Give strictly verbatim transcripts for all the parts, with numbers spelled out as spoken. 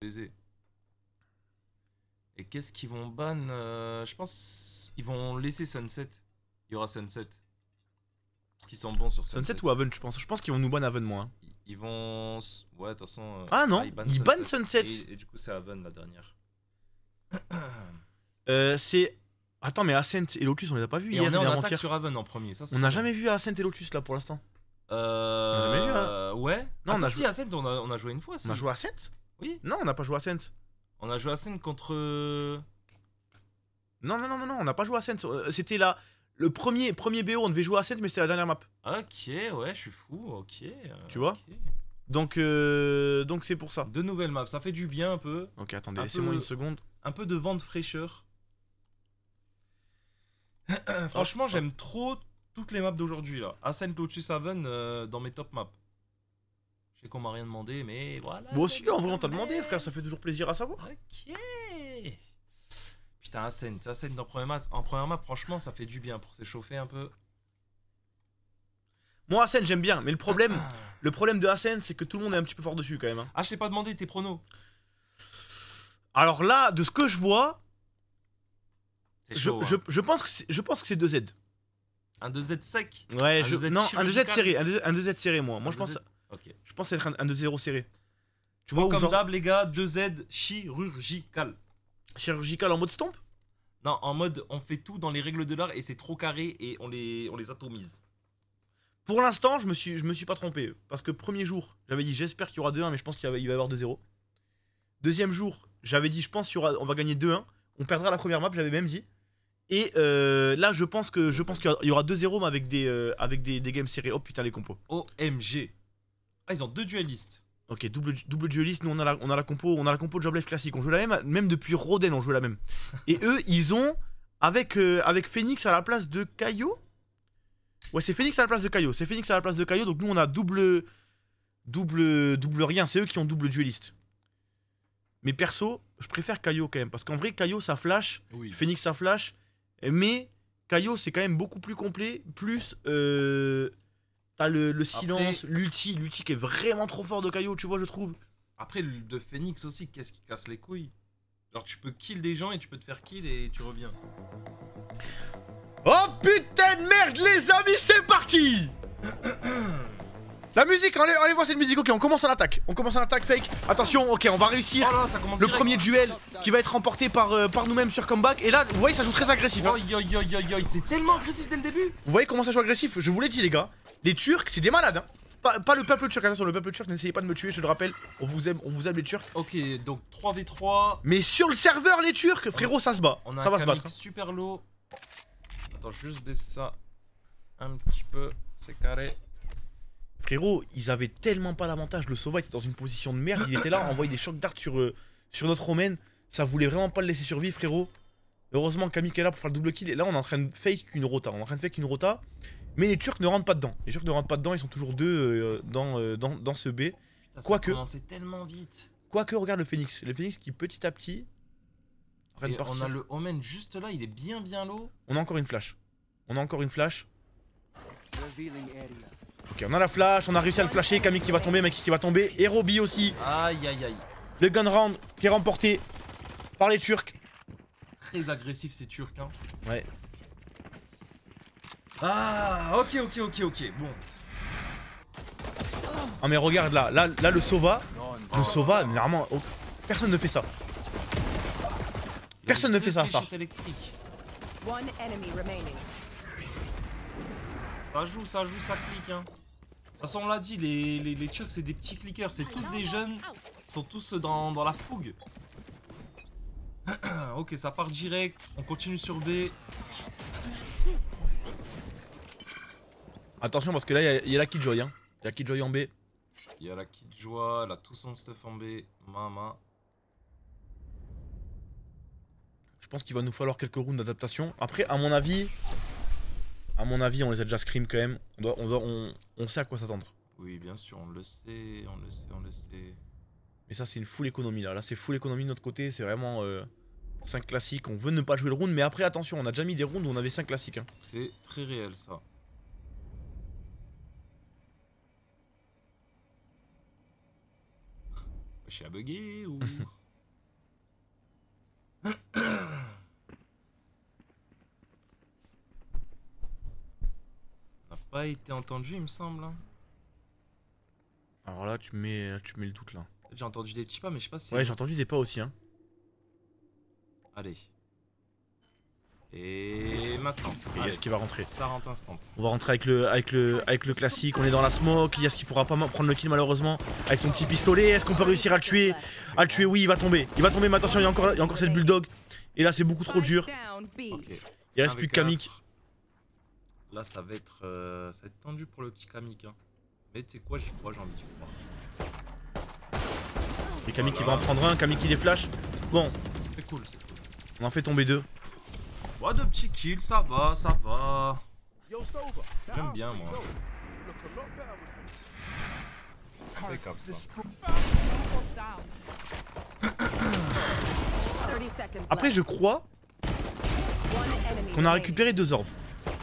baiser. Et qu'est-ce qu'ils vont ban euh, Je pense ils vont laisser Sunset. Il y aura Sunset. Parce qu'ils sont bons sur Sunset. Sunset ou Haven, je pense. Je pense qu'ils vont nous ban Haven, moi. Hein. Ils, ils vont. Ouais, de toute façon. Euh... Ah non, ah, ils bannent ils Sunset. bannent Sunset. Et, et du coup, c'est Haven la dernière. euh, c'est. Attends, mais Ascent et Lotus, on les a pas vus et hier. on est en attaque hier. sur Haven en premier. Ça, on n'a jamais vu Ascent et Lotus là pour l'instant. Euh. On a jamais vu, hein. Ouais. Non, Attends, on a si, joué... Ascent, on a, on a joué une fois. Si. On a joué Ascent. Oui. Non, on n'a pas joué Ascent. On a joué Ascent contre. Non, non, non, non, non, on n'a pas joué Ascent. C'était là. Le premier, premier B O, on devait jouer Ascent, mais c'était la dernière map. Ok, ouais, je suis fou. Ok. Euh, tu vois okay. Donc, euh, donc c'est pour ça. Deux nouvelles maps, ça fait du bien un peu. Ok, attendez, laissez-moi peu... une seconde. Un peu de vent de fraîcheur. Franchement, oh, j'aime oh. trop toutes les maps d'aujourd'hui là. Ascent, Lotus, Haven euh, dans mes top maps. Je sais qu'on m'a rien demandé, mais voilà. Moi aussi, en vrai, on t'a demandé, frère, ça fait toujours plaisir à savoir. Ok. Putain, Ascent, Ascent en première map, en première map, franchement, ça fait du bien pour s'échauffer un peu. Moi, Ascent, j'aime bien, mais le problème, le problème de Ascent, c'est que tout le monde est un petit peu fort dessus quand même. Hein. Ah, je t'ai pas demandé tes pronos. Alors là, de ce que je vois, je, chaud, je, hein. je pense que je pense que c'est deux Z. Un deux Z sec. Ouais, un je, deux Z non, un deux Z serré, un deux Z serré, moi. Moi, je pense, okay. je pense être un, un deux zéro serré. Tu vois, comme genre... d'hab, les gars, deux Z chirurgical. Chirurgical en mode stomp? Non, en mode on fait tout dans les règles de l'art et c'est trop carré et on les, on les atomise. Pour l'instant, je me suis, je me suis pas trompé. Parce que premier jour, j'avais dit j'espère qu'il y aura deux un, mais je pense qu'il va y avoir deux zéro. Deuxième jour, j'avais dit je pense qu'il y aura, on va gagner deux un. On perdra la première map, j'avais même dit. Et euh, là, je pense que je pense qu'il y aura deux zéro, mais avec des, euh, avec des, des games serrés. Oh putain, les compos. O M G. Ah, ils ont deux duellistes. Ok, double, double dueliste, nous on a, la, on a la compo, on a la compo de Job Life classique. On joue la même, même depuis Roden, on joue la même. Et eux, ils ont, avec, euh, avec Phoenix à la place de Caillot. Ouais, c'est Phoenix à la place de Caillot. C'est Phoenix à la place de Caillot, donc nous on a double. Double. Double rien, c'est eux qui ont double dueliste. Mais perso, je préfère Caillot quand même. Parce qu'en vrai, Caillot ça flash. Oui. Phoenix ça flash. Mais Caillot c'est quand même beaucoup plus complet. Plus. Euh, T'as le, le silence, l'ulti, l'ulti qui est vraiment trop fort de Caillot, tu vois, je trouve. Après, le de Phoenix aussi, qu'est-ce qui casse les couilles? Genre, tu peux kill des gens et tu peux te faire kill et tu reviens. Oh putain de merde, les amis, c'est parti. La musique, allez, allez voir cette musique. Ok, on commence en attaque. On commence en attaque fake. Attention, ok, on va réussir oh là, ça commence le direct. premier duel qui va être remporté par, euh, par nous-mêmes sur comeback. Et là, vous voyez, ça joue très agressif. Hein. Oi, oi, oi, oi, oi, c'est tellement agressif dès le début. Vous voyez comment ça joue agressif? Je vous l'ai dit, les gars. Les Turcs, c'est des malades. Hein. Pas, pas le peuple turc, attention, le peuple turc, n'essayez pas de me tuer, je le rappelle. On vous aime, on vous aime les Turcs. Ok, donc trois v trois. Mais sur le serveur, les Turcs, frérot, ça se bat. On a ça un va se battre. super low. Attends, je vais juste baisser ça un petit peu. C'est carré. Frérot, ils avaient tellement pas l'avantage. Le Sova était dans une position de merde. Il était là, envoyer des chocs d'art sur, euh, sur notre romaine. Ça voulait vraiment pas le laisser survivre, frérot. Heureusement, Camille est là pour faire le double kill. Et là, on est en train de fake une rota. On est en train de fake une rota. Mais les Turcs ne rentrent pas dedans. Les Turcs ne rentrent pas dedans. Ils sont toujours deux euh, dans, euh, dans, dans ce B. Quoique. C'est tellement vite. Quoique, regarde le Phoenix. Le Phoenix qui petit à petit. En train de partir. On a le Omen juste là. Il est bien, bien low. On a encore une flash. On a encore une flash. Ok, on a la flash. On a réussi à le flasher. Camille qui va tomber. Maki qui va tomber. Et Roby aussi. Aïe, aïe, aïe. Le gun round qui est remporté par les Turcs. Très agressif ces Turcs. Hein. Ouais. Ah, ok, ok, ok, ok, bon. Ah mais regarde là, là, là le Sova, le Sova, normalement, oh, personne ne fait ça. Personne ne fait ça, ça. Ça joue, ça joue, ça clique. Hein. De toute façon, on l'a dit, les, les, les Turcs, c'est des petits clickers, c'est tous des jeunes, ils sont tous dans, dans la fougue. Ok, ça part direct, on continue sur B. Attention parce que là il y, y a la Killjoy hein. Il y a la Killjoy en B. Il y a la Killjoy, elle a tout son stuff en B. Mama. Je pense qu'il va nous falloir quelques rounds d'adaptation. Après à mon avis. À mon avis on les a déjà scrim quand même. On, doit, on, doit, on, on sait à quoi s'attendre. Oui bien sûr on le sait, on le sait, on le sait. Mais ça c'est une full économie là. Là c'est full économie de notre côté. C'est vraiment euh, cinq classiques. On veut ne pas jouer le round. Mais après attention on a déjà mis des rounds où on avait cinq classiques. Hein. C'est très réel ça. Machine à bugger ou. n'a pas été entendu, il me semble. Hein. Alors là, tu mets, tu mets le doute là. J'ai entendu des petits pas, mais je sais pas si. Ouais, j'ai entendu des pas aussi. Hein. Allez. Et maintenant. Et est-ce qu'il va rentrer? Ça rentre instant. On va rentrer avec le, avec le, avec le classique. On est dans la smoke. Yass qui pourra pas prendre le kill malheureusement. Avec son petit pistolet. Est-ce qu'on peut réussir à le tuer? À le tuer, oui, il va tomber. Il va tomber, mais attention, il y a encore, il y a encore cette bulldog. Et là, c'est beaucoup trop dur. Okay. Il reste plus que Kamik. Là, ça va être, euh, ça va être tendu pour le petit Kamik. Hein. Mais tu sais quoi, j'y crois, j'ai envie d'y croire. Et Kamik voilà. Qui va en prendre un. Kamik qui les flash. Bon. C'est cool, c'est cool. On en fait tomber deux. Ouais, deux petits kills, ça va, ça va. J'aime bien, moi. Impeccable, ça. Après, je crois qu'on a récupéré deux orbes.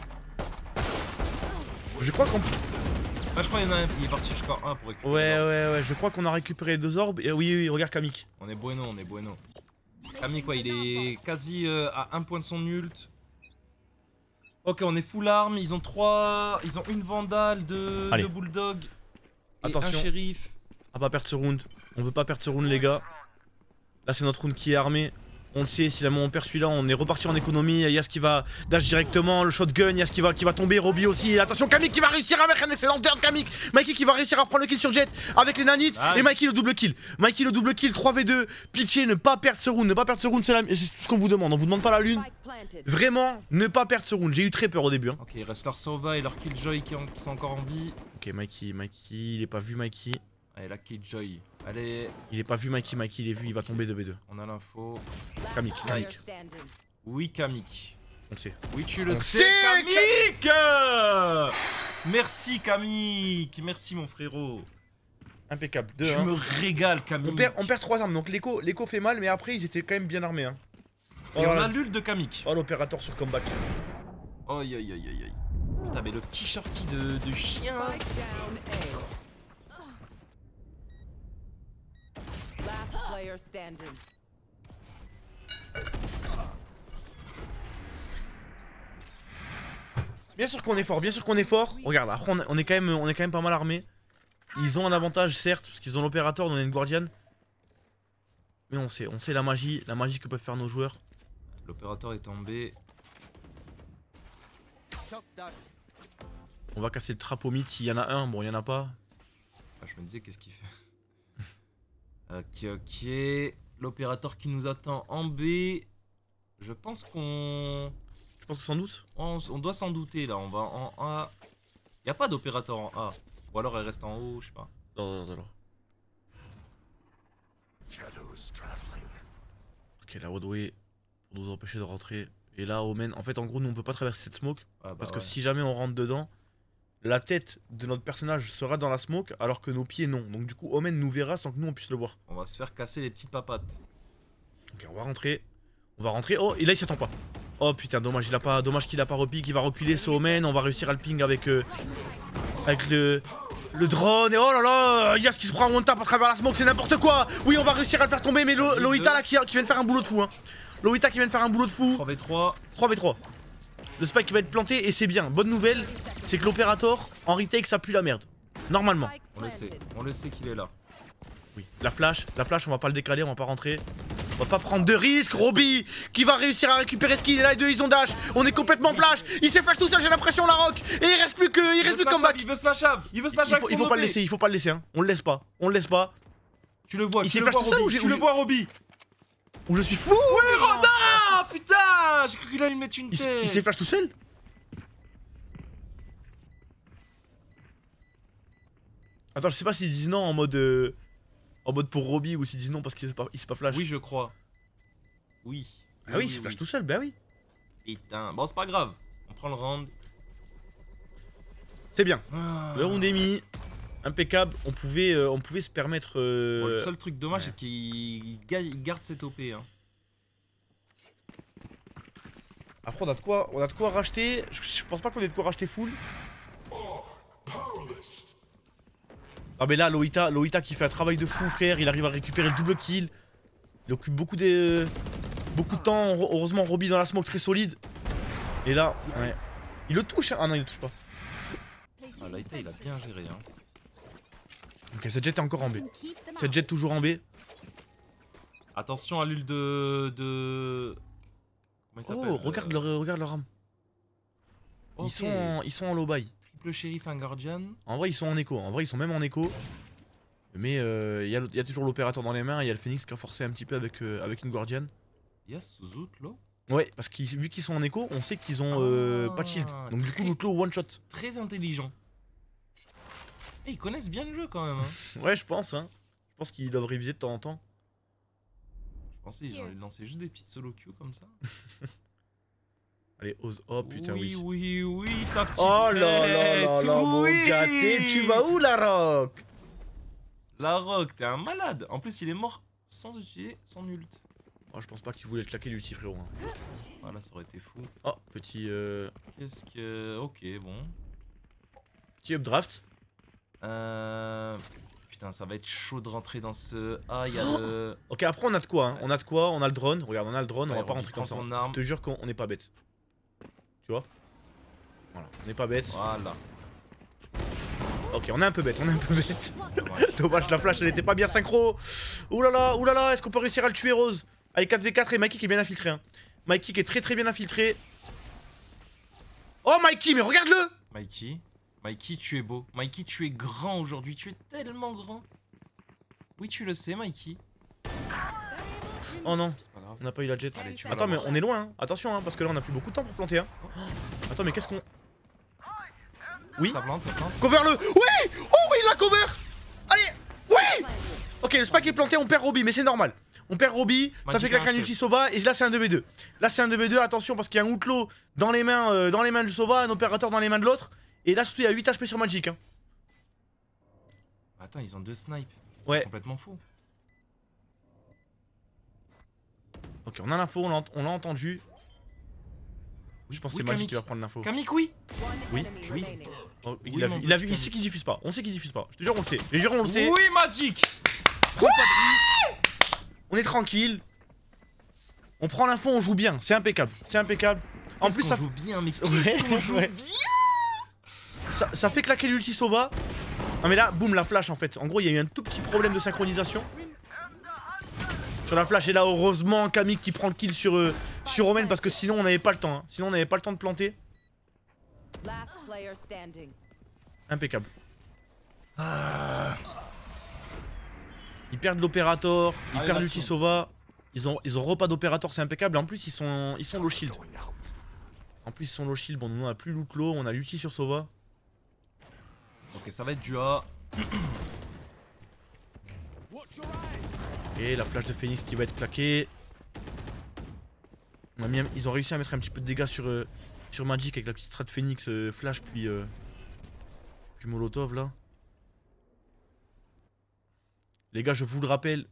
Je crois qu'on... Ah, je crois qu'il y en a un, il est parti jusqu'à un pour récupérer. Ouais, ouais, ouais, je crois qu'on a récupéré deux orbes. Et oui, oui, regarde Kamik. On est bueno, on est bueno. Kamik, quoi, il est quasi euh, à un point de son ult. Ok, on est full arme, ils ont trois. Ils ont une vandale, deux, deux bulldogs. Et attention. Un shérif. On va pas perdre ce round. On veut pas perdre ce round, les gars. Là, c'est notre round qui est armé. On le sait, si on perd celui-là, on est reparti en économie. Yas qui va dash directement, le shotgun, Yas qui va, qui va tomber, Robbie aussi. Et attention, Kamik qui va réussir avec un excellent turn, Kamik. Mikey qui va réussir à prendre le kill sur Jet avec les nanites. Ah, et Mikey le double kill. Mikey le double kill, trois v deux. Pitié, ne pas perdre ce round, ne pas perdre ce round, c'est tout ce qu'on vous demande. On vous demande pas la lune. Vraiment, ne pas perdre ce round. J'ai eu très peur au début. Hein. Ok, il reste leur Sova et leur Killjoy qui, qui sont encore en vie. Ok, Mikey, Mikey, il est pas vu, Mikey. Allez, la Killjoy. Allez. Il est pas vu, Mikey, Mikey, il est vu, il va tomber deux v deux. On a l'info. Kamik, Kamik. Nice. Oui, Kamik. On le sait. Oui, tu le On sais, sait, Kamik. Merci, Kamik. Merci, mon frérot. Impeccable. Deux, tu hein. me régales, Kamik. On perd, on perd trois armes, donc l'écho fait mal, mais après, ils étaient quand même bien armés. Hein. Et oh, on a l'ult de Kamik. Oh, l'opérateur sur comeback. Aïe, aïe, aïe, aïe, aïe. Putain, mais le petit shorty de, de chien. Bien sûr qu'on est fort, bien sûr qu'on est fort. Regarde, après on est quand même, on est quand même pas mal armés. Ils ont un avantage certes parce qu'ils ont l'opérateur, on a une guardiane. Mais on sait, on sait la magie, la magie que peuvent faire nos joueurs. L'opérateur est tombé. On va casser le trap au mid s'il y en a un, bon il y en a pas. Ah, je me disais qu'est-ce qu'il fait. Ok, ok. L'opérateur qui nous attend en B. Je pense qu'on... Je pense que sans doute. On, on doit s'en douter là, on va en A. Il n'y a pas d'opérateur en A. Ou alors elle reste en haut, je sais pas. Non, non, non, non. Ok, la roadway pour nous empêcher de rentrer. Et là, Omen, en fait, en gros, nous on peut pas traverser cette smoke. Ah bah parce ouais. que si jamais on rentre dedans, la tête de notre personnage sera dans la smoke alors que nos pieds non. Donc du coup, Omen nous verra sans que nous on puisse le voir. On va se faire casser les petites papates. Ok, on va rentrer. On va rentrer. Oh, et là il s'attend pas. Oh putain, dommage, il a pas, dommage qu'il a pas repique. Il va reculer ce Omen. On va réussir à le ping avec, euh, avec le, le drone. Et oh là là, Yas qui se prend un one tap à travers la smoke, c'est n'importe quoi. Oui, on va réussir à le faire tomber, mais Lo Loïta là qui, qui vient de faire un boulot de fou. Hein. Loïta qui vient de faire un boulot de fou. trois v trois. trois v trois. Le spike qui va être planté et c'est bien. Bonne nouvelle, c'est que l'opérateur en retake ça pue la merde. Normalement. On le sait, on le sait qu'il est là. Oui. La flash, la flash, on va pas le décaler, on va pas rentrer. On va pas prendre de risques. Robbie qui va réussir à récupérer ce qu'il est là, les deux ils ont dash. On est complètement flash. Il s'est flash tout seul, j'ai l'impression la rock. Et il reste plus que, il, il reste plus que comeback. Il veut smash up, il veut smash up. Il faut, il faut pas le laisser, il faut pas le laisser. Hein. On le laisse pas, on le laisse pas. Tu le vois, il s'est flash tout seul ou tu le vois Robbie? Ou je suis fou. Oui, Rodin. Putain, j'ai cru qu'il allait me mettre une tête. Il s'est flash tout seul. Attends, je sais pas s'ils disent non en mode euh, en mode pour Robbie ou s'ils disent non parce qu'il s'est pas, pas flash. Oui, je crois. Oui. Ah oui, oui il s'est flash oui. tout seul, bah oui. Putain, bon c'est pas grave. On prend le round. C'est bien. Ah. Le round est mis. Impeccable. On pouvait, euh, on pouvait se permettre. Euh... Bon, le seul truc dommage ouais. c'est qu'il garde cette O P. Hein. Après on a de quoi, on a de quoi racheter. Je, je pense pas qu'on ait de quoi racheter full. Ah mais là Loïta, Loïta qui fait un travail de fou frère, il arrive à récupérer le double kill. Il occupe beaucoup des... beaucoup de temps, heureusement Robbie dans la smoke très solide. Et là, ouais. Il le touche hein. Ah non il le touche pas. Ah Loïta il a bien géré hein. Ok cette jet est encore en B. Cette jet toujours en B. Attention à l'huile de... de... Comment il s'appelle Oh regarde, euh... leur, regarde leur arme. Okay. Ils, sont en, ils sont en low buy. Triple shérif, un guardian. En vrai ils sont en écho, en vrai ils sont même en écho. Mais il euh, y, y a toujours l'opérateur dans les mains, il y a le Phoenix qui a forcé un petit peu avec, euh, avec une guardian. Il y a sous outlaw. Ouais, parce que vu qu'ils sont en écho, on sait qu'ils ont euh, ah, pas de shield. Donc du coup l'outlaw one shot. Très intelligent. Et ils connaissent bien le jeu quand même hein. Ouais je pense hein. Je pense qu'ils doivent réviser de temps en temps. Je pensais qu'ils allaient lancer juste des petites solo queues comme ça. Allez, ose. Oh putain, oui. Oui, oui, oui, oui, ta petite oh là là là là, mon oui. gâté, tu vas où la rock? La rock, t'es un malade. En plus, il est mort sans utiliser son ult. Oh, je pense pas qu'il voulait claquer l'ulti, frérot. Hein. Voilà, ça aurait été fou. Oh, petit. Euh... Qu'est-ce que. Ok, bon. Petit updraft. Euh. Putain, ça va être chaud de rentrer dans ce. Ah, il y a le. Ok, après, on a de quoi, hein. On a de quoi, on a le drone. Regarde, on a le drone, ouais, on va pas rentrer comme ça. Arme. Je te jure qu'on n'est pas bête. Tu vois? Voilà, on n'est pas bête. Voilà. Ok, on est un peu bête, on est un peu bête. Dommage, la flash elle était pas bien synchro. Oulala, oulala, est-ce qu'on peut réussir à le tuer Rose? Allez, quatre v quatre et Mikey qui est bien infiltré. Hein. Mikey qui est très très bien infiltré. Oh Mikey, mais regarde-le! Mikey, Mikey, tu es beau. Mikey, tu es grand aujourd'hui, tu es tellement grand. Oui, tu le sais, Mikey. Oh non, on n'a pas eu la jet. Allez, tu Attends, mais on est loin, hein. Attention, hein, parce que là on a plus beaucoup de temps pour planter. Hein. Attends, mais qu'est-ce qu'on. Oui. Ça plante, ça plante. Cover-le. Oui. Oh oui, il l'a cover. Allez. Oui. Ok, le spike est planté, on perd Robbie, mais c'est normal. On perd Robbie, ça fait claquer un ulti Sova, et là c'est un deux v deux. Là c'est un deux v deux, attention, parce qu'il y a un outlaw dans les mains, euh, dans les mains de Sova, un opérateur dans les mains de l'autre. Et là surtout il y a huit H P sur Magic. Hein. Attends, ils ont deux snipes. Ouais. Complètement fou. Ok, on a l'info, on l'a entendu. Je pense que oui, c'est Magic qui va prendre l'info. Kamik, oui. Oui. Oui. Oh, il oui, a vu, il a vu, il sait qu'il diffuse pas. On sait qu'il diffuse pas. Je te jure, on le sait. Les jurons, on le sait. Oui, Magic. Ouais, on est tranquille. On prend l'info, on joue bien. C'est impeccable. C'est impeccable. En plus, ça joue bien, mais ouais, on joue ouais. bien. Ça, ça fait claquer l'ulti Sova. Non mais là, boum, la flash en fait. En gros, il y a eu un tout petit problème de synchronisation. Sur la flash, et là, heureusement, Kamik qui prend le kill sur, euh, sur Omen parce que sinon, on n'avait pas le temps. Hein. Sinon, on n'avait pas le temps de planter. Impeccable. Ah. Ils perdent l'opérateur, ils perdent l'ulti Sova. Ils ont, ils ont repas d'opérateur, c'est impeccable. Et en plus, ils sont, ils sont low shield. En plus, ils sont low shield. Bon, nous, on a plus l'outlaw, on a l'ulti sur Sova. Ok, ça va être du A. Et la flash de Phoenix qui va être claquée. On a mis un, ils ont réussi à mettre un petit peu de dégâts sur, euh, sur Magic avec la petite strat Phoenix, euh, flash puis, euh, puis Molotov là. Les gars, je vous le rappelle,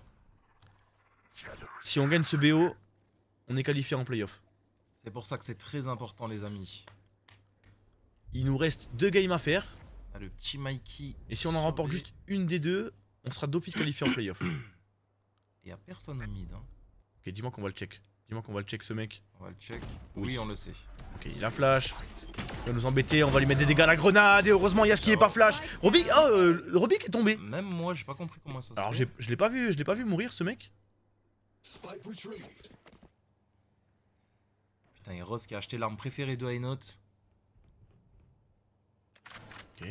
si on gagne ce B O, on est qualifié en playoff. C'est pour ça que c'est très important, les amis. Il nous reste deux games à faire. Ah, le petit Mikey. Et si on en remporte juste une des deux, on sera d'office qualifié en playoff. Et y'a personne en mid. Hein. Ok, dis-moi qu'on va le check. Dis-moi qu'on va le check ce mec. On va le check. Oui, oui on le sait. Ok, il a flash. Il va nous embêter, on va lui mettre des dégâts à la grenade. Et heureusement, il y a ce qui est pas flash. Robbie, oh, euh, le Robbie est tombé. Même moi, j'ai pas compris comment ça se fait. Alors, je l'ai pas vu, je l'ai pas vu mourir ce mec. Putain, et Rose qui a acheté l'arme préférée de Haynote. Ok.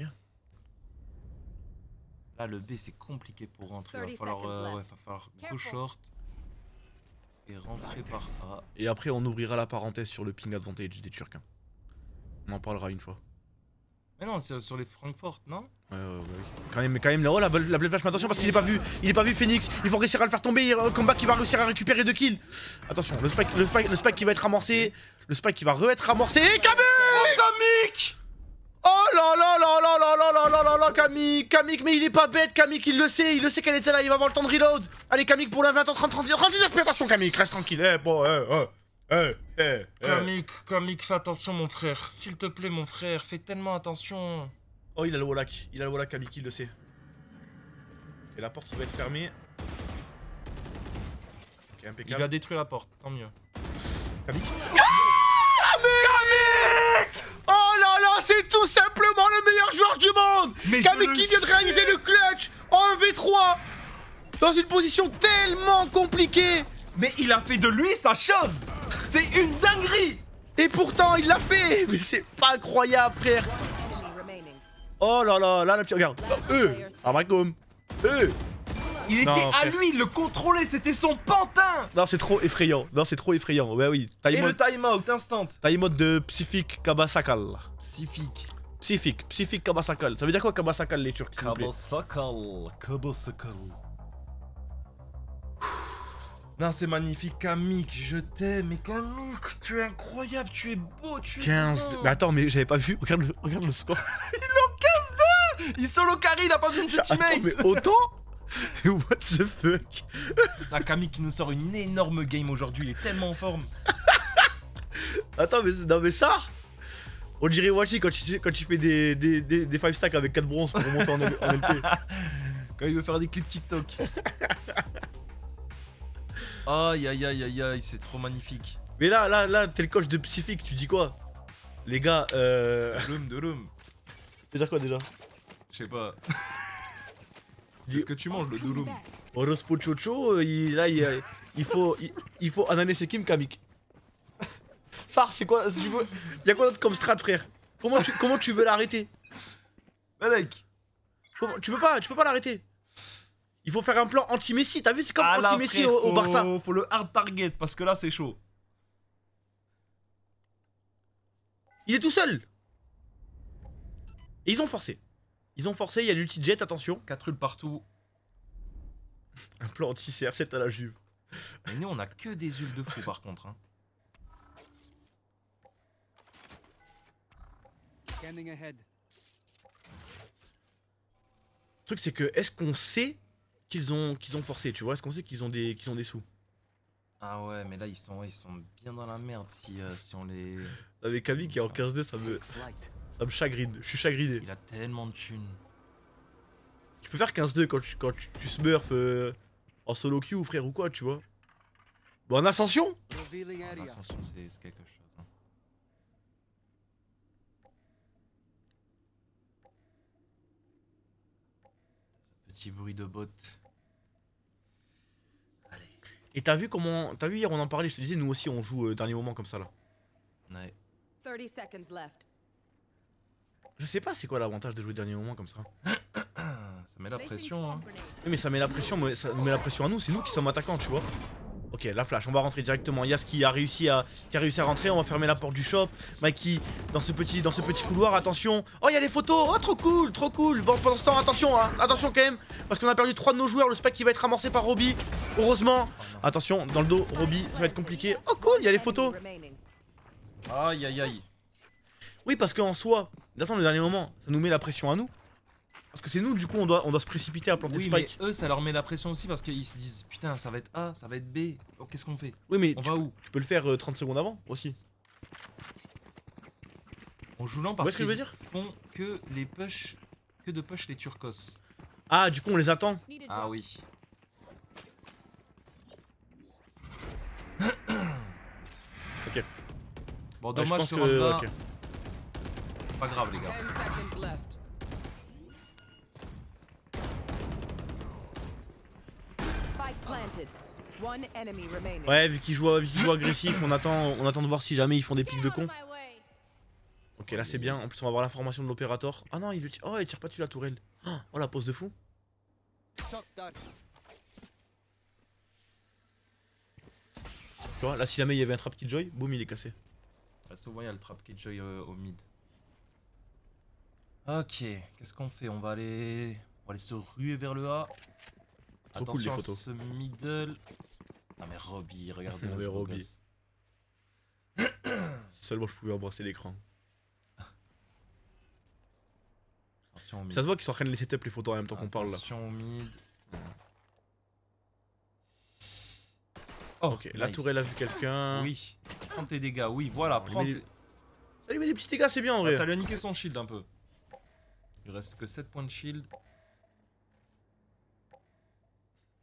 Là, le B, c'est compliqué pour rentrer. Il va falloir, euh, ouais, va falloir go short. Et rentrer par A. Et après, on ouvrira la parenthèse sur le ping advantage des Turcs. Hein. On en parlera une fois. Mais non, c'est sur les Frankfurt, non? Ouais, ouais, ouais. Quand même, quand même, là, oh, la, la blade flash, mais attention parce qu'il est pas vu. Il est pas vu, Phoenix. Il faut réussir à le faire tomber. Un combat qui va réussir à récupérer deux kills. Attention, le spike, le spike, le spike qui va être amorcé. Le spike qui va re-être amorcé. Et Kamik! Oh, Kamik! Oh là là là là là là là là là là, Kamik, Kamik, mais il est pas bête, Kamik, il le sait, il le sait qu'elle était là, il va avoir le temps de reload. Allez, Kamik, pour la vingt, trente, trente, trente-dix, attention, Kamik, reste tranquille, eh, bon, eh, eh, eh, eh, eh. Kamik, Kamik, fais attention, mon frère, s'il te plaît, mon frère, fais tellement attention. Oh, il a le wallach, il a le wallach, Kamik, il le sait. Et la porte va être fermée. Ok, impeccable. Il lui a détruit la porte, tant mieux. Kamik. Ah, Kamik! Oh là là, c'est tout simplement le meilleur joueur du monde. Mais Kamik qui vient de réaliser le clutch en un v trois dans une position tellement compliquée. Mais il a fait de lui sa chose. C'est une dinguerie. Et pourtant il l'a fait. Mais c'est pas incroyable, frère. Oh là là, là la petite, regarde. Oh, eux, Armacom. Eux. Il Non, était à frère. lui, il le contrôlait, c'était son pantin. Non, c'est trop effrayant. Non, c'est trop effrayant. Ouais, oui. Et Time le mode, time out instant. time mode de Pacific Kabasakal. Pacifique. Pacific, Pacific Kabasakal. Ça veut dire quoi Kabasakal, les Turcs, s'il vous plaît? Kabasakal. Kabasakal. Non, c'est magnifique, Kamik, je t'aime. Mais Kamik, tu es incroyable, tu es beau, tu es quinze. beau. Mais attends, mais j'avais pas vu. Regarde le, regarde le score. Il solo carry, il a pas besoin de ses Attends, teammates. mais autant? What the fuck? Ah, Kamik qui nous sort une énorme game aujourd'hui, il est tellement en forme. Attends, mais, non, mais ça? On dirait Wachi quand il, quand il fait des, des, des, des five stacks avec quatre bronzes pour monter en, L- en L P. Quand il veut faire des clips TikTok. Aïe aïe aïe aïe aïe, c'est trop magnifique. Mais là, là, là, t'es le coach de Pacific, tu dis quoi? Les gars, euh. De l'homme, de l'homme. Tu veux dire quoi déjà? Je sais pas. Dis- C'est ce que tu manges, le douloum. Orospo Chocho, il, là, il, il faut, il, il faut Ananes Kim Kamik. Ça, c'est quoi? Si tu veux, y'a quoi d'autre comme strat, frère? Comment tu, comment tu veux l'arrêter? Malek. Comment- Tu peux pas, tu peux pas l'arrêter. Il faut faire un plan anti-Messi. T'as vu, c'est comme Ah là, anti-Messi frère, au, au faut- Barça. Faut le hard target parce que là c'est chaud. Il est tout seul. Et ils ont forcé. Ils ont forcé, il y a l'ulti-jet, attention. quatre ults partout. Un plan anti-C R sept à la Juve. Mais nous on a que des ults de fou par contre. Hein. Scanning ahead. Le truc, c'est que, est-ce qu'on sait qu'ils ont, qu'ils ont forcé, tu vois? Est-ce qu'on sait qu'ils ont, des, qu'ils ont des sous? Ah ouais, mais là ils sont, ouais, ils sont bien dans la merde si, euh, si on les. Avec Kamik qui est en quinze deux, ça me, Flight. ça me chagrine. Je suis chagriné. Il a tellement de thunes. Tu peux faire quinze deux quand tu, quand tu, tu smurf euh, en solo queue, frère, ou quoi, tu vois? Bon, en ascension? Revealing area. L'ascension c'est c'est quelque chose. Hein. Ce petit bruit de bot. Allez. Et t'as vu comment. T'as vu hier, on en parlait, je te disais, nous aussi on joue euh, dernier moment comme ça là. Ouais. thirty seconds left. Je sais pas c'est quoi l'avantage de jouer dernier moment comme ça. Ça met la pression. Hein. Oui, mais ça met la pression, mais ça nous met la pression à nous, c'est nous qui sommes attaquants, tu vois. Ok, la flash, on va rentrer directement. Yas qui a réussi à, qui a réussi à rentrer, on va fermer la porte du shop. Mikey dans ce petit, dans ce petit couloir, attention. Oh, il y a les photos, oh trop cool, trop cool. Bon, pendant ce temps, attention, hein, attention quand même, parce qu'on a perdu trois de nos joueurs. Le spec qui va être amorcé par Robbie, heureusement. Attention, dans le dos, Robbie, ça va être compliqué. Oh cool, il y a les photos. Remaining. Aïe aïe aïe. Oui, parce qu'en soi, d'attendre le dernier moment, ça nous met la pression à nous. Parce que c'est nous, du coup, on doit, on doit se précipiter à planter Oui, le mais spike. eux, ça leur met la pression aussi parce qu'ils se disent putain, ça va être A, ça va être B. Oh, qu'est-ce qu'on fait? Oui, mais On tu, va peux- où? tu peux le faire euh, trente secondes avant aussi. On joue lent Vous parce voyez ce que je veux qu'ils dire? font que les push, que de push les turcos. Ah, du coup, on les attend. Ah oui. Ok. Bon, Ouais, je dommage pense ce que. round-là. ok. Pas grave, les gars. ten seconds left. Spike planted. One enemy remaining. Ouais, vu qu'ils jouent, vu qu'ils jouent agressif, on attend, on attend de voir si jamais ils font des pics de con. Ok, là c'est bien. En plus, on va avoir l'information de l'opérateur. Ah non, il le tire. Oh, il tire pas dessus la tourelle. Oh, la pose de fou. Shot that. Tu vois, là, si jamais il y avait un trap Killjoy, boum, il est cassé. Ah, souvent, il y a le trap Killjoy euh, au mid. Ok, qu'est-ce qu'on fait? On va aller. On va aller se ruer vers le A. Trop cool, les Attention à photos. ce middle. Ah mais Robbie, regardez Mais ce beau Robbie. gosse. Seulement je pouvais embrasser l'écran. Attention au mid. Ça se voit qu'ils sont en train de les setup les photos en même temps qu'on parle là. Attention au mid. Ok, la nice. tourelle a vu quelqu'un. Oui, prends tes dégâts, oui, voilà, Il prends met tes... des- Ça lui met des petits dégâts, c'est bien en Ah, vrai. ça lui a niqué son shield un peu. Il reste que sept points de shield.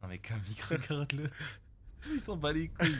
Non mais Kamik, regarde-le. Il s'en bat les couilles.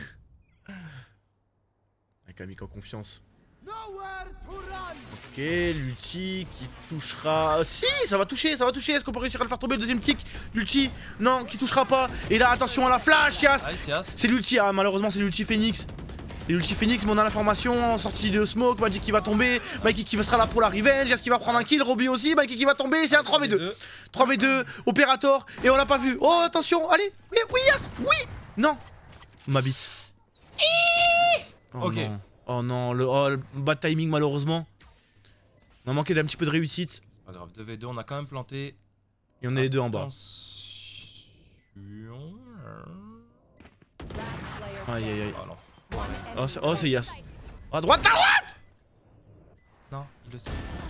Avec Kamik en confiance. Nowhere to run. Ok, l'ulti qui touchera. Si, ça va toucher, ça va toucher. Est-ce qu'on peut réussir à le faire tomber le deuxième kick? L'ulti, non, qui touchera pas. Et là, attention à la flash, Yas. Nice, Yas. C'est l'ulti, ah, malheureusement, c'est l'ulti Phoenix. Et l'ulti Phoenix, mais on a l'information en sortie de smoke. Magic qui va tomber, Mikey qui sera là pour la revenge. Yas qui va prendre un kill, Robbie aussi. Mikey qui va tomber, c'est un trois v deux. trois v deux, Opérator, et on l'a pas vu. Oh, attention, allez, oui, oui, Yas, oui. Non, ma bite. Oh, ok. Non. Oh non, le, oh, le bad timing malheureusement. On a manqué d'un petit peu de réussite. C'est pas grave, deux v deux, on a quand même planté. Et on est les deux en bas. Attention. Aïe aïe aïe. Oh, non. Oh, c'est oh, c'est Yas. À droite, à droite. Non, il le sait.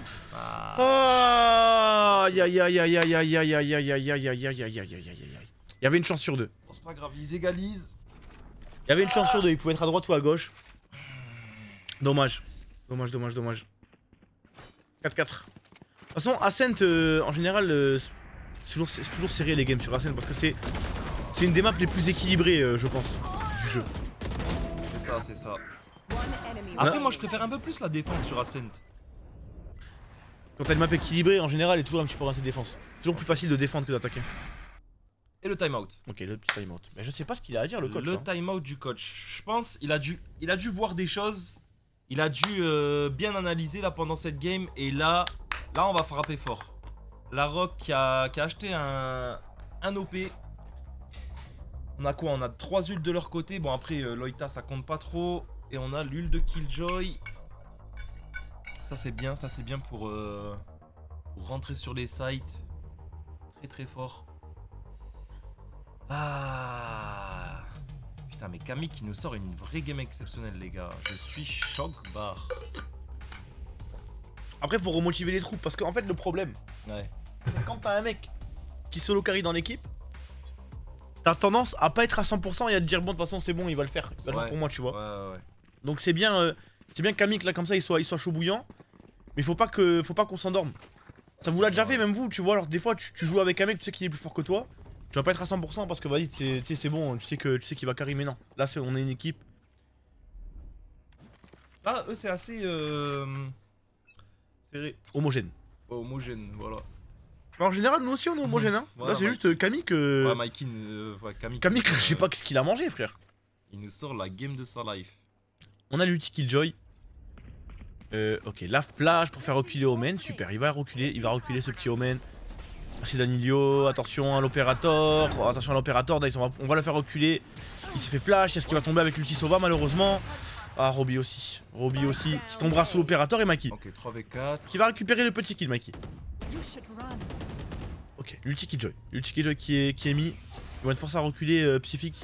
Ah. Oh, aïe aïe aïe aïe aïe aïe aïe aïe aïe aïe aïe aïe aïe aïe aïe aïe aïe. Il y avait une chance sur deux. Bon, c'est pas grave, ils égalisent. Il y avait une chance sur deux, il pouvait être à droite ou à gauche. Dommage. Dommage, dommage, dommage. quatre quatre. De toute façon, Ascent, euh, en général, euh, c'est toujours, toujours serré les games sur Ascent parce que c'est c'est une des maps les plus équilibrées, euh, je pense, du jeu. C'est ça, c'est ça. One enemy Après, remaining. moi je préfère un peu plus la défense sur Ascent. Quand t'as une map équilibrée, en général, elle est toujours un petit peu orientée défense. Toujours plus facile de défendre que d'attaquer. Et le timeout. Ok, le petit timeout. Mais je sais pas ce qu'il a à dire, le coach. Le hein. timeout du coach. Je pense il a dû, il a dû voir des choses. Il a dû euh, bien analyser là pendant cette game. Et là, là on va frapper fort. La Rock qui a, qui a acheté un, un O P. On a quoi? On a trois ults de leur côté. Bon après euh, Loïta ça compte pas trop. Et on a l'ult de Killjoy. Ça c'est bien, ça c'est bien pour, euh, pour rentrer sur les sites. Très très fort. Ah putain mais Camille qui nous sort une vraie game exceptionnelle les gars. Je suis choc barre. Après, faut remotiver les troupes parce qu'en fait, le problème, Ouais. c'est quand t'as un mec qui solo carry dans l'équipe, t'as tendance à pas être à cent pour cent et à te dire bon, de toute façon, c'est bon, il va le faire. Il va le Ouais. faire pour moi, tu vois. Ouais ouais ouais. Donc c'est bien, euh, c'est bien qu'Amik là comme ça il soit, il soit chaud bouillant, mais faut pas que, faut pas qu'on s'endorme. Ça vous l'a déjà fait même vous, tu vois. Alors des fois tu, tu joues avec un mec, tu sais qu'il est plus fort que toi, tu vas pas être à cent pour cent parce que vas-y, tu sais c'est bon, tu sais que tu sais qu'il va carry, mais non. Là c'est, on est une équipe. Ah eux c'est assez euh... serré, Homogène. homogène voilà. Mais en général nous aussi on est homogène hein. Voilà, là c'est Mike. juste euh, Kamik. Euh... Ouais Mikey, euh, ouais, Camille. Kamik, je sais pas qu'est-ce qu'il a mangé frère. Il nous sort la game de sa life. On a l'ulti Killjoy. Euh, ok, la flash pour faire reculer Omen, super, il va reculer, il va reculer ce petit Omen. Merci Danilio, attention à l'opérateur, oh, attention à l'opérateur, on va, on va le faire reculer. Il s'est fait flash, est-ce qu'il va tomber avec l'ulti Sova malheureusement? Ah, Robbie aussi, Robbie aussi, qui tombera sous l'opérateur et Mikey. Ok trois v quatre. Qui va récupérer le petit kill Mikey. You should run. Ok, l'ulti Killjoy, l'ulti Killjoy qui est, qui est mis. Ils vont être forcés à reculer euh, Pacific.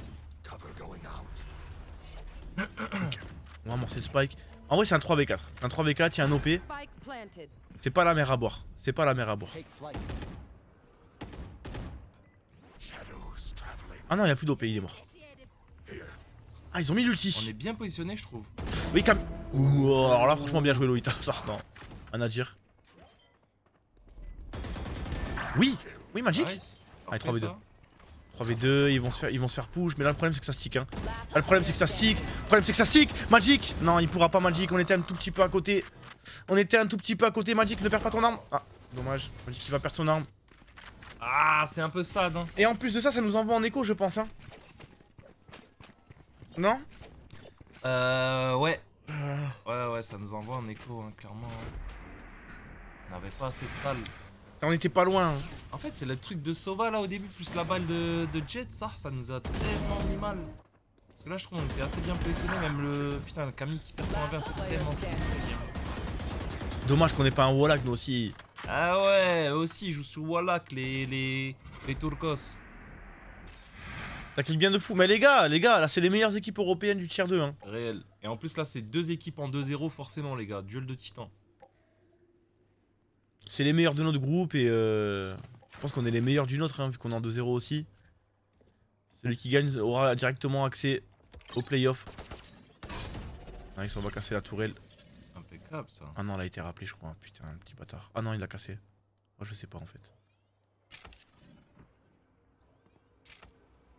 Ok, on va amorcer Spike. En vrai c'est un trois v quatre, un trois v quatre, il y a un O P. Spike planted. C'est pas la mer à boire, c'est pas la mer à boire. Take flight. Ah non, il y a plus d'O P, il est mort. Ah, ils ont mis On l'ulti. est bien positionné je trouve. Oui, Cam. Ouh, alors là, franchement, bien joué, Loïta. Ça, non. Rien à dire. Oui, oui, Magic. Nice. Allez, Parfait, trois v deux. ça. trois v deux, ils vont se faire, ils vont se faire push. Mais là, le problème, c'est que ça stick. Hein. Là, le problème, c'est que ça stick. Le problème, c'est que ça stick. Magic. Non, il pourra pas, Magic. On était un tout petit peu à côté. On était un tout petit peu à côté. Magic, ne perds pas ton arme. Ah, dommage. Magic, il va perdre son arme. Ah c'est un peu sad hein. Et en plus de ça, ça nous envoie en écho, je pense. Hein. Non? Euh ouais. Ouais ouais ça nous envoie en écho hein, clairement. hein. On n'avait pas assez de balles. On était pas loin. Hein. En fait c'est le truc de Sova là au début plus la balle de, de Jet ça ça nous a tellement mis mal. Parce que là je trouve qu'on était assez bien positionné même le putain le Camille qui perd son inverse c'est tellement difficile. Dommage qu'on ait pas un Wallach, nous aussi. Ah ouais eux aussi ils jouent sous Wallach les les les Turcos. Ça clique bien de fou. Mais les gars, les gars, là c'est les meilleures équipes européennes du tier deux. Hein. Réel. Et en plus là c'est deux équipes en deux zéro forcément les gars. Duel de titans. C'est les meilleurs de notre groupe et euh, je pense qu'on est les meilleurs du nôtre hein, vu qu'on est en deux zéro aussi. Celui qui gagne aura directement accès au playoff. Ah, ils on va casser la tourelle. Impeccable ça. Ah non, elle a été rappelée je crois. Hein. Putain, un petit bâtard. Ah non, il l'a cassé. Moi je sais pas en fait.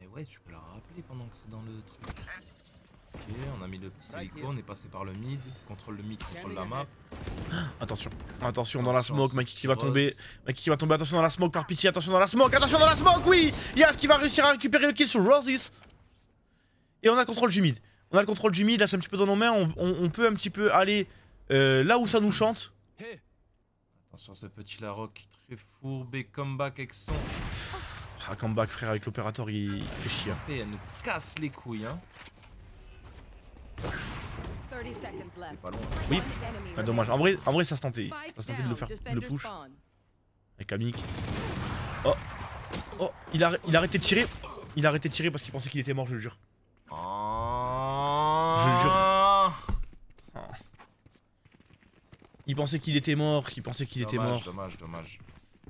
ouais, tu peux la rappeler pendant que c'est dans le truc. Ok, on a mis le petit hélico, on est passé par le mid. Contrôle le mid, contrôle la map. Attention, attention dans la Attention, smoke, c'est Mikey qui va Rose. tomber. Mikey qui va tomber, attention dans la smoke par pitié, attention dans la smoke, attention dans la smoke, oui. Yas qui va réussir à récupérer le kill sur Roses. Et on a le contrôle du mid. On a le contrôle du mid, là c'est un petit peu dans nos mains, on, on, on peut un petit peu aller euh, là où ça nous chante. Attention ce petit Larocque très fourbe et comeback avec son... Ah, comeback frère avec l'opérateur il, il fait chier. Et elle nous casse les couilles hein. thirty seconds C'est left. pas loin. Oui, One enemy ah, dommage. En vrai, en vrai ça se tentait. Spike Ça se tentait de le faire, down. de le Defender push. spawn. Avec Amik. Oh, oh, il a, il a arrêté de tirer. Il a arrêté de tirer parce qu'il pensait qu'il était mort, je le jure. Oh... Je le jure. Il pensait qu'il était mort, il pensait qu'il était Dommage, mort. Dommage, dommage.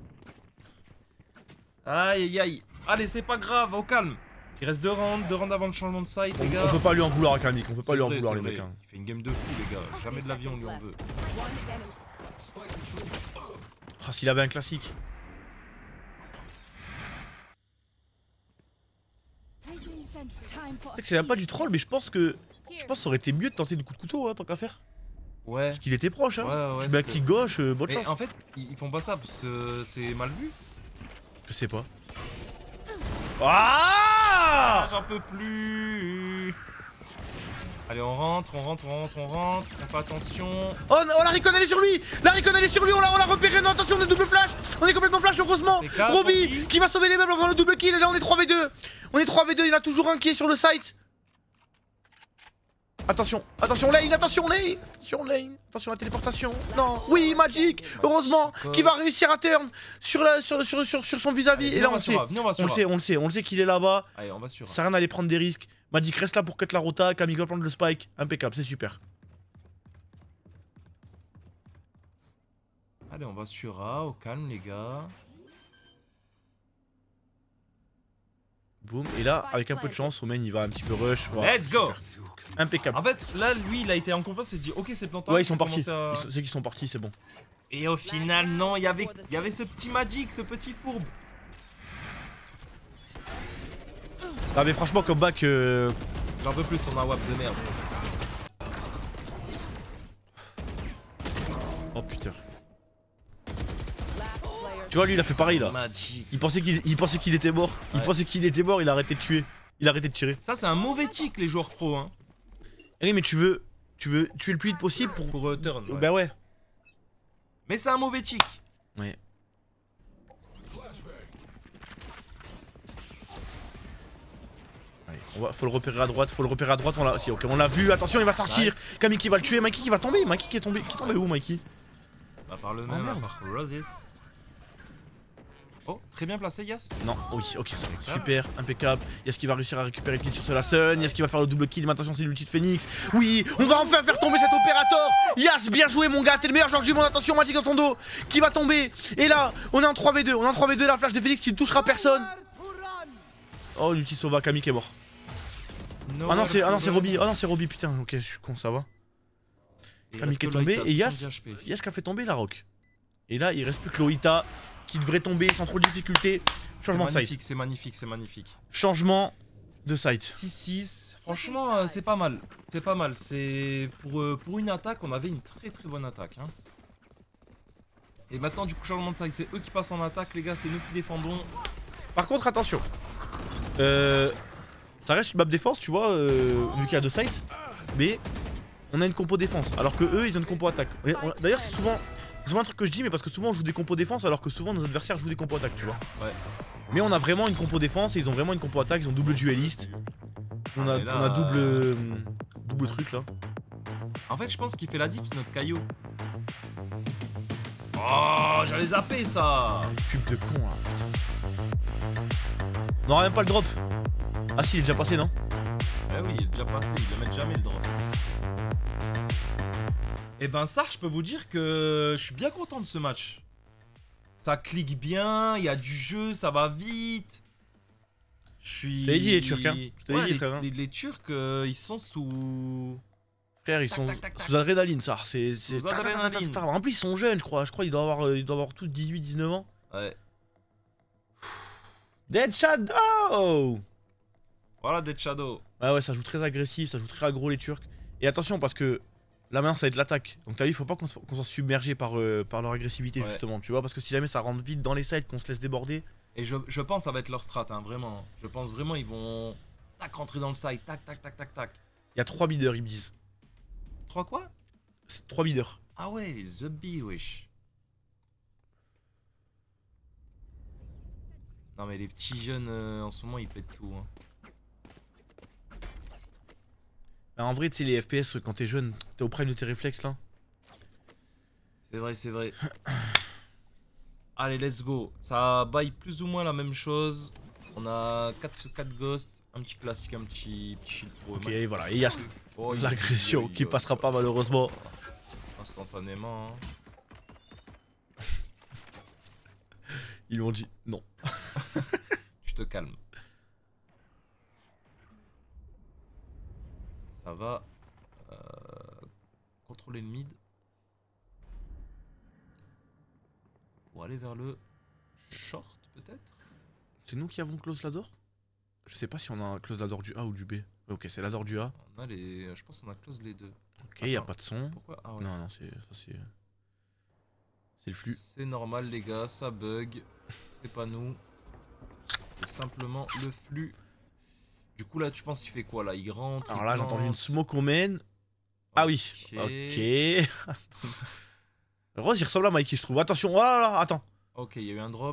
Aïe aïe aïe. Allez, c'est pas grave, au calme. Il reste deux rounds, deux rounds avant le changement de site, On, les gars. on peut pas lui en vouloir avec Amik, on peut pas C'est lui en vrai, vouloir c'est les vrai. mecs. Hein. Il fait une game de fou, les gars. Jamais de l'avion, on lui en veut. One enemy. Oh, s'il avait un classique. Time for C'est que c'est même pas du troll, mais je pense que. Je pense que ça aurait été mieux de tenter le coup de couteau, hein, tant qu'à faire. Ouais. Parce qu'il était proche, hein. Ouais, ouais. Tu mets un parce clic que- gauche, euh, bonne Mais chance. en fait, ils ils font pas ça parce que c'est mal vu. Je sais pas. Ah, Ah, j'en peux plus. Allez, on rentre, on rentre, on rentre, on rentre. On fait attention. Oh, oh, la recon elle est sur lui. La recon elle est sur lui, on l'a on l'a repéré. Non, attention, on est double flash. On est complètement flash, heureusement. C'est calme, Robbie Robbie. qui va sauver les meubles en faisant le double kill. Et là, on est trois v deux. On est trois v deux, il y en a toujours un qui est sur le site. Attention, attention Lane, attention Lane, attention Lane, attention la téléportation. Non, oui Magic, heureusement, qui va réussir à turn sur, la, sur, sur, sur, sur son vis-à-vis. Allez, Et là venez, on le va sur sait, A, venez, on va on sur le A. sait, on le sait, on le sait qu'il est là-bas. Allez, on va sur. Ça sert à rien d'aller prendre des risques. Magic reste là pour cut la rota, Camille va prendre le spike, impeccable, c'est super. Allez, on va sur A, au calme, les gars. Boum, et là, avec un peu de chance, Romain il va un petit peu rush. Voilà, Let's go. super. Impeccable. En fait, là, lui, il a été en confiance et s'est dit, ok, c'est plantable. Ouais, ils sont on partis. commence à- Ils sont- C'est qu'ils sont partis, c'est bon. Et au final, non, il y avait, il y avait ce petit Magic, ce petit fourbe. Ah, mais franchement, comme back. Euh... J'en peux plus, on a un wap de merde. Oh putain. Last player. Tu vois, lui il a fait pareil là. Magic. Il pensait qu'il il pensait qu'il était mort. Il Ouais. pensait qu'il était mort, il a arrêté de tuer. Il a arrêté de tirer. Ça, c'est un mauvais tic, les joueurs pro, hein. Eh oui, mais tu veux. Tu veux tuer le plus vite possible pour. Pour euh, turn. ouais. Bah ouais. Mais c'est un mauvais tic. Ouais. Allez, on va, faut le repérer à droite, faut le repérer à droite, on l'a. Si, ok, on l'a vu, attention, il va sortir. Camille qui va le tuer, Mikey qui va tomber, Mikey qui est tombé. Qui est tombé où, Mikey? Bah, par le Oh, même, merde. par Roses. Oh, très bien placé, Yas. Non, oui, ok, ça va. Super, impeccable. Yas qui va réussir à récupérer le kill sur Sola Sun. Yas qui va faire le double kill. Mais attention, c'est l'ulti de Phoenix. Oui, on va enfin faire tomber cet opérateur. Yas, bien joué, mon gars. T'es le meilleur joueur du monde. Attention, Magic dans ton dos. Qui va tomber. Et là, on est en trois v deux. On est en trois v deux. La flash de Phoenix qui ne touchera personne. Oh, l'ulti Sova, Camille qui est mort. Ah non, c'est ah non, c'est Robbie. Ah non, c'est Robbie, putain. Ok, je suis con, ça va. Camille qui est tombé. Et Yas, Yas qui a fait tomber la rock. Et là, il reste plus que Loïta qui devrait tomber sans trop de difficulté. Changement de C'est site. magnifique, c'est magnifique, c'est magnifique. Changement de site. six six, franchement, euh, c'est pas mal. C'est pas mal. C'est pour, euh, pour une attaque, on avait une très très bonne attaque. Hein. Et maintenant, du coup, changement de site, c'est eux qui passent en attaque, les gars, c'est nous qui défendons. Par contre, attention. Euh, ça reste une map défense, tu vois, euh, vu qu'il y a deux sites. Mais on a une compo défense, alors que eux, ils ont une compo attaque. On- on- D'ailleurs, c'est souvent, c'est souvent un truc que je dis, mais parce que souvent on joue des compos défense, alors que souvent nos adversaires jouent des compos attaque, tu vois. Ouais. Mais on a vraiment une compo défense et ils ont vraiment une compo attaque. Ils ont double dueliste. On a, Ah, mais là, on a double, euh, euh, double truc là. En fait, je pense qu'il fait la diff, c'est notre caillou. Oh, j'allais zapper ça. Pub de con là. On aura même pas le drop. Ah si, il est déjà passé, non? Eh oui, il est déjà passé, il le met jamais le drop. Et ben ça, je peux vous dire que je suis bien content de ce match. Ça clique bien, il y a du jeu, ça va vite. Je suis... Je t'avais dit les Turcs, hein. Je t'avais Ouais, dit, les, frère, hein. les- les Turcs, euh, ils sont sous... Frère, ils Tac, sont tac, tac, tac. sous adrénaline, ça. C'est. Sous c'est- adrénaline. En plus, ils sont jeunes, je crois. Je crois qu'ils doivent avoir, euh, ils doivent avoir tous dix-huit dix-neuf ans. Ouais. Dead Shadow! Voilà Dead Shadow. Ouais, ouais, ça joue très agressif, ça joue très aggro les Turcs. Et attention, parce que là maintenant ça va être l'attaque. Donc t'as vu, faut pas qu'on qu'on soit submergé par, euh, par leur agressivité, Ouais. justement. Tu vois, parce que si jamais ça rentre vite dans les sides, qu'on se laisse déborder. Et je, je pense que ça va être leur strat, hein, vraiment. Je pense vraiment ils vont tac rentrer dans le side, tac tac tac tac tac. Il y a trois biders, ils me disent. Trois quoi? trois biders. Ah ouais, The Bee, wesh. Non mais les petits jeunes euh, en ce moment ils pètent tout. Hein. Bah, en vrai, tu sais, les F P S, quand t'es jeune, t'es au prime de tes réflexes là. C'est vrai, c'est vrai. Allez, let's go. Ça baille plus ou moins la même chose. On a quatre ghosts, un petit classique, un petit, petit shield pour eux. Ok, et voilà. Et il y a Oh, il- l'agression il- qui il- passera pas malheureusement. Instantanément. Hein. Ils m'ont dit non. Tu te calmes. Ça va. Euh, contrôler le mid. Pour aller vers le short peut-être. C'est nous qui avons close la door? Je sais pas si on a un close la door du A ou du B. Ok, c'est la door du A. On a les. Je pense qu'on a close les deux. Ok, y a Attends. pas de son. Pourquoi? Ah ouais. Non, non, c'est ça, c'est. C'est le flux. C'est normal les gars, ça bug. C'est pas nous. C'est simplement le flux. Du coup là tu penses qu'il fait quoi là? Il rentre. Alors il là, j'ai entendu une plante. smoke au main. Ah oui. Ok. Ok. Rose, il ressemble à Mikey, je trouve. Attention, oh là là, attends. Ok, il y a eu un drop.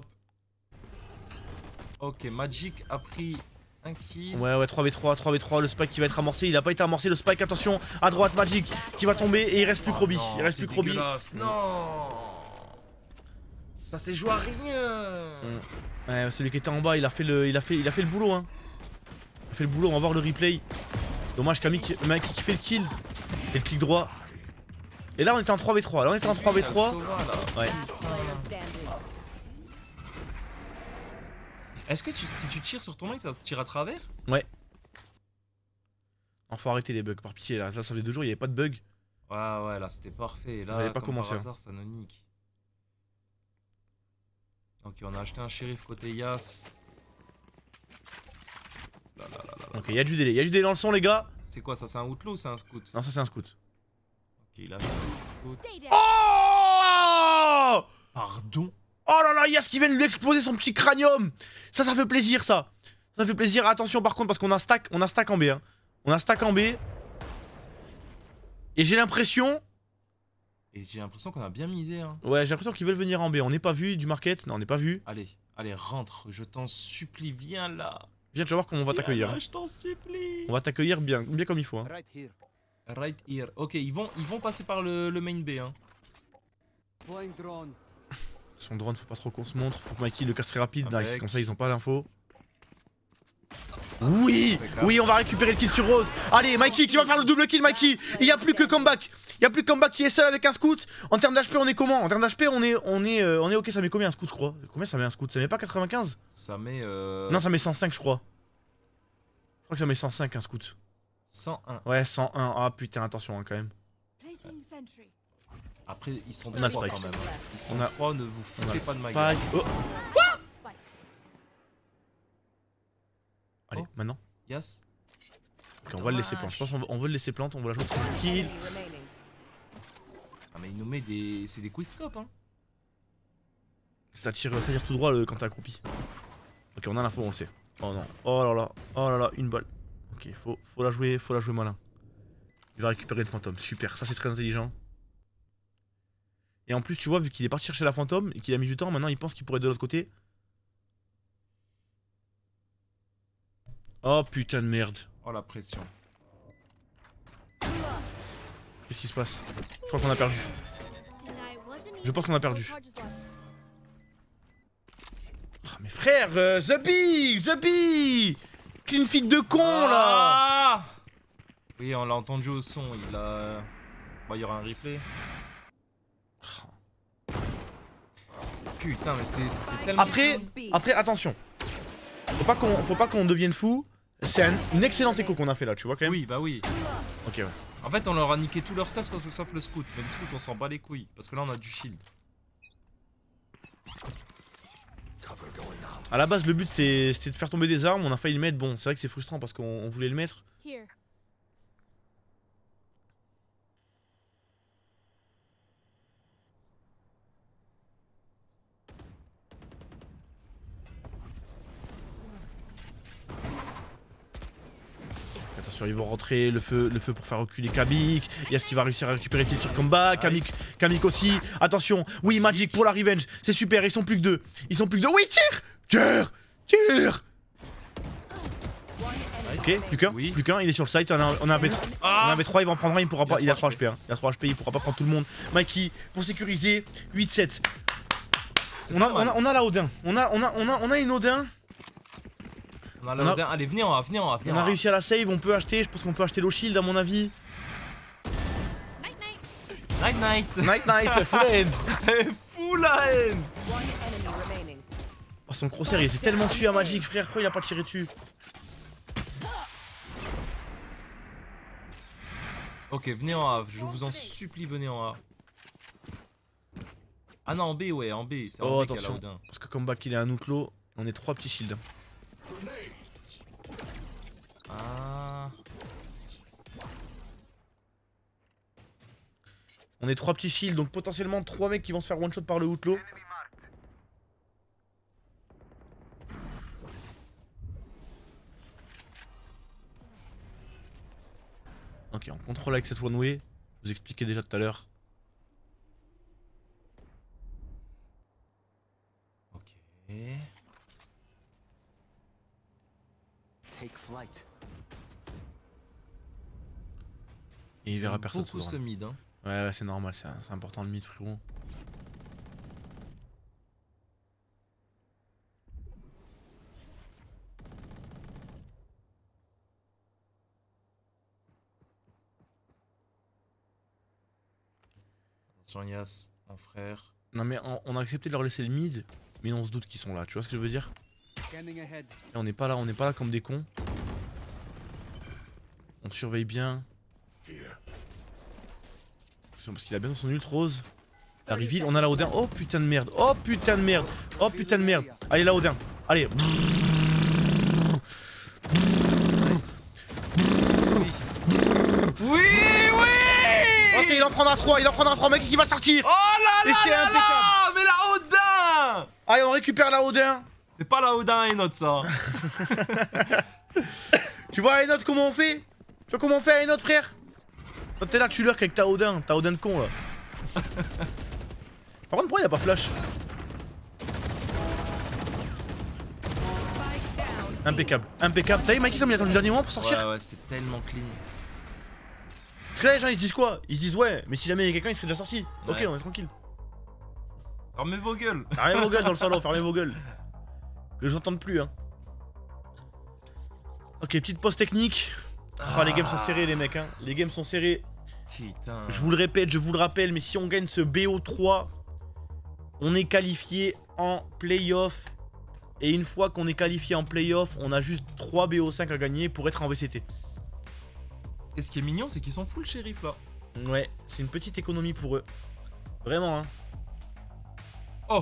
Ok, Magic a pris un kill. Ouais, ouais, trois v trois, trois v trois, le spike qui va être amorcé. Il a pas été amorcé, le spike, attention. À droite, Magic qui va tomber et il reste plus Oh Krobi. non, Il reste c'est plus Krobi. dégueulasse. Non. Ça s'est joué à rien. Mm. Ouais, celui qui était en bas, il a fait le, il a fait, il a fait le boulot, hein. Il a fait le boulot, on va voir le replay. Dommage qu'Ami qui, Mikey qui fait le kill. Et le clic droit. Et là, on était en trois v trois. Là, on était en trois v trois. Ouais. Est-ce que tu, si tu tires sur ton mec, ça te tire à travers? Ouais. Non, faut arrêter les bugs, par pitié. Là, là ça fait deux jours, il y avait pas de bugs. Ouais, ouais, là c'était parfait. Là, Vous avez pas comme commencé, par hein. hasard, ça nous nique. Ok, on a acheté un shérif côté Yas. Là, là, là, là, là. Ok, il y a du délai. Il y a du délai dans le son, les gars. C'est quoi ça? C'est un outlaw ou c'est un scout? Non, ça, c'est un scout. Ok, il a fait un scout. Oh! Pardon? Oh là là, Yas qui vient de lui exploser son petit cranium. Ça, ça fait plaisir, ça. Ça fait plaisir. Attention, par contre, parce qu'on a stack, on a stack en B. Hein. On a stack en B. Et j'ai l'impression. Et j'ai l'impression qu'on a bien misé. Hein. Ouais, j'ai l'impression qu'ils veulent venir en B. On n'est pas vu du market. Non, on n'est pas vu. Allez, allez, rentre. Je t'en supplie, viens là. Viens, tu vas voir comment on va Viens t'accueillir. là, Hein. je t'en supplie. On va t'accueillir bien, bien comme il faut. Hein. Right here. Right here. Ok, ils vont, ils vont passer par le, le main B. Hein. Flying drone. Son drone, faut pas trop qu'on se montre. Faut que Mikey le casse très rapide. Avec. Nice, comme ça, ils ont pas l'info. Oui, Impeccable. oui, on va récupérer le kill sur Rose. Allez, Mikey qui va faire le double kill, Mikey. Il y a plus que comeback. Il y a plus que comeback qui est seul avec un scout. En termes d'H P, on est comment? En termes d'H P, on est, on est, euh, on est ok. Ça met combien un scout, je crois? Combien ça met un scout? Ça met pas quatre-vingt-quinze? Ça met. Euh... Non, ça met cent cinq, je crois. Je crois que ça met cent cinq un scout. cent un. Ouais, cent un. Ah putain, attention hein, quand même. Placing sentry. Après, ils sont On a le trois spike. quand même. hein. Ils sont On a- trois, ne vous On a foutez le pas de ma gueule. spike. Oh. Spike. Allez, Oh. maintenant. Yas. Ok, on va le laisser plante. Je pense qu'on va- on veut le laisser plante. On va la jouer tranquille. Enemy remaining. Ah, mais il nous met des. C'est des quickscopes, hein. Ça tire, ça tire tout droit le, quand t'es accroupi. Ok, on a l'info, on le sait. Oh non. Oh là là. Oh là là, une balle. Ok, faut, faut la jouer, faut la jouer malin. Il va récupérer une fantôme. Super, ça c'est très intelligent. Et en plus, tu vois, vu qu'il est parti chercher la fantôme et qu'il a mis du temps, maintenant il pense qu'il pourrait être de l'autre côté. Oh putain de merde. Oh la pression. Qu'est-ce qui se passe? Je crois qu'on a perdu. Je pense qu'on a perdu. Oh, mais frère, euh, The Bee, The Bee, c'est une fille de con là. Ah oui, on l'a entendu au son. Il a. Bah, il y aura un replay. Putain, mais c'était c'était tellement. Après, après attention. Faut pas qu'on, faut pas qu'on devienne fou. C'est un- une excellente écho qu'on a fait là, tu vois quand même. Oui, bah oui. Ok ouais. En fait, on leur a niqué tout leur stuff sauf, sauf le scout. Mais le scout, on s'en bat les couilles. Parce que là, on a du shield. À la base, le but c'était de faire tomber des armes. On a failli le mettre. Bon, c'est vrai que c'est frustrant parce qu'on on voulait le mettre. Here. Attention, ils vont rentrer. Le feu, le feu pour faire reculer Kamik. Yas qui va réussir à récupérer le kill sur combat. Kamik, Kamik aussi. Attention. Oui, Magic pour la revenge. C'est super. Ils sont plus que deux. Ils sont plus que deux. Oui, tire, tire, tire. Ok, plus qu'un, oui. plus qu'un, il est sur le site, on a, on a un V trois, ah on a un V trois, il va en prendre un, il pourra pas, il a trois H P, hein. Il a trois H P, il pourra pas prendre tout le monde. Mikey, pour sécuriser, huit sept. On a, on a, on a la Odin, on a, on a, on a, on a une Odin. On a la Odin, allez venez en A, venez en A, venez On a réussi à la save, on peut acheter, je pense qu'on peut acheter l'eau shield à mon avis. Night night. Night night. Night night, full haine. Full haine. Oh, son crosshair il était tellement tué à Magic, frère, pourquoi il a pas tiré dessus? Ok, venez en A, je vous en supplie, venez en A. Ah non, en B, ouais, en B, c'est en Oh, B qu'il y a la attention, Odin. parce que comme back il est un outlaw, on est trois petits shields. Ah. On est trois petits shields, donc potentiellement trois mecs qui vont se faire one shot par le outlaw. Ok, on contrôle avec cette one way. Je vous expliquais déjà tout à l'heure. Ok. Take flight. Et il verra personne. Beaucoup ce mid, hein. Ouais, ouais, c'est normal, c'est important le mid, frérot. Attention Yas, mon frère. Non mais on, on a accepté de leur laisser le mid, mais on se doute qu'ils sont là, tu vois ce que je veux dire? Scanning ahead. Et on n'est pas là, on n'est pas là comme des cons. On surveille bien. Parce qu'il a bien son ult rose. La reveal, on a la Odin. Oh putain de merde, oh putain de merde, oh putain de merde. Allez la Odin, allez. Oui, oui. Ok, il en prendra trois, il en prendra trois, mec, qui va sortir. Oh là là. Et c'est là impeccable. là, mais la Odin. Allez, on récupère la Odin. C'est pas la Odin et notre ça. Tu vois Enot comment on fait? Tu vois comment on fait Enot, frère? Toi t'es là, tu lurk avec ta Odin, ta Odin de con là. Par contre, pourquoi il a pas flash? Impeccable, impeccable. T'as vu Mikey comme il a attendu le dernier moment pour sortir? Ouais, ouais, c'était tellement clean. Parce que là les gens ils se disent quoi? Ils se disent ouais, mais si jamais il y a quelqu'un il serait déjà sorti. Ouais. Ok, on est tranquille. Fermez vos gueules. Fermez vos gueules dans le salon, fermez vos gueules. Que je n'entende plus hein. Ok, petite pause technique. Ah, les games sont serrés les mecs hein. Les games sont serrés. Putain. Je vous le répète, je vous le rappelle, mais si on gagne ce B O trois, on est qualifié en playoff. Et une fois qu'on est qualifié en playoff, on a juste trois B O cinq à gagner pour être en V C T. Et ce qui est mignon, c'est qu'ils sont full shérif là. Ouais, c'est une petite économie pour eux. Vraiment hein. Oh.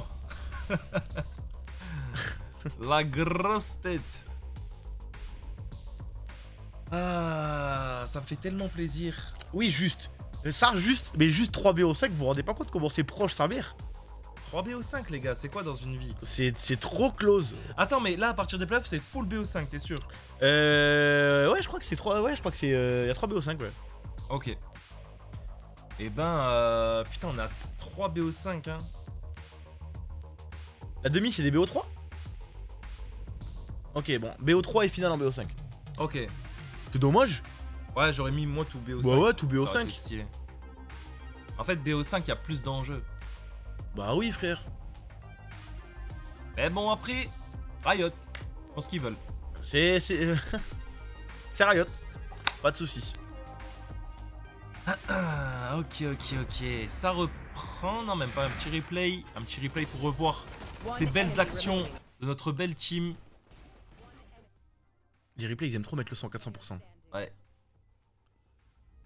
La grosse tête. Ah, ça me fait tellement plaisir. Oui, juste. Ça, juste, mais juste trois B O cinq, vous vous rendez pas compte comment c'est proche sa mère? trois B O cinq les gars, c'est quoi dans une vie? C'est trop close. Attends, mais là à partir des playoffs c'est full B O cinq, t'es sûr? Euh... Ouais, je crois que c'est trois... Ouais, je crois que c'est... Euh... Il y a trois B O cinq, ouais. Ok. Et ben... Euh... Putain, on a trois B O cinq, hein. La demi, c'est des B O trois? Ok, bon. B O trois et finale en B O cinq. Ok. C'est dommage. Ouais, j'aurais mis moi tout B O cinq. Bah ouais, tout B O Ça aurait cinq. été stylé. En fait, B O cinq, il y a plus d'enjeux. Bah oui, frère. Mais bon, après, Riot. Ils font ce qu'ils veulent. C'est... C'est... c'est Riot. Pas de soucis. Ah, ok, ok, ok. Ça reprend. Non, même pas. Un petit replay. Un petit replay pour revoir ces belles actions de notre belle team. Les replays, ils aiment trop mettre le son à quatre cents pour cent. Ouais.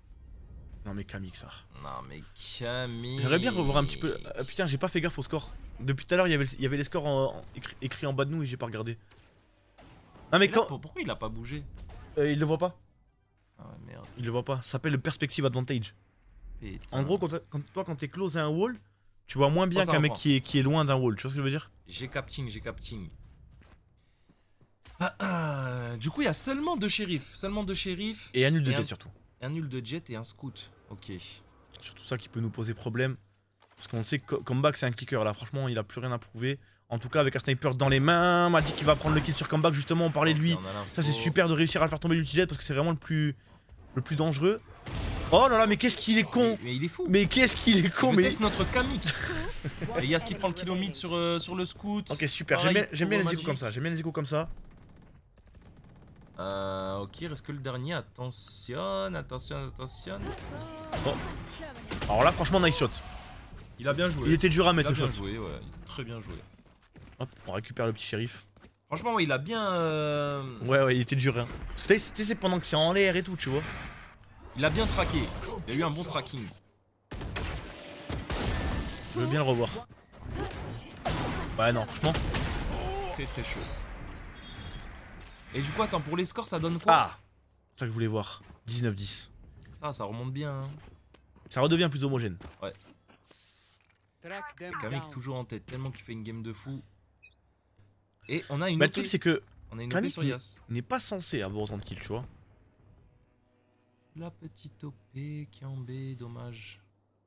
Non mais Kamik ça. Non mais Camille. J'aimerais bien revoir un petit peu... Euh, putain, j'ai pas fait gaffe au score. Depuis tout à l'heure, il y avait- il y avait les scores en- en- écrit, écrits en bas de nous et j'ai pas regardé. Non mais Et là, quand... pour- pourquoi il a pas bougé? Euh, il le voit pas. Ah ouais, merde. Il le voit pas. Ça s'appelle le perspective advantage. Putain. En gros, quand, t'as- quand- toi, quand t'es close à un wall, tu vois moins bien Oh, ça qu'un mec reprend. qui est, qui est loin d'un wall. Tu vois ce que je veux dire? J'ai capting, j'ai capting. Ah, ah, du coup, il y a seulement deux shérifs. Seulement deux shérifs. Et un nul de Et jet un- surtout. Un nul de jet et un scout. Ok. Surtout ça qui peut nous poser problème. Parce qu'on sait que Comeback c'est un clicker là. Franchement, il a plus rien à prouver. En tout cas, avec un sniper dans les mains, Magic qui va prendre le kill sur Comeback. Justement, on parlait de lui. Ok, on a l'info. Ça, c'est super de réussir à le faire tomber l'ulti jet parce que c'est vraiment le plus, le plus dangereux. Oh là là, mais qu'est-ce qu'il est con! Mais, mais il est fou. Mais qu'est-ce qu'il est con! Il Mais. teste notre Kamik. Et Yas qui prend le kilomètre sur, euh, sur le scout. Ok, super. J'aime Pareil bien, j'aime pour bien les Magic. échos comme ça. J'aime bien les échos comme ça. Euh, ok, reste que le dernier. Attention, attention, attention. Alors là, franchement, nice shot. Il a bien joué. Il était dur à Il mettre a ce bien shot. joué, ouais. Il a très bien joué. Hop, on récupère le petit shérif. Franchement, ouais, il a bien. euh, Ouais, ouais, il était dur. Hein. Parce que tu sais, c'est pendant que c'est en l'air et tout, tu vois. Il a bien traqué. Il a eu un bon tracking. Je veux bien le revoir. Ouais, non, franchement. Très très chaud. Et du coup, attends, pour les scores, ça donne quoi? Ah! C'est ça que je voulais voir. dix-neuf dix. Ça, ça remonte bien. Hein. Ça redevient plus homogène. Track them Kamik down. toujours en tête, tellement qu'il fait une game de fou. Et on a une Mais le O P. truc, c'est que On a une O P Kamik sur n'est- Yas. n'est pas censé avoir autant de kills, tu vois. La petite O P qui est en B, dommage.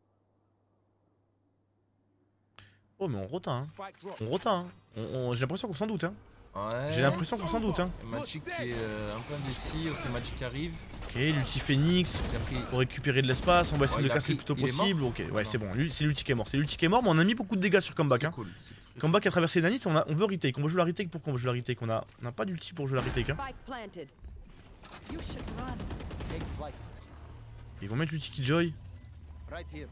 Oh, mais on rota, hein. Spike drop. On rota, hein. On- on- J'ai l'impression qu'on s'en doute, hein. Ouais. J'ai l'impression qu'on s'en doute, hein. Et Magic qui est euh, un peu indécis. Ok, Magic arrive. Ok, l'ulti Phoenix. Il a pris. Pour récupérer de l'espace, on va essayer Ouais, de il a casser le pris- plus tôt il est possible. mort Ok, ouais, Non. c'est bon. Lui, c'est l'ulti qui est mort. C'est l'ulti qui est mort, mais on a mis beaucoup de dégâts sur Comeback, C'est hein. cool. c'est très, très Comeback a traversé Nanite, on, a, on veut retake. On veut jouer la retake. Pourquoi on veut jouer la retake? On a, on a pas d'ulti pour jouer la retake, hein. Spike planted. You should run. Take flight. Ils vont mettre l'ulti Killjoy. Right here.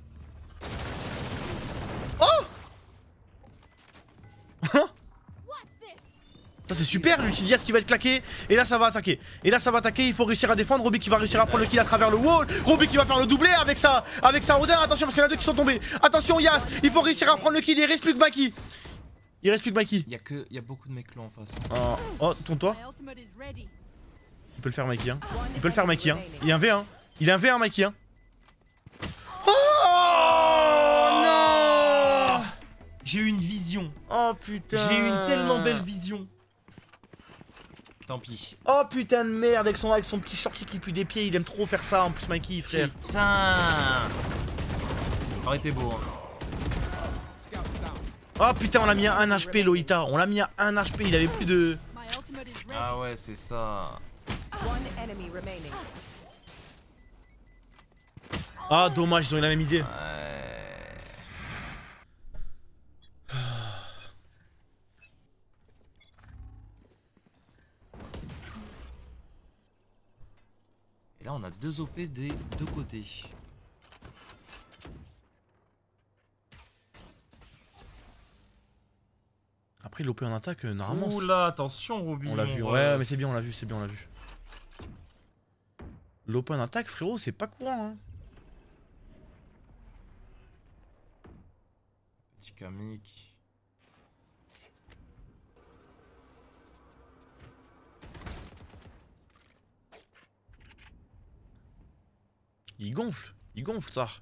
Watch this. Ça c'est super, l'ulti Diaz qui va être claqué. Et là ça va attaquer. Et là ça va attaquer, il faut réussir à défendre. Roby qui va réussir à prendre le kill à travers le wall. Roby qui va faire le doublé avec ça. Avec sa Odin. Attention parce qu'il y en a deux qui sont tombés. Attention Yas, il faut réussir à prendre le kill. Il reste plus que Maki. Il reste plus que Maki. Il y a que, il y a beaucoup de mecs là en face. Oh, oh tourne-toi. My ultimate is ready. Il peut le faire Mikey, hein. One Il peut le faire enemy Mikey, hein. remaining. Il y a un V un. Il a un V un Mikey, hein. Oh non. J'ai eu une vision. Oh putain. J'ai eu une tellement belle vision. Tant pis. Oh putain de merde avec son, avec son petit shorty qui pue des pieds. Il aime trop faire ça en plus Mikey frère. Putain. Ça aurait été beau. Hein. Scout down. Oh putain on l'a mis à un H P Loïta. On l'a mis à un H P. Il avait plus de... My ultimate is ready. Ah ouais, c'est ça. One enemy remaining. Ah dommage ils ont eu la même idée. Ouais. Et là, on a deux O P des deux côtés. Après l'O P en attaque euh, normalement... c'est- Oula, attention, Roby. On l'a vu, mon ouais ref. mais c'est bien on l'a vu, c'est bien on l'a vu. L'O P en attaque frérot c'est pas courant hein. Petit Kamik. Il gonfle, il gonfle ça.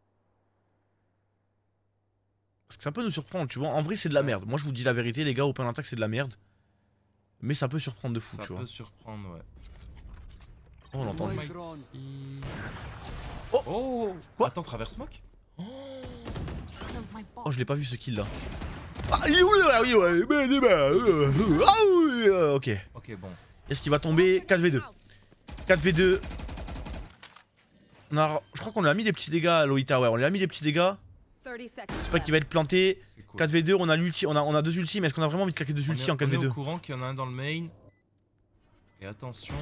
Parce que ça peut nous surprendre, tu vois. En vrai, c'est de la merde. Moi, je vous dis la vérité, les gars, open attack, c'est de la merde. Mais ça peut surprendre de fou, Ça tu peut vois. surprendre, ouais. Oh, on l'entend. Deploy drone. Oh. Oh Quoi? Attends, traverse smoke. Killed my Oh, boss. je l'ai pas vu ce kill là. Ah, il est où là? Oui, ouais, mais, mais, mais, euh, ah, oui, euh, ok. Ok, bon. Est-ce qu'il va tomber? quatre v deux. quatre v deux. On a... Je crois qu'on lui a mis des petits dégâts à Loïta, ouais. On lui a mis des petits dégâts. thirty seconds. C'est pas qu'il va être planté. C'est cool. quatre v deux, on a l'ulti, on a, on a deux ultis, mais est-ce qu'on a vraiment envie de claquer deux On ultis est- en quatre v On est deux? au courant qu'il y en a un dans le main. Et attention.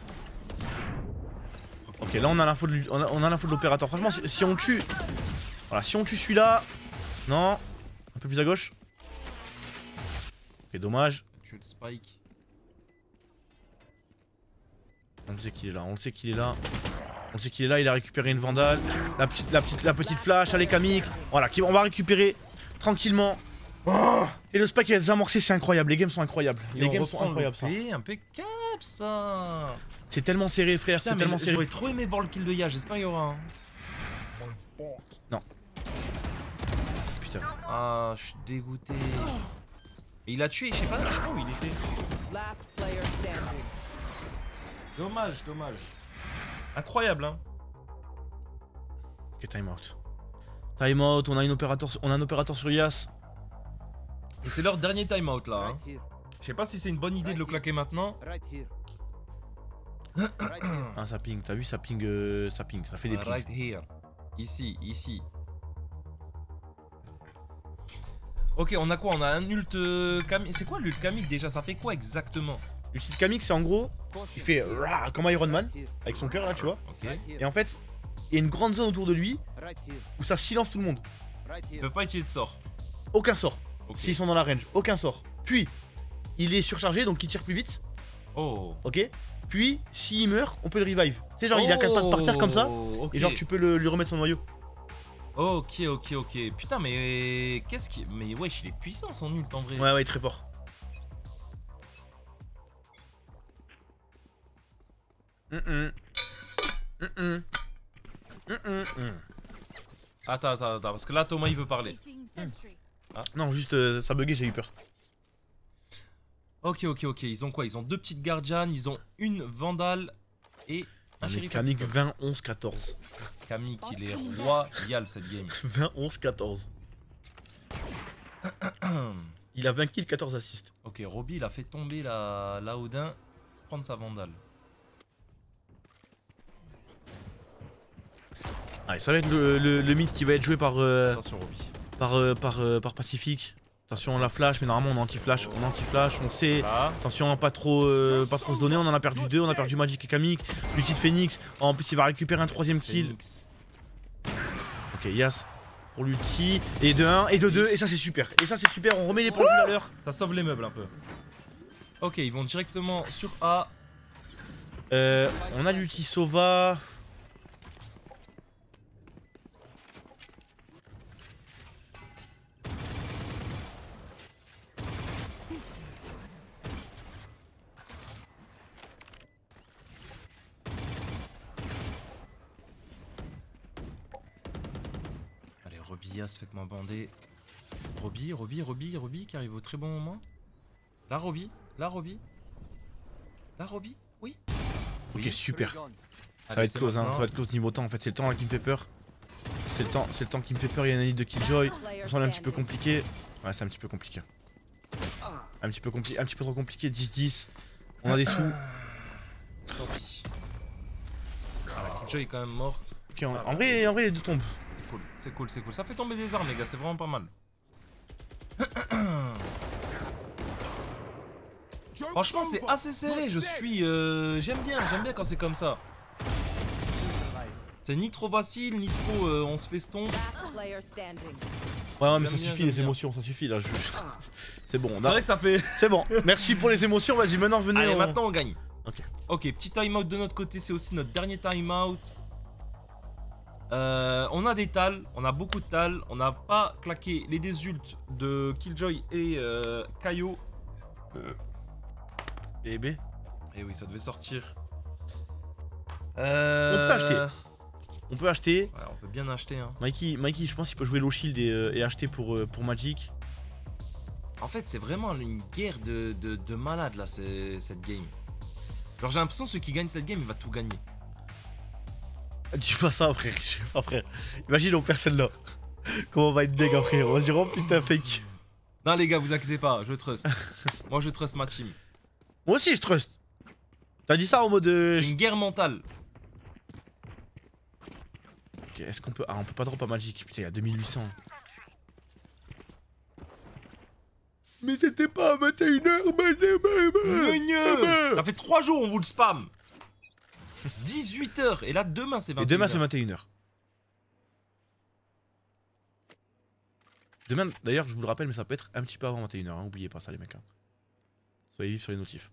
Ok, là on a l'info de l'u- on a, on a l'info de l'opérateur. Franchement, si, si on tue, voilà, si on tue celui-là, non, un peu plus à gauche. Ok, dommage. Tu le spike. On sait qu'il est là, on sait qu'il est là. On sait qu'il est là, il a récupéré une vandale. La petite, la petite, la petite flash, allez Kamik. Voilà, qui- on va récupérer tranquillement Oh et le spike qui a désamorcé, c'est incroyable. Les games sont incroyables. Et Les on games sont reprend le incroyables, ça. play, impeccable ça. C'est tellement serré, frère. Putain, C'est mais tellement serré. j'aurais trop aimé voir le kill de Ya, j'espère qu'il y aura un. Non. Putain. Ah, je suis dégoûté. Et il a tué, je sais pas, je sais pas où il était. Last player standing. Dommage, dommage. Incroyable, hein. Ok, time out. Time out, on a, une opérateur, on a un opérateur sur Yas. Et c'est leur dernier timeout là. Right Hein. here. Je sais pas si c'est une bonne idée de le claquer maintenant. Right here. Right here. Ah, ça ping, t'as vu, ça ping, euh, ça ping, ça fait des pings. Right here. Ici, ici. Ok, on a quoi? On a un ult euh, Kami. C'est quoi l'ult Kamik déjà? Ça fait quoi exactement? L'ulti de Kamik, c'est en gros, Caution. il fait rah, comme Iron Man, Right here. avec son cœur là, tu vois. Ok. Right here. Et en fait, il y a une grande zone autour de lui Right here. où ça silence tout le monde. Right Il here. peut pas utiliser de sort. Aucun sort. Ok. S'ils sont dans la range, aucun sort. Puis, il est surchargé, donc il tire plus vite, Oh. ok. Puis, s'il meurt, on peut le revive. Tu sais, genre, il a quatre pattes par terre comme ça, Oh, ok. et genre, tu peux le- lui remettre son noyau. Ok, ok, ok. Putain, mais qu'est-ce qui. Mais wesh, il est puissant son ult en vrai. Ouais, ouais, très fort. Mm -mm. Mm -mm. Mm -mm. Mm. Attends, attends, attends, parce que là Thomas il veut parler. Non, juste, euh, ça buguait, j'ai eu peur. Ok, ok, ok. Ils ont quoi? Ils ont deux petites Guardians, ils ont une Vandale et un Ah, mais shérif. Kamik Pistol. vingt, onze, quatorze. Kamik, il est royal cette game. vingt, onze, quatorze. Il a vingt kills, quatorze assists. Ok, Robbie il a fait tomber la, la Odin pour prendre sa Vandale. Allez, ça va être le, le, le mythe qui va être joué par, euh, Attention Robbie. par, euh, par, euh, par Pacifique. Attention, la flash, mais normalement on est anti-flash, on est anti-flash, on sait. Là, Attention, pas trop, euh, pas trop se donner, on en a perdu deux, on a perdu Magic et Kamik. L'ulti de Phoenix, en plus il va récupérer un troisième kill. Phoenix. Ok, Yas pour l'ulti, et de un, et de deux, et ça c'est super. Et ça c'est super, on remet les points à l'heure. Ça sauve les meubles un peu. Ok, ils vont directement sur A. Euh, on a l'ulti Sova. Allez, Robbie, Yas, faites-moi bander. Robbie, Robbie, Robbie, Robbie qui arrive au très bon moment. Là, Robbie, là, Robbie. Là, Robbie, oui. Ok, Oui. super. Free zone. Ça Allez, va être c'est close, hein, ça maintenant. va être close niveau temps en fait, c'est le temps là qui me fait peur. C'est le temps, c'est le temps qui me fait peur, il y a une année de Killjoy. Player On sent un petit peu standing. compliqué. Ouais, c'est un petit peu compliqué. Un petit peu compliqué, un petit peu trop compliqué, dix dix. On a des sous. Tant pis. Ah, Killjoy est quand même mort. Ok, en, en vrai, en vrai les deux tombent. C'est cool, c'est cool, c'est cool. Ça fait tomber des armes, les gars, c'est vraiment pas mal. Franchement, c'est assez serré. Je suis. euh, J'aime bien, j'aime bien quand c'est comme ça. C'est ni trop facile, ni trop euh, on se festompe. Last player standing. Ouais, ouais, mais J'aime ça bien, suffit j'aime les bien. émotions, ça suffit là. Je... C'est bon, on C'est a... vrai que ça fait. c'est bon. Merci pour les émotions. Vas-y, maintenant venez. Allez, on- maintenant on gagne. Ok. Ok, petit timeout de notre côté, c'est aussi notre dernier timeout. Euh, on a des tals, on a beaucoup de tals, on n'a pas claqué les désultes de Killjoy et euh, Kaio. Et B. Et oui, ça devait sortir. Euh... On peut acheter. On peut acheter. Ouais, on peut bien acheter. Hein. Mikey, Mikey, je pense qu'il peut jouer low shield et, euh, et acheter pour, euh, pour Magic. En fait, c'est vraiment une guerre de, de, de malade là, c'est- cette game. Genre, j'ai l'impression que celui qui gagne cette game, il va tout gagner. Dis pas ça, frère. Je sais pas, frère. Imagine, on perd celle-là. Comment on va être deg après? On va se dire, oh putain, fake. Non, les gars, vous inquiétez pas, je trust. Moi, je trust ma team. Moi aussi, je trust. T'as dit ça en mode. euh, C'est une guerre mentale. Ok, est-ce qu'on peut. Ah, on peut pas drop à Magic. Putain, il y a deux mille huit cents. Mais c'était pas à vingt et une heures, Ça fait trois jours, on vous le spam. dix-huit heures. Et là, demain, c'est vingt et une Et demain, heures. c'est vingt et une heures. Demain, d'ailleurs, je vous le rappelle, mais ça peut être un petit peu avant vingt et une heures. Hein. Oubliez pas ça, les mecs. Hein. Soyez vifs sur les notifs.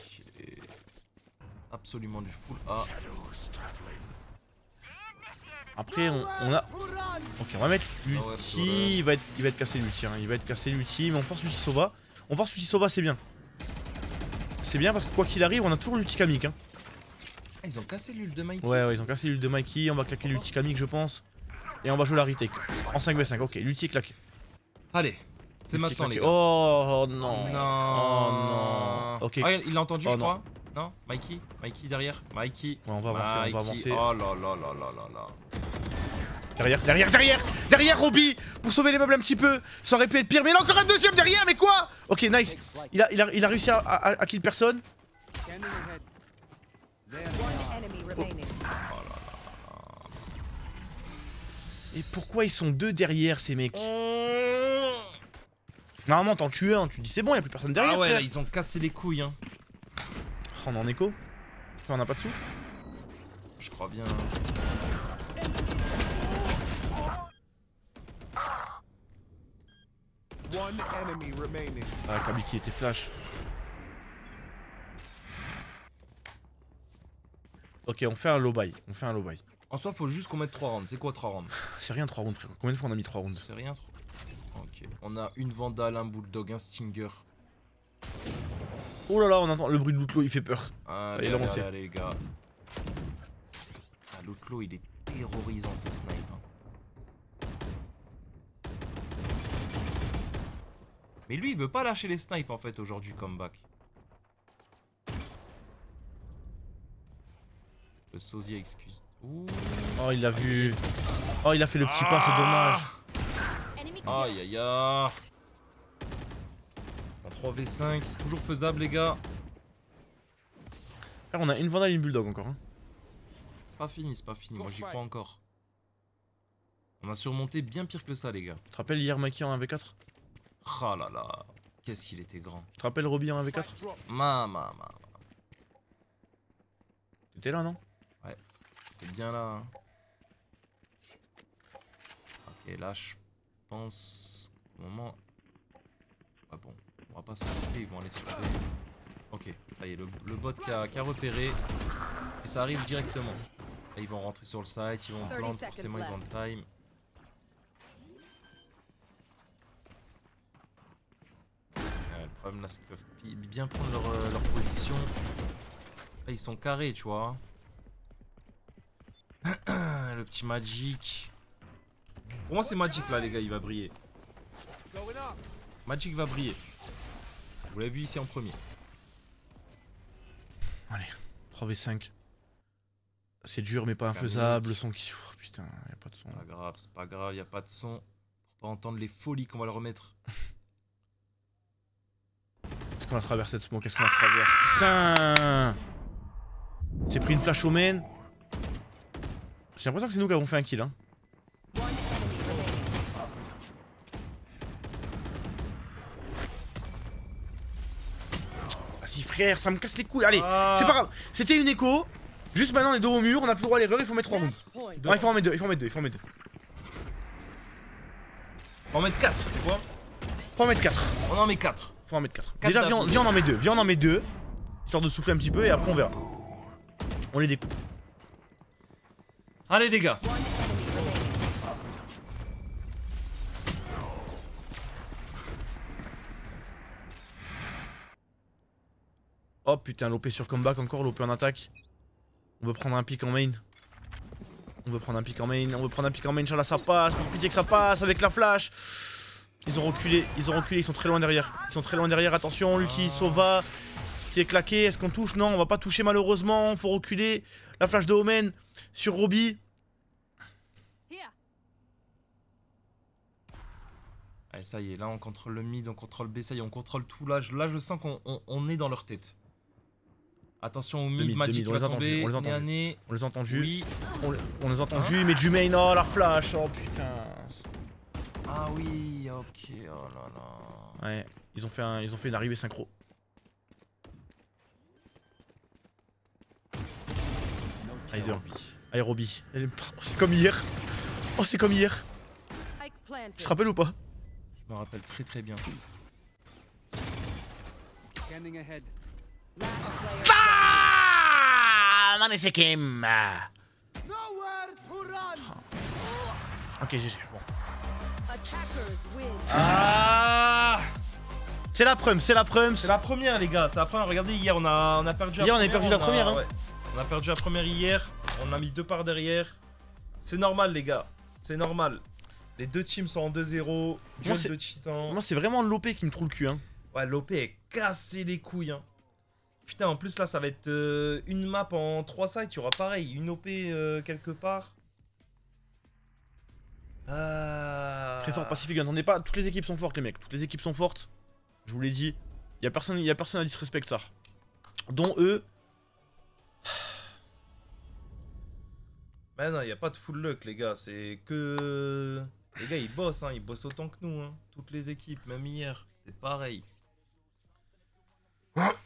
Ok. Absolument du full A. Après, on, on a. Ok, on va mettre ouais, l'ulti. Il va être, il va être cassé l'ulti. Hein. Il va être cassé l'ulti, mais on force l'ulti Sova. On force l'ulti Sova, c'est bien. C'est bien parce que quoi qu'il arrive, on a toujours l'ulti Kamik. Hein. Ah, ils ont cassé l'ult de Mikey. Ouais, ouais, ils ont cassé l'ulti de Mikey. On va claquer l'ulti Kamik, je pense. Et on va jouer la retake. En cinq v cinq, ok, l'ulti est claqué. Allez, c'est maintenant, les gars. Oh, oh non. Non. Oh non. Ok. Ah, il l'a entendu, Oh, je non. crois. Non, Mikey Mikey derrière. Mikey. Ouais, on va avancer, Mikey. on va avancer. Oh là là là là là là. Derrière, derrière, derrière, derrière Roby pour sauver les meubles un petit peu. Ça aurait pu être pire, mais il y en a encore un deuxième derrière, mais quoi? Ok, nice. Il a, il a, il a réussi à, à, à kill personne. Scanning ahead. There. One enemy remaining. Et pourquoi ils sont deux derrière ces mecs? Normalement t'en tues un, tu dis c'est bon, y'a plus personne derrière. Ah ouais, frère. là, ils ont cassé les couilles, hein. Oh, on est en écho. Enfin, on a pas de sous. Je crois bien. One enemy remaining. Ah, Kabiki était flash. Ok, on fait un low buy. On fait un low buy. En soi, faut juste qu'on mette trois rounds. C'est quoi trois rounds? C'est rien trois rounds, frère. Combien de fois on a mis trois rounds? C'est rien trop. Ok. On a une Vandale, un Bulldog, un Stinger. Oh là là, on entend le bruit de l'outlaw, il fait peur. Allez, est là, on allez, sait. allez, les gars. Ah, l'outlaw, il est terrorisant, ce snipe. Hein. Mais lui, il veut pas lâcher les snipes en fait aujourd'hui, comeback. Le sosie excuse. Ouh. Oh, il l'a vu. Oh, il a fait le petit pas, c'est dommage. Aïe aïe aïe. En trois v cinq, c'est toujours faisable, les gars. Frère, on a une Vandale et une Bulldog encore. Hein. C'est pas fini, c'est pas fini. Moi, j'y crois encore. On a surmonté bien pire que ça, les gars. Tu te rappelles hier Mikey en un v quatre? Ah là là. Qu'est-ce qu'il était grand. Tu te rappelles Roby en un v quatre? Ma, ma, ma. T'étais là, non? T'es bien là. Hein. Ok, là, je pense. Au moment. Ah bon, on va pas s'arrêter, ils vont aller sur B. Ok, ça y est, le, le bot qui a, qui a repéré. Et ça arrive directement. Là, ils vont rentrer sur le site, ils vont plant, forcément ils ont le time. Ouais, le problème là, c'est qu'ils peuvent bien prendre leur, euh, leur position. Là, ils sont carrés, tu vois. Le petit Magic. Pour moi, c'est Magic là, les gars, il va briller. Magic va briller. Vous l'avez vu ici en premier. Allez, trois v cinq. C'est dur, mais pas infaisable. Le son qui. Oh, putain, y'a pas de son. Pas grave, c'est pas grave, y a pas de son. Pour pas entendre les folies qu'on va le remettre. Qu'est-ce qu'on a traversé cette smoke? Qu'est-ce qu'on a traversé? Putain! C'est pris une flash au main. J'ai l'impression que c'est nous qui avons fait un kill. Hein. Vas-y frère, ça me casse les couilles. Allez, Ah. c'est pas grave. C'était une écho. Juste maintenant on est dos au mur, on a plus le droit à l'erreur, il faut mettre trois rounds. Non, il faut en mettre deux, il faut en mettre deux, il faut en mettre deux. On va en mettre quatre, c'est quoi? Faut en mettre quatre. On en met quatre. Faut en mettre quatre. Quatre Déjà viens, d'affilée. viens on en met deux, viens on en met deux. Histoire de souffler un petit peu et après on verra. On les découpe. Allez les gars. Oh putain, l'O P sur comeback encore, l'O P en attaque. On veut prendre un pic en main. On veut prendre un pic en main, on veut prendre un pic en main, Inch'Allah ça passe, pour pitié que ça passe avec la flash. Ils ont reculé, ils ont reculé, ils sont très loin derrière. Ils sont très loin derrière, attention, l'ulti Sova qui est claqué, est-ce qu'on touche? Non, on va pas toucher malheureusement, faut reculer. La flash de Omen sur Roby. Allez, ça y est, là on contrôle le mid, on contrôle B, ça y est, on contrôle tout. Là, je, là, je sens qu'on on, on est dans leur tête. Attention au mid, mid, Magic mid, on va les a entendus, tomber, on les a nez à entendus. nez. On les a entendus. Oui. On, les- on les a entendus, mais du main, oh la flash, oh putain. Ah oui, ok, oh là là. Ouais, ils ont fait, un, ils ont fait une arrivée synchro. Allez, deux. Allez, Roby. Oh, c'est comme hier. Oh, c'est comme hier. Tu te rappelles ou pas? Je me rappelle très très bien. Scanning ahead. Ah, man, c'est Kim. Nowhere to run. Ok, G G. Bon. Attackers win. Ah C'est la prum, c'est la prum. C'est la première, les gars. C'est la première. Regardez, hier, on a, on a perdu la Hier, on première. a perdu la a- première, hein. ouais. On a perdu la première hier. On a mis deux parts derrière. C'est normal, les gars. C'est normal. Les deux teams sont en deux zéro. Duel c'est- de Titan. Moi, c'est vraiment l'O P qui me trouve le cul. Hein. Ouais, l'O P est cassé les couilles. Hein. Putain, en plus, là, ça va être euh, une map en trois sides. Il y aura pareil, une O P euh, quelque part. Ah. Très fort Pacifique, n'entendez pas. Toutes les équipes sont fortes, les mecs. Toutes les équipes sont fortes. Je vous l'ai dit. Il y a personne, y a personne à disrespecter ça. Dont eux. Mais non, il n'y a pas de full luck, les gars. C'est que. Les gars, ils bossent, hein. Ils bossent autant que nous. Hein. Toutes les équipes, même hier. C'était pareil. C'est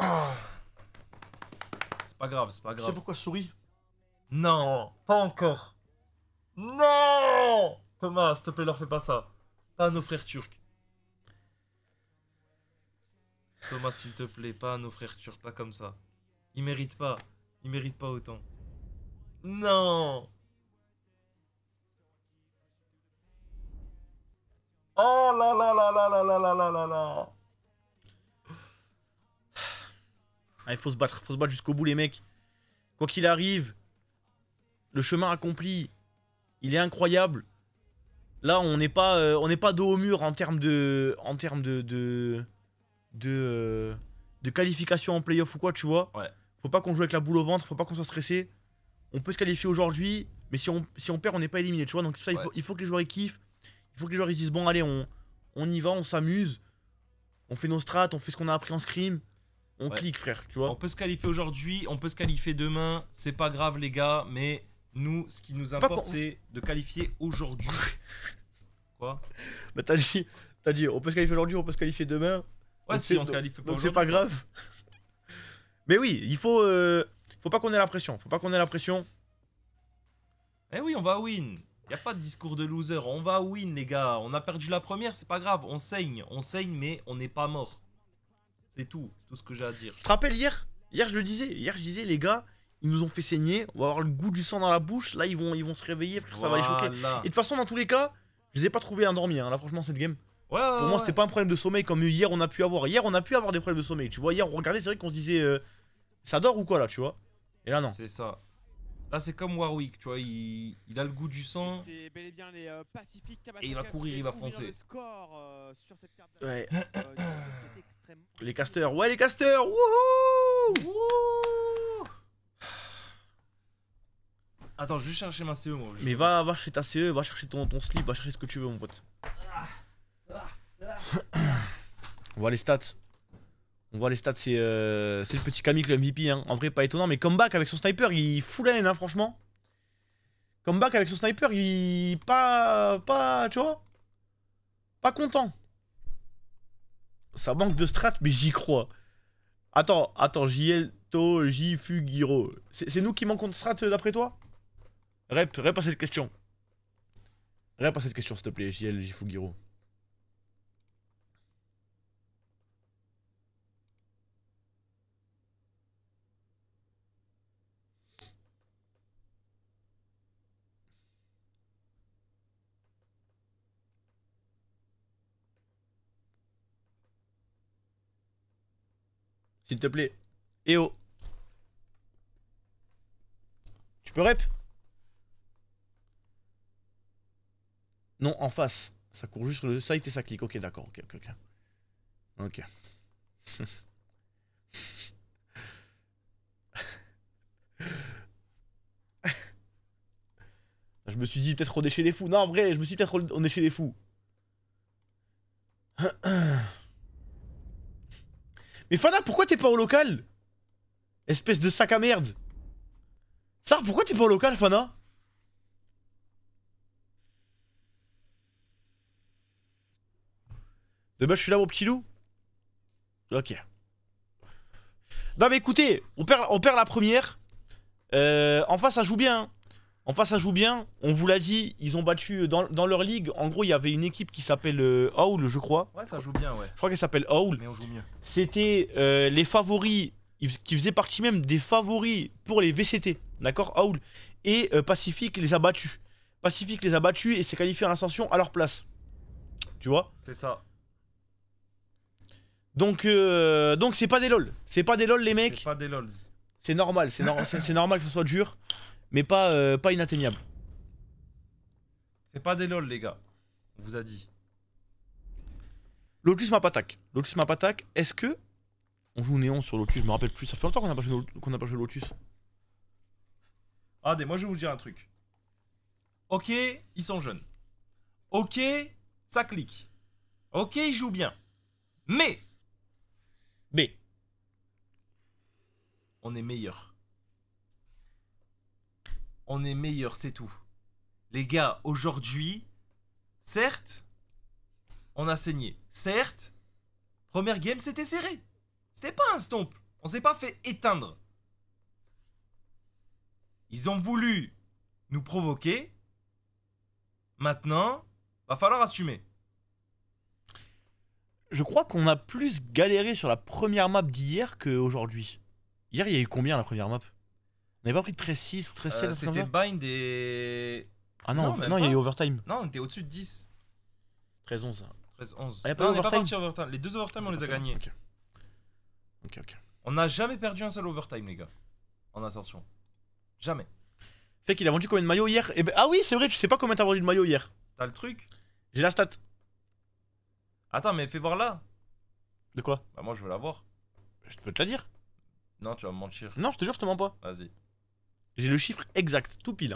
pas grave, c'est pas Tu sais grave. pourquoi je souris? Non, pas encore. Non Thomas, s'il te plaît, leur fais pas ça. Pas à nos frères turcs. Thomas, s'il te plaît, pas à nos frères turcs, pas comme ça. Ils méritent pas. Ils méritent pas autant. Non. Oh là là là là là là là là là là. Ah, il faut se battre, faut se battre jusqu'au bout, les mecs. Quoi qu'il arrive, le chemin accompli, il est incroyable. Là, on n'est pas, euh, on n'est pas dos au mur en termes de, en termes de, de, de, euh, de qualification en playoff ou quoi, tu vois. Ouais. Faut pas qu'on joue avec la boule au ventre, faut pas qu'on soit stressé. On peut se qualifier aujourd'hui, mais si on, si on perd, on n'est pas éliminé, tu vois. Donc ça, il, Ouais. faut, il faut que les joueurs ils kiffent. Il faut que les joueurs ils se disent bon, allez, on, on y va, on s'amuse, on fait nos strats, on fait ce qu'on a appris en scrim. On Ouais. clique, frère, tu On vois. peut se qualifier aujourd'hui, on peut se qualifier demain, c'est pas grave les gars, mais nous, ce qui nous Pas importe, qu'on- c'est de qualifier aujourd'hui. Quoi? Bah t'as dit, t'as dit, on peut se qualifier aujourd'hui, on peut se qualifier demain. Ouais, Donc si c'est- on se qualifie pas Donc c'est aujourd'hui. pas grave. Mais oui, il faut, euh, faut pas qu'on ait la pression. Faut pas qu'on ait la pression. Eh oui, on va win. Y a pas de discours de loser, on va win les gars. On a perdu la première, c'est pas grave, on saigne, on saigne, mais on n'est pas mort. C'est tout, c'est tout ce que j'ai à dire. Tu te rappelles hier, hier je le disais, hier je disais les gars, ils nous ont fait saigner, on va avoir le goût du sang dans la bouche. Là ils vont, ils vont se réveiller, frère, ça va les choquer. Et Voilà. de toute façon dans tous les cas, je les ai pas trouvés endormis. Hein. Là franchement cette game, Ouais, ouais, pour moi ouais. c'était pas un problème de sommeil comme hier on a pu avoir. Hier on a pu avoir des problèmes de sommeil. Tu vois, hier on regardait, c'est vrai qu'on se disait, euh, ça dort ou quoi là, tu vois. Et là non. C'est ça. Là, c'est comme Warwick, tu vois, il, il a le goût du sang. C'est bel et bien les euh, Pacifiques Et il va Kabasaka courir, qui il va viennent ouvrir foncer. le score, euh, sur cette carte Ouais. d'affiche, euh, qui est extrêmement Les serrée. casters, ouais les casters, wouhou. Attends, je vais chercher ma C E, moi. Mais va, va chercher ta C E, va chercher ton, ton slip, va chercher ce que tu veux, mon pote. On voit les stats. On voit les stats, c'est euh, c'est le petit Camille, le M V P. Hein. En vrai, pas étonnant, mais comeback avec son sniper, il fout la haine, hein, franchement. Comeback avec son sniper, il. Pas. Pas. Tu vois. Pas content. Ça manque de strat, mais j'y crois. Attends, attends, J L To, J Fugiro. C'est c'est nous qui manquons de strat d'après toi? Rép, rép à cette question. Rép à cette question, s'il te plaît, J L, J Fugiro. S'il te plaît. Eh oh. Tu peux rep? Non, en face. Ça court juste sur le site et ça clique. Ok, d'accord. Ok, ok, ok. Ok. Je me suis dit peut-être on est chez les fous. Non, en vrai, je me suis dit peut-être on est chez les fous. Mais Fana, pourquoi t'es pas au local? Espèce de sac à merde. Sar, pourquoi t'es pas au local, Fana? De base, je suis là, mon petit loup. Ok. Non, mais écoutez, on perd, on perd la première. Euh, en face, ça joue bien. Hein. En face, ça joue bien. On vous l'a dit, ils ont battu dans, dans leur ligue. En gros, il y avait une équipe qui s'appelle euh, Howl, je crois. Ouais, ça joue bien, ouais. Je crois qu'elle s'appelle Howl. Mais on joue mieux. C'était euh, les favoris, ils- qui faisaient partie même des favoris pour les V C T. D'accord, Howl. Et euh, Pacific les a battus. Pacific les a battus et s'est qualifié à l'ascension à leur place. Tu vois? C'est ça. Donc euh, donc c'est pas des lol. C'est pas des lol les mecs. C'est pas des lols. C'est normal, c'est nor c'est normal que ce soit dur, mais pas, euh, pas inatteignable. C'est pas des lols les gars. On vous a dit. Lotus map attack. Lotus map attack, est-ce que on joue néon sur Lotus? Je me rappelle plus. Ça fait longtemps qu'on a pas joué qu'on a pas joué Lotus. Regardez, moi je vais vous dire un truc. Ok, ils sont jeunes. Ok, ça clique. Ok, ils jouent bien. Mais B. on est meilleur. On est meilleur, c'est tout. Les gars, aujourd'hui, certes, on a saigné. Certes, première game, c'était serré. C'était pas un stomp. On s'est pas fait éteindre. Ils ont voulu nous provoquer. Maintenant, va falloir assumer. Je crois qu'on a plus galéré sur la première map d'hier qu'aujourd'hui. Hier, il y a eu combien la première map? On n'avait pas pris de treize six ou treize sept? Euh, C'était bind et... Ah non, non, non, même il y a pas. eu overtime. Non, on était au-dessus de dix. treize onze. treize onze. Ah, y a pas Non, eu on n'est pas overtime parti en overtime. Les deux overtime, on les a gagnés. Ok, ok. ok. On n'a jamais perdu un seul overtime, les gars. En ascension. Jamais. Fait qu'il a vendu combien de maillots hier? Eh ben, ah oui, c'est vrai, tu sais pas combien t'as vendu de maillots hier. T'as le truc? J'ai la stat. Attends, mais fais voir là. De quoi? Bah moi, je veux la voir. Je peux te la dire. Non, tu vas me mentir. Non, je te jure, je te mens pas. Vas-y. J'ai le chiffre exact, tout pile.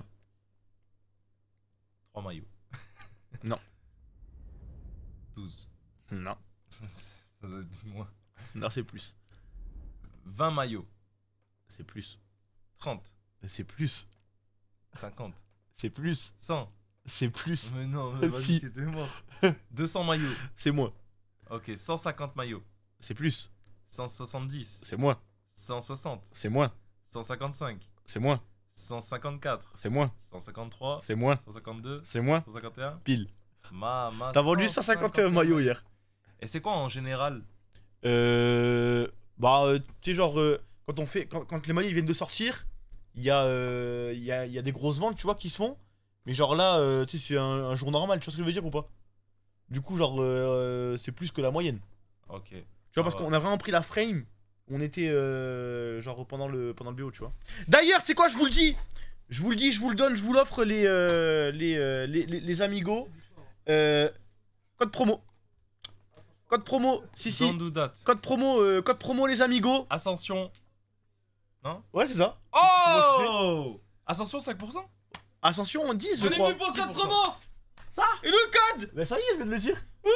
trois maillots. Non. douze. Non. Ça doit être moins. Non, c'est plus. vingt maillots. C'est plus. trente. C'est plus. cinquante. C'est plus. cent. C'est plus. Mais non, mais Si. vas-y, t'es mort. deux cents maillots. C'est moi. Ok, cent cinquante maillots. C'est plus. cent soixante-dix. C'est moi. cent soixante. C'est moi. cent cinquante-cinq. C'est moi. cent cinquante-quatre. C'est moi. cent cinquante-trois. C'est moi. cent cinquanté-deux. C'est moi. cent cinquante et un. Pile. Ma, ma, T'as vendu cent cinquante et un maillots hier. Et c'est quoi en général? Euh. Bah, euh, tu sais, genre, euh, quand on fait. Quand, quand les maillots ils viennent de sortir, il y, euh, y, a, y a des grosses ventes, tu vois, qui se font. Mais genre là, euh, tu sais, c'est un, un jour normal, tu vois ce que je veux dire ou pas? Du coup, genre, euh, c'est plus que la moyenne. Ok. Tu vois, parce Ah ouais. qu'on a vraiment pris la frame. On était euh, genre pendant le, pendant le B O, tu vois. D'ailleurs, tu sais quoi, je vous le dis. Je vous le dis, je vous le donne, je vous l'offre les, euh, les, euh, les, les, les amigos. Euh, code promo. Code promo, si si. Don't do that. Code promo, euh, code promo les amigos. Ascension. Ouais, c'est ça. Oh Ascension cinq pour cent. Ascension, on dix, je On est crois. venu pour le code promo. Ça et le code. Bah ça y est, je viens de le dire.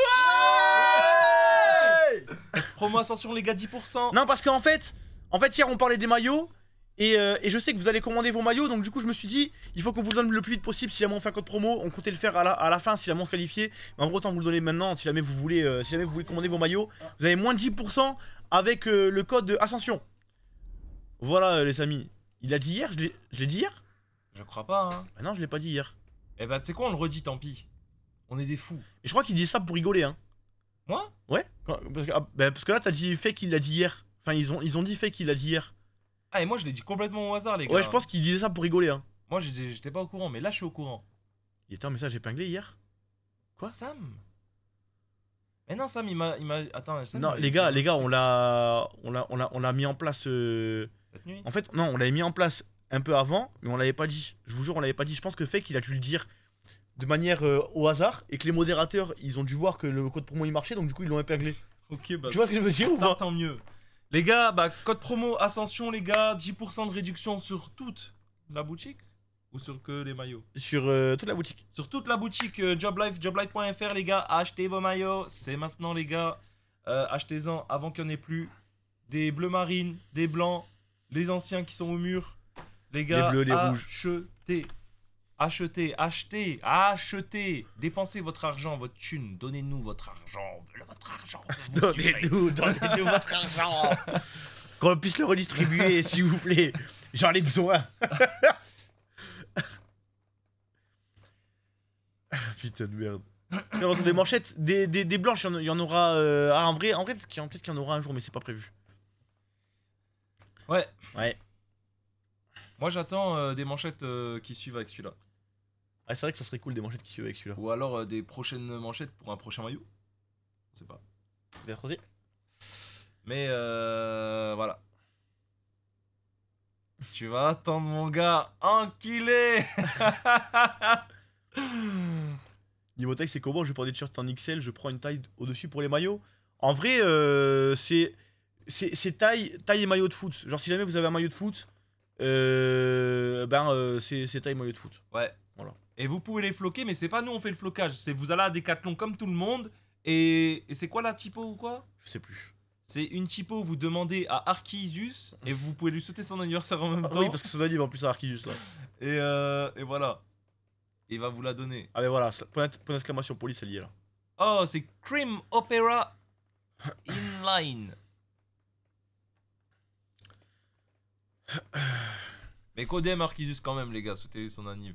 Promo Ascension les gars dix pour cent. Non, parce qu'en fait, en fait, hier on parlait des maillots. Et, euh, et je sais que vous allez commander vos maillots, donc du coup je me suis dit, il faut qu'on vous le donne le plus vite possible. Si jamais on fait un code promo, on comptait le faire à la, à la fin si jamais on se qualifiait. Mais en gros, autant vous le donner maintenant si jamais vous voulez, euh, si jamais vous voulez commander vos maillots. Vous avez moins de dix pour cent avec euh, le code Ascension. Voilà euh, les amis. Il a dit hier, je l'ai dit hier? Je crois pas hein. Bah non, je l'ai pas dit hier. Eh bah tu sais quoi, on le redit, tant pis. On est des fous. Et je crois qu'il dit ça pour rigoler, hein. Moi? Ouais, quand- parce que, ah, bah, parce que là t'as dit fake, il l'a dit hier. Enfin, ils ont, ils ont dit fake, il l'a dit hier. Ah et moi je l'ai dit complètement au hasard les gars. Ouais, je pense qu'il disait ça pour rigoler, hein. Moi j'étais j'étais pas au courant, mais là je suis au courant. Il était un message épinglé hier. Quoi? Sam. Mais non Sam il m'a... il m'a... Attends, Sam, Non, il- les gars, les gars, on l'a, on l'a, on l'a, on l'a mis en place. euh, Cette nuit. En fait, non, on l'avait mis en place un peu avant, mais on l'avait pas dit. Je vous jure, on l'avait pas dit. Je pense que Fake, il a dû le dire de manière euh, au hasard et que les modérateurs, ils ont dû voir que le code promo il marchait, donc du coup ils l'ont épinglé. Ok bah... Tu vois ce que je veux dire ou ça pas? tant mieux. Les gars, bah code promo Ascension les gars, dix pour cent de réduction sur toute la boutique. Ou sur que les maillots? Sur euh, toute la boutique. Sur toute la boutique euh, Joblife, joblife point F R les gars, achetez vos maillots, c'est maintenant les gars, euh, achetez-en avant qu'il n'y en ait plus. Des bleus marines, des blancs, les anciens qui sont au mur, les gars, bleus, les rouges. achetez, achetez, achetez, achetez, dépensez votre argent, votre thune, donnez-nous votre argent, on veut votre argent, on veut vous tuer. Donnez-nous, donnez-nous votre argent. Qu'on puisse le redistribuer, s'il vous plaît. J'en ai besoin. Putain de merde. Frérot, des manchettes, des, des, des blanches, il y en- il y, en aura. euh, Ah, en vrai, en vrai peut-être qu'il y en peut-être qu'il y en aura un jour, mais c'est pas prévu. Ouais, Ouais. moi j'attends euh, des manchettes euh, qui suivent avec celui-là. Ah, c'est vrai que ça serait cool des manchettes qui suivent avec celui-là. Ou alors euh, des prochaines manchettes pour un prochain maillot. Je sais pas. Peut-être aussi. Mais euh, voilà. Tu vas attendre mon gars, enculé. Niveau taille, c'est comment? Je prends des t-shirts en X L, je prends une taille au-dessus pour les maillots. En vrai, euh, c'est c'est taille, taille et maillot de foot. Genre, si jamais vous avez un maillot de foot, euh, ben euh, c'est taille maillot de foot. Ouais. Voilà. Et vous pouvez les floquer, mais c'est pas nous on fait le flocage. C'est vous allez à Decathlon comme tout le monde. Et, et c'est quoi la typo ou quoi? Je sais plus. C'est une typo, vous demandez à Archisus et vous pouvez lui souhaiter son anniversaire en même Ah temps. oui, parce que son anniv en plus à Archidus là. Et, euh, et voilà. Il va vous la donner. Ah, mais voilà, ça- point point d'exclamation police, c'est lié là. Oh, c'est Cream Opera Inline. Mais codem Archisus quand même, les gars, souhaitez-lui son anniv.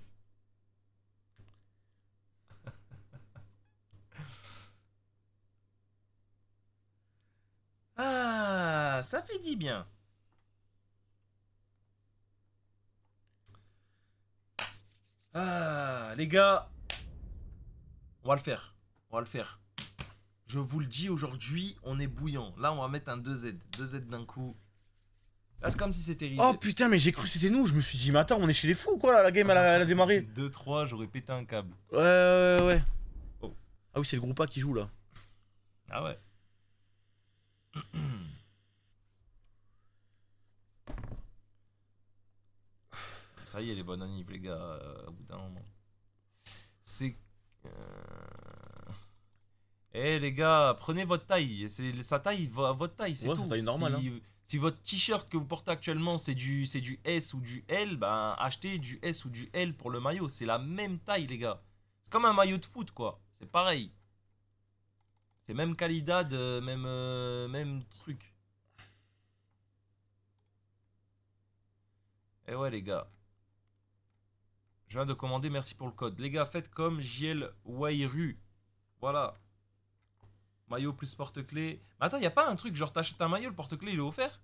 Ah, ça fait dit bien. Ah, les gars, on va le faire. On va le faire. Je vous le dis aujourd'hui, on est bouillant. Là, on va mettre un deux Z. deux Z d'un coup. Là, c'est comme si c'était risé. Oh putain, mais j'ai cru que c'était nous. Je me suis dit, mais attends, on est chez les fous quoi là, la game elle a, elle a démarré. deux trois, j'aurais pété un câble. Ouais, ouais, ouais. Oh. Ah oui, c'est le groupe A qui joue là. Ah ouais. Ça y est, les bonnes annives, les gars, euh, au bout d'un moment. C'est... Euh... Eh les gars, prenez votre taille. C'est sa taille, vo- votre taille, c'est Ouais, tout. sa taille normale, Si, si votre t-shirt que vous portez actuellement, c'est du, c'est du S ou du L, ben achetez du S ou du L pour le maillot. C'est la même taille, les gars. C'est comme un maillot de foot, quoi. C'est pareil. C'est même qualidad, euh, même, euh, même truc. Eh ouais, les gars. Je viens de commander, merci pour le code. Les gars, faites comme J L Wairu. Voilà. Maillot plus porte-clés. Mais attends, y a pas un truc genre t'achètes un maillot, le porte-clés il est offert?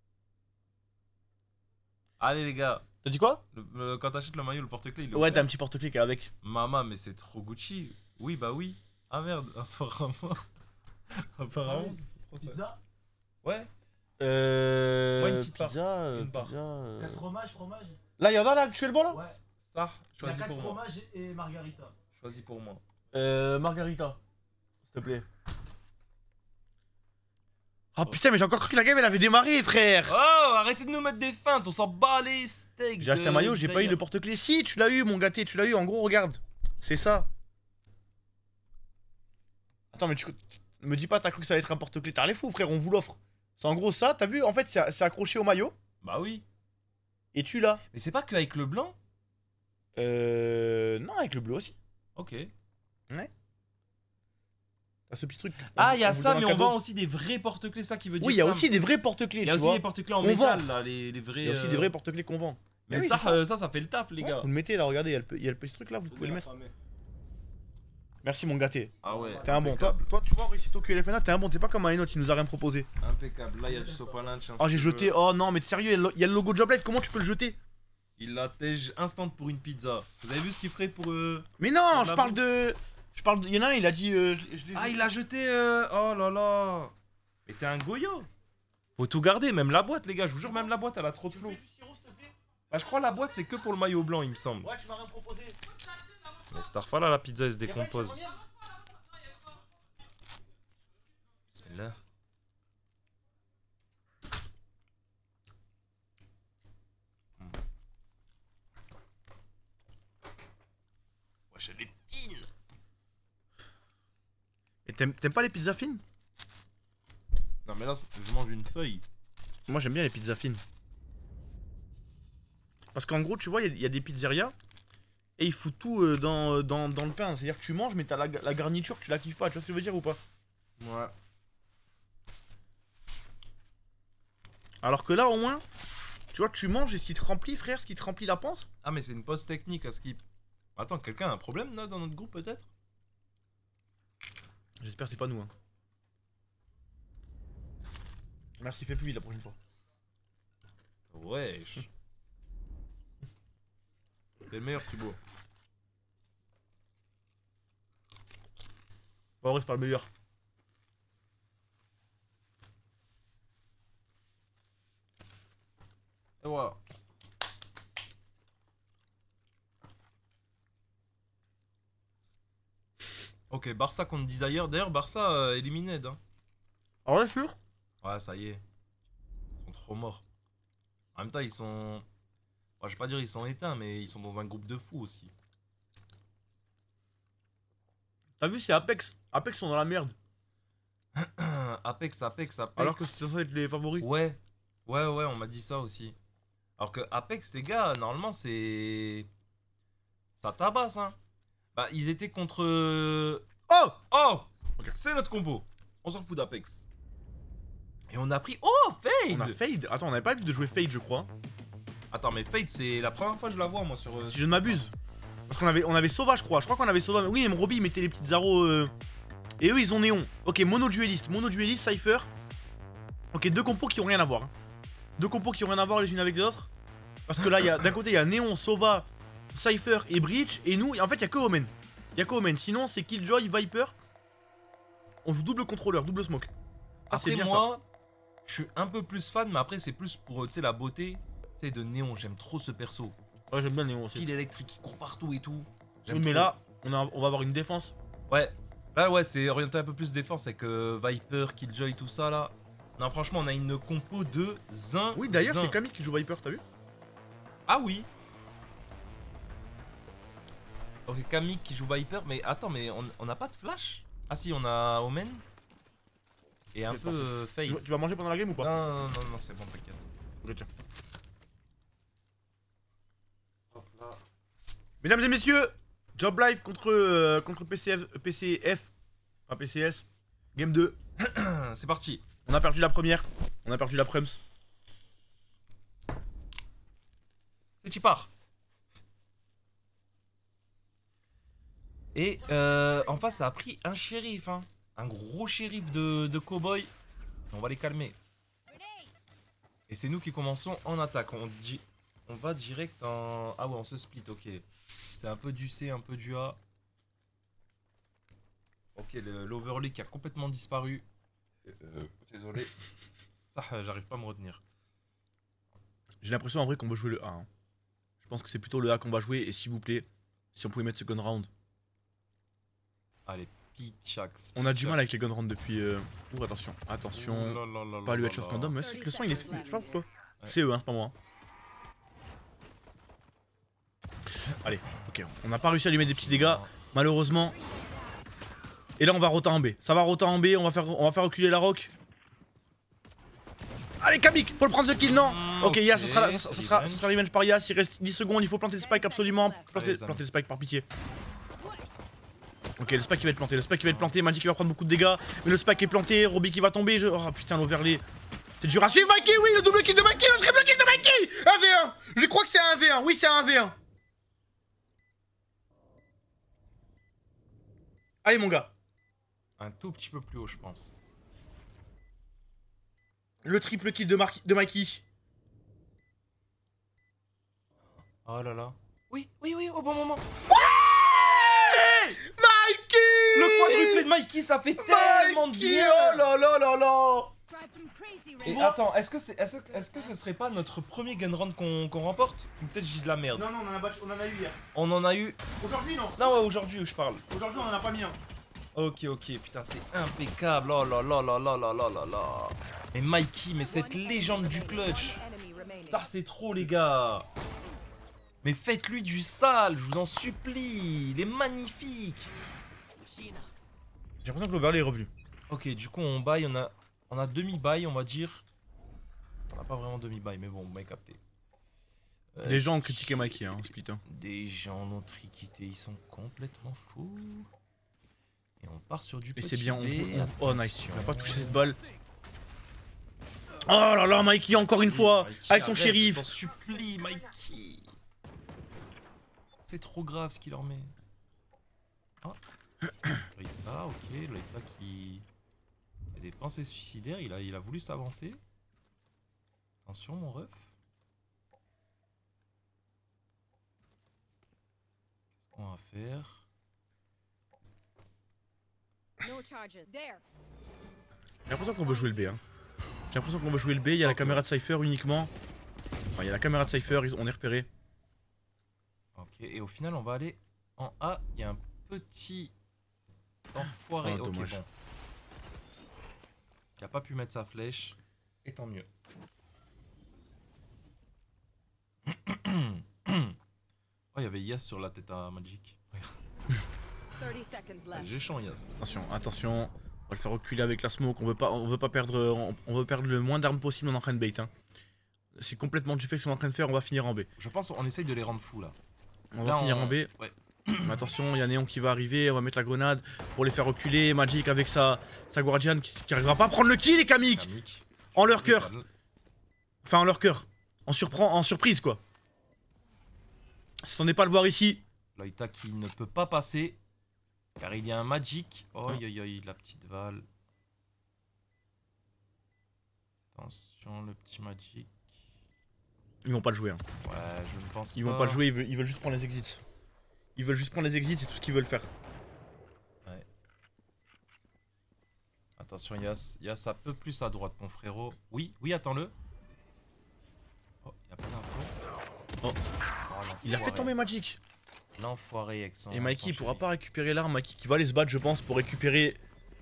Allez les gars. T'as dit quoi? Le- le- quand t'achètes le maillot, le porte-clés il est Ouais, t'as offert. un petit porte-clés qui est avec. Maman, mais c'est trop Gucci. Oui, bah oui. Ah merde, apparemment. apparemment. Pizza, Ouais. Euh. Ouais, une petite pizza, part. euh, Une part. pizza, euh. quatre fromages, fromage. Là, y'en a là actuellement là? Ouais. Ça, Il y a choisis quatre pour moi. fromages et margarita. Choisis pour moi. Euh. Margarita. S'il te plaît. Ah putain, mais j'ai encore cru que la game elle avait démarré, frère! Oh, arrêtez de nous mettre des feintes, on s'en bat les steaks. J'ai acheté un de maillot, j'ai pas eu Zaire. le porte-clés. Si, tu l'as eu, mon gâté, tu l'as eu. En gros, regarde. C'est ça. Attends, mais tu me dis pas, t'as cru que ça allait être un porte-clés. T'as les fous, frère, on vous l'offre. C'est en gros ça, t'as vu? En fait, c'est c'est accroché au maillot. Bah oui. Et tu l'as. Mais c'est pas que avec le blanc? Euh. Non, avec le bleu aussi. Ok. T'as ce petit truc. Ah, il y a vous ça, donne mais un on cadeau. vend aussi des vrais porte-clés, ça qui veut dire. Oui, il y a ça. aussi des vrais porte-clés, Il y a tu aussi vois. des porte-clés en Qu'on métal, vend. là, les, les vrais. Il y a aussi euh, des vrais porte-clés qu'on vend. Mais Oui, ça, c'est ça. euh, ça, ça fait le taf, les Ouais, gars. vous le mettez là, regardez, il y a le, il y a le petit truc là, vous pouvez le mettre. Merci mon gâté. Ah ouais. T'es un bon. Toi, toi, tu vois, aussitôt que L F N A, t'es un bon. T'es pas comme un autre, il nous a rien proposé. Impeccable. Là, il y a du sopalin. Oh, j'ai jeté. Oh non, mais t'es sérieux, il y a le- il y a le logo Job Life, comment tu peux le jeter? Il l'attège instant pour une pizza. Vous avez vu ce qu'il ferait pour. euh, Mais non, Pour je la parle bouffe. de. Je parle de. Il y en a un, il a dit. euh, je, je l'ai Ah, vu. il a jeté. euh, Oh là là. Mais t'es un goyo. Faut tout garder, même la boîte, les gars. Je vous jure, même la boîte, elle a trop de flow. Bah, je crois la boîte, c'est que pour le maillot blanc, il me semble. Ouais, tu m'as rien proposé. Mais Starfall, là, la pizza, elle se décompose. Bismillah. Wesh, elle est fine. Et t'aimes t'aimes pas les pizzas fines? Non, mais là, je mange une feuille. Moi j'aime bien les pizzas fines. Parce qu'en gros, tu vois, il y a- il y, a des pizzerias. Et ils foutent tout euh, dans, euh, dans, dans le pain. C'est-à-dire que tu manges, mais t'as la, la garniture, tu la kiffes pas. Tu vois ce que je veux dire ou pas? Ouais. Alors que là, au moins, tu vois, tu manges et ce qui te remplit, frère, ce qui te remplit la panse. Ah, mais c'est une pause technique à skip. Attends, quelqu'un a un problème là dans notre groupe peut-être? J'espère que c'est pas nous. Hein. Merci, fais plus vite la prochaine fois. Wesh. T'es le meilleur, Thibaut. Pas vrai, c'est pas le meilleur. Et voilà. Ok, Barça contre Desire. D'ailleurs, Barça euh, éliminé. Hein. Ah ouais, sûr? Ouais, ça y est. Ils sont trop morts. En même temps, ils sont. Bon, je vais pas dire ils sont éteints, mais ils sont dans un groupe de fous aussi. T'as vu, c'est Apex. Apex sont dans la merde. Apex, Apex, Apex. Alors que c'est censé être les favoris. Ouais, ouais, ouais, on m'a dit ça aussi. Alors que Apex, les gars, normalement, c'est. Ça tabasse, hein. Bah, ils étaient contre. Oh! Oh! C'est notre combo. On s'en fout d'Apex. Et on a pris. Oh, Fade! On a Fade. Attends, on avait pas l'habitude de jouer Fade, je crois. Attends, mais Fade, c'est la première fois que je la vois, moi, sur. euh, Si je ne m'abuse. Parce qu'on avait, on avait Sova, je crois. Je crois qu'on avait Sova. Oui, mais Roby, il mettait les petites arrows. Euh... Et eux, ils ont Néon. Ok, mono dueliste. Mono dueliste, Cypher. Ok, deux compos qui ont rien à voir. hein. Deux compos qui ont rien à voir les unes avec les autres. Parce que là, il y a d'un côté, il y a Néon, Sova, Cypher et Breach. Et nous, en fait, il y a que Omen. Il y a que Omen. Sinon, c'est Killjoy, Viper. On joue double contrôleur, double smoke. Ah, c'est Après, bien moi, je suis un peu plus fan, mais après, c'est plus pour, tu sais, la beauté. Tu sais, de Néon. J'aime trop ce perso. ça. Ouais, j'aime bien Néon aussi. Kill électrique, qui court partout et tout. J'aime Oui, mais trop. là, on, a, on va avoir une défense. Ouais. Là, ouais, c'est orienté un peu plus défense avec euh, Viper, Killjoy, tout ça, là. Non, franchement, on a une compo de zin. Oui, d'ailleurs, zin. c'est Camille qui joue Viper, t'as vu? Ah oui. Ok, Camille qui joue Viper, mais attends, mais on on n'a pas de flash? Ah si, on a Omen. Et un C'est peu parti. euh, Tu, Fade. vas- tu vas manger pendant la game ou pas? Non, non, non, non, c'est bon, t'inquiète. Ok, tiens. Hop là. Mesdames et messieurs, Job Live contre, euh, contre P C F, P C F, pas P C S, Game deux. C'est parti. On a perdu la première, on a perdu la Prems. C'est qui part. Et euh, en face, ça a pris un shérif, hein. Un gros shérif de, de cow-boy. On va les calmer. Et c'est nous qui commençons en attaque. On, dit, on va direct en... Ah ouais, on se split, ok. C'est un peu du C, un peu du A. Ok, le- l'overlay qui a complètement disparu. Désolé. Ça, j'arrive pas à me retenir. J'ai l'impression en vrai qu'on veut jouer le A. hein. Je pense que c'est plutôt le A qu'on va jouer et s'il vous plaît, si on pouvait mettre ce gun round. Allez, pitchax. On a du mal avec les gun round depuis... Euh... Ouh, attention, attention. Oh Pas lui headshot random, mais c'est que le son il est... Je sais pas pourquoi. C'est eux, hein, c'est pas moi. Allez, ok, on n'a pas réussi à lui mettre des petits dégâts, malheureusement. Et là on va rota en B. Ça va rota en B, on va faire, on va faire reculer la rock. Allez Kamik, faut le prendre ce kill, non? Mm, Ok, ok, Yas, ça sera, ça, c'est ça sera, revenge. ça sera revenge par Yas, il reste dix secondes, il faut planter le spike absolument. Planter, Allez, ça planter va. le spike par pitié. Ok, le spike il va être planté, le spike il va être planté, Magic il va prendre beaucoup de dégâts, mais le spike est planté, Roby qui va tomber, je... Oh putain l'overlay. C'est dur à suivre Mikey, oui, le double kill de Mikey, le triple kill de Mikey. un v un, je crois que c'est un v un, oui c'est un v un. Allez mon gars, Un tout petit peu plus haut, je pense. le triple kill de, Mar de Mikey. Oh là là. Oui, oui, oui, au bon moment. Mikey. Le quadruplé de Mikey, ça fait tellement de Mikey, bien. oh là là là là. Drive them crazy, Et Ray. attends, est-ce que, c'est, est-ce, est-ce que ce serait pas notre premier gun round qu'on, qu'on remporte? Ou peut-être j'ai de la merde. Non non, on en a, battu- on en a eu hier. On en a eu... Aujourd'hui non. Non, ouais, aujourd'hui où je parle. Aujourd'hui on en a pas mis un. Ok, ok, putain, c'est impeccable. Oh là là là là là là là là. Et Mikey, mais cette légende du clutch. Enemy remaining. Ça, c'est trop, les gars. Mais faites-lui du sale, je vous en supplie. Il est magnifique. J'ai l'impression que l'overlay est revenu. Ok, du coup, on bail, on a, on a demi-bail, on va dire. On n'a pas vraiment demi-bail, mais bon, vous m'avez capté. Euh, Les gens ont critiqué Mikey, hein, split. Hein. Des gens l'ont triquité, ils sont complètement fous. Et on part sur du Et petit c'est bien, on, B, on- oh nice, attention. on a pas touché cette balle. Oh là là, Mikey encore une fois, Mikey, avec son arrête, shérif. Je t'en supplie, Mikey. C'est trop grave ce qu'il leur met. Ah. Loïta, ok, Loïta qui a des pensées suicidaires, il a, il a voulu s'avancer. Attention mon ref. Qu'est-ce qu'on va faire? No charges. There. J'ai l'impression qu'on veut jouer le B. Hein. J'ai l'impression qu'on veut jouer le B. Il y a la caméra de Cypher uniquement. Enfin, il y a la caméra de Cypher, on est repéré. Ok, et au final, on va aller en A. Il y a un petit enfoiré. Oh, ok, dommage. bon. Qui a pas pu mettre sa flèche. Et tant mieux. Oh, il y avait Yas sur la tête à Magic. thirty seconds left. J'ai chaud, Yas. Attention, attention. On va le faire reculer avec la smoke. On veut pas, on veut pas perdre, on, on veut perdre le moins d'armes possible en train de bait. Hein. C'est complètement du fait que ce qu'on est en train de faire. On va finir en B. Je pense qu'on essaye de les rendre fous là. On Là, va finir on- en B. Ouais. Mais attention, il y a Néon qui va arriver. On va mettre la grenade pour les faire reculer. Magic avec sa, sa Guardian qui, qui arrivera pas à prendre le kill, les Kamik. Kamik. En leur cœur. Enfin, en leur cœur. En, surprend, en surprise, quoi. Si t'en es pas à le voir ici. Loïta qui ne peut pas passer. Car il y a un Magic. Oh, oi, oi, la petite Val. Attention, le petit Magic. Ils vont pas le jouer. Hein. Ouais, je ne pense Ils pas. vont pas le jouer, ils veulent, ils veulent juste prendre les exits. Ils veulent juste prendre les exits, c'est tout ce qu'ils veulent faire. Ouais. Attention, Yas. Yas un peu plus à droite, mon frérot. Oui, oui, attends-le. Oh, il a pas d'info. Oh. Oh, Il a fait l'enfoiré. tomber Magic. L'enfoiré avec son. Et Mikey son il pourra chéri. pas récupérer l'arme. Mikey qui va aller se battre, je pense, pour récupérer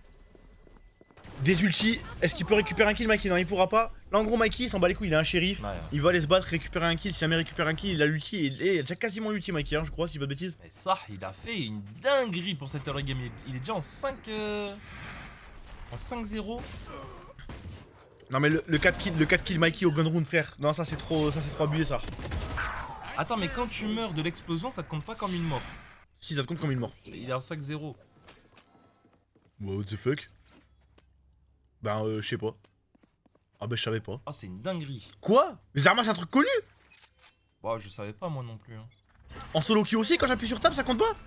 des ultis. Est-ce qu'il peut récupérer un kill, Mikey? Non, il pourra pas. Là, en gros, Mikey il s'en bat les couilles, il a un shérif. Ouais. Il va aller se battre, récupérer un kill. Si jamais il récupère un kill, il a l'ulti. Et il a déjà quasiment l'ulti, Mikey, hein, je crois, si je dis pas de bêtises. Mais ça, il a fait une dinguerie pour cette early game. Il est- Il est déjà en cinq. Euh... En cinq zéro. Non, mais le, le quatre kill, le quatre kill Mikey au gun round, frère. Non, ça c'est trop, ça c'est trop abusé, ça. Attends, mais quand tu meurs de l'explosion, ça te compte pas comme une mort. Si, ça te compte comme une mort. Il est en cinq zéro. What the fuck? Ben, euh, je sais pas. Ah, bah, je savais pas. Ah, c'est une dinguerie. Quoi? Les armes, c'est un truc connu? Bah, je savais pas moi non plus. Hein. En solo queue aussi, quand j'appuie sur tab, ça compte pas?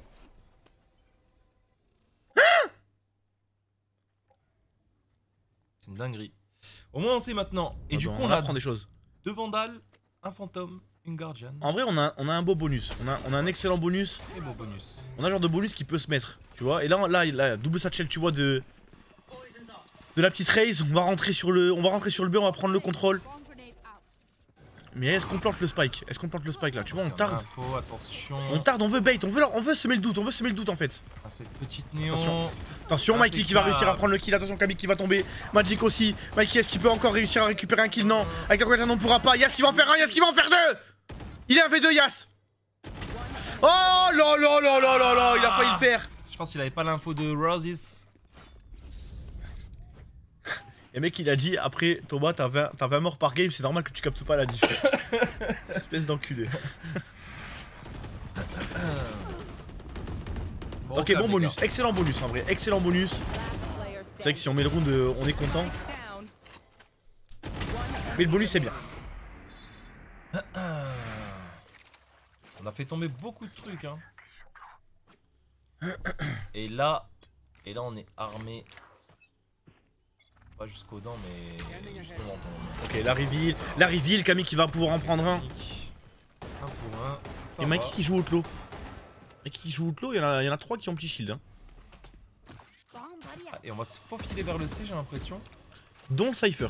C'est une dinguerie. Au moins, on sait maintenant. Et Ah du bah, coup, on on a apprend des choses. deux vandales, un fantôme, une guardian. En vrai, on a, on a un beau bonus. On a, on a un excellent bonus. Très beau bonus. On a un genre de bonus qui peut se mettre. Tu vois? Et là, là, là double satchel, tu vois, de. De la petite raise. On va rentrer sur le. On va rentrer sur le B, on va prendre le contrôle. Bomb grenade out. Mais est-ce qu'on plante le spike? Est-ce qu'on plante le spike là? Tu vois, on tarde. Info, attention. On tarde, on veut bait, on veut, leur- on veut semer le doute, on veut semer le doute en fait. Ah, cette petite néon. Attention. Attention, Mikey qui va Impeccable. réussir à prendre le kill. Attention, Kamik qui va tomber. Magic aussi. Mikey, est-ce qu'il peut encore réussir à récupérer un kill? Non. Avec la Guardian, on pourra pas. Yas qui va en faire un, Yas qui va en faire deux. Il est un V deux, Yas. Oh là là là là là là, il a failli le faire. Je pense qu'il avait pas l'info de Roses. Et mec, il a dit après, Thomas, t'as vingt, t'as vingt morts par game, c'est normal que tu captes pas la diff. Espèce d'enculé. Bon, Ok, calme, bon les bonus. gars. Excellent bonus en vrai. Excellent bonus. Last player C'est vrai que si on standing. met le round, euh, on est content. Down. Mais le bonus, c'est bien. On a fait tomber beaucoup de trucs, hein. Et là, et là, on est armé. Pas jusqu'aux dents, mais jusqu'au menton. Ok, la reveal. La reveal, Camille qui va pouvoir en prendre un. Un pour un. Ça Et va. Mikey qui joue Outlaw. Mikey qui joue Outlaw, il y en a, il y en a trois qui ont petit shield. Hein. Bomb buddy Ah, out. et on va se faufiler vers le C, j'ai l'impression. Dont le Cypher.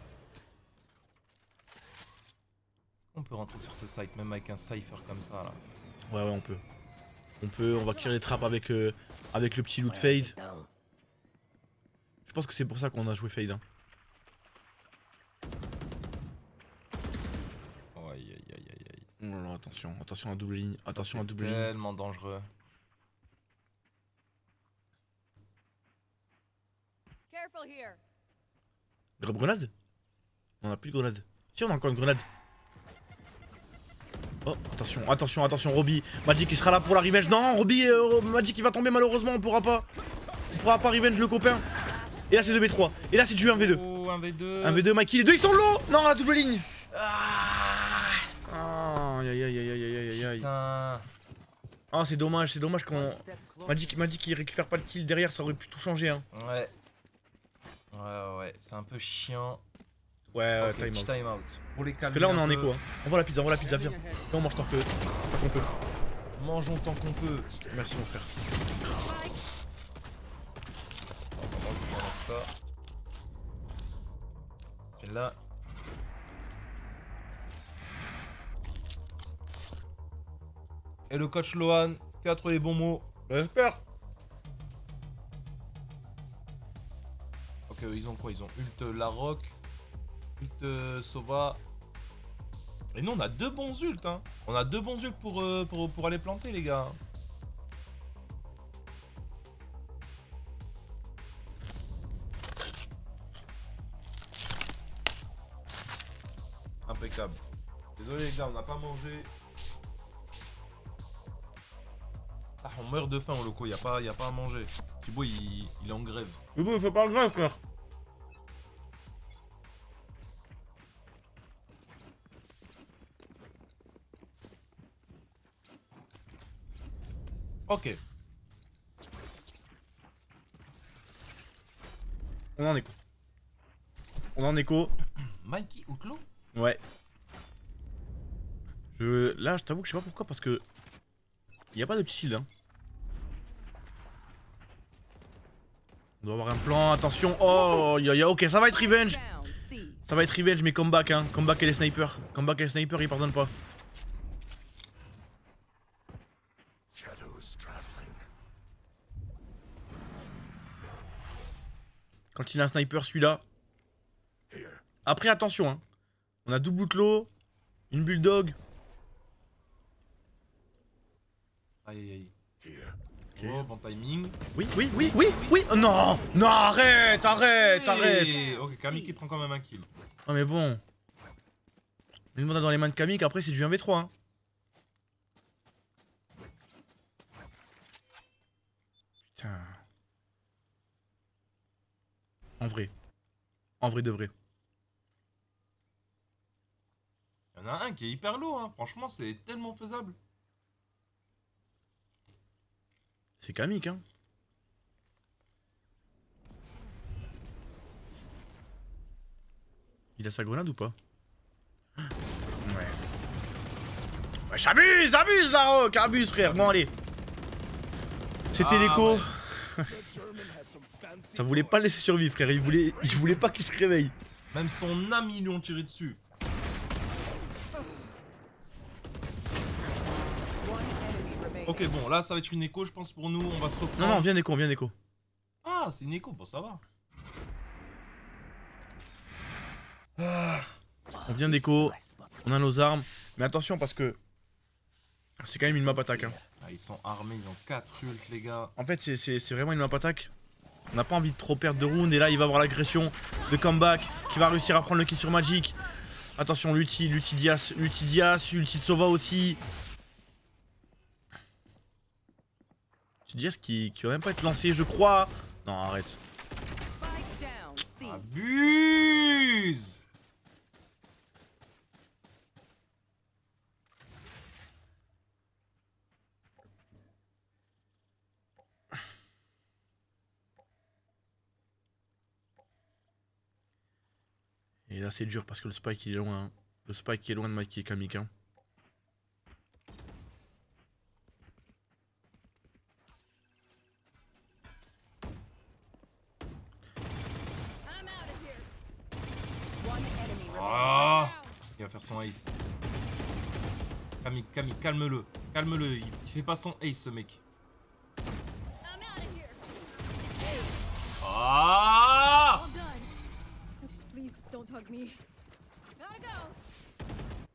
On peut rentrer sur ce site, même avec un Cypher comme ça, là. Ouais, ouais, on peut. On peut, on va clear les trappes avec, euh, avec le petit loot fade. Je pense que c'est pour ça qu'on a joué fade. Hein. Oh, aïe, aïe, aïe, aïe, aïe. Oh là là, attention, attention à double ligne, attention à C'est double ligne. tellement dangereux. Careful here. Grab grenade? On a plus de grenade. Si, on a encore une grenade. Oh, attention, attention, attention, Robbie. Magic il sera là pour la revenge. Non, Robbie, euh, Magic il va tomber malheureusement, on pourra pas. On pourra pas revenge le copain. Et là c'est deux v trois. Et là c'est du un v deux. Oh, un V deux. un v deux, Mikey, les deux ils sont low. Non, la double ligne. Ah, Ah, aïe aïe aïe aïe aïe aïe aïe. putain. Ah, c'est dommage, c'est dommage qu'on. Magic, Magic il récupère pas le kill derrière, ça aurait pu tout changer. Hein. Ouais. Ouais, ouais, c'est un peu chiant. Ouais, ouais, Ok, time petit out. time out. Pour les Parce que là on est en écho. Hein. On voit la pizza, on voit la pizza, viens. Scanning ahead. Là on mange tant que. tant qu'on peut. Mangeons tant qu'on peut. Merci mon frère. ça. Et là. Et le coach Lohan qui a trouvé les bons mots. J'espère. Ok, ils ont quoi? Ils ont ult Larok, ult Sova. Et nous on a deux bons ults hein. On a deux bons ults pour, euh, pour, pour aller planter les gars. Impeccable. Désolé les gars, on n'a pas mangé. Ah, on meurt de faim au loco, y a pas, y a pas à manger. Thibaut il, il est en grève. Mais bon, fais pas grave, frère. Ok. On en écho. On en écho. Mikey Outlaw? Ouais. Je... Là, je t'avoue que je sais pas pourquoi, parce que... Il y a pas de petit shield, hein. On doit avoir un plan, attention. Oh, y a, y a... ok, ça va être revenge. Down. C. Ça va être revenge, mais comeback, hein. Comeback et les snipers. Comeback et les snipers, ils pardonnent pas. Quand il a un sniper, celui-là. Après, attention, hein. On a double outlaw, une bulldog. Aïe aïe aïe. Ok. Oh, bon timing. Oui, oui, oui, oui, oui. Oh, non, non, arrête, arrête, arrête. Hey, ok, Kami qui prend quand même un kill. Oh, mais bon. Une fois dans les mains de Kamik, après c'est du un v trois. Hein. Putain. En vrai. En vrai de vrai. Il y en a un qui est hyper lourd, hein. Franchement, c'est tellement faisable. C'est Kamik, hein. Il a sa grenade ou pas? Ouais. Ouais, j'abuse, abuse la rock, abuse frère, bon allez. C'était Ah, l'écho. ouais. Ça voulait pas le laisser survivre frère, il voulait, il voulait pas qu'il se réveille. Même son ami lui ont tiré dessus. One enemy remaining. Ok, bon, là, ça va être une écho, je pense, pour nous. On va se reprendre. Non, non, viens d'écho, viens d'écho. Ah, c'est une écho, bon, ça va. On vient d'écho, on a nos armes. Mais attention parce que c'est quand même une map attaque. Hein. Ah, ils sont armés, ils ont quatre ults, les gars. En fait, c'est vraiment une map attaque. On n'a pas envie de trop perdre de rounds. Et là, il va avoir l'agression de comeback qui va réussir à prendre le kill sur Magic. Attention, l'ulti, l'ulti Dias, l'ulti Dias, l'ulti de Sova aussi. L'ulti Dias qui, qui va même pas être lancé, je crois. Non, arrête. Spike down. C. Abuse. Et là, c'est dur parce que le spike il est loin. Hein. Le spike est loin de Mikey et Kamik. Hein. I'm out of here. One enemy remaining. Ah, il va faire son ace. Camille, Camille, calme-le. Calme-le, il, il fait pas son ace, ce mec. I'm out of here. Ah! All done. Please don't hug me. Gotta go.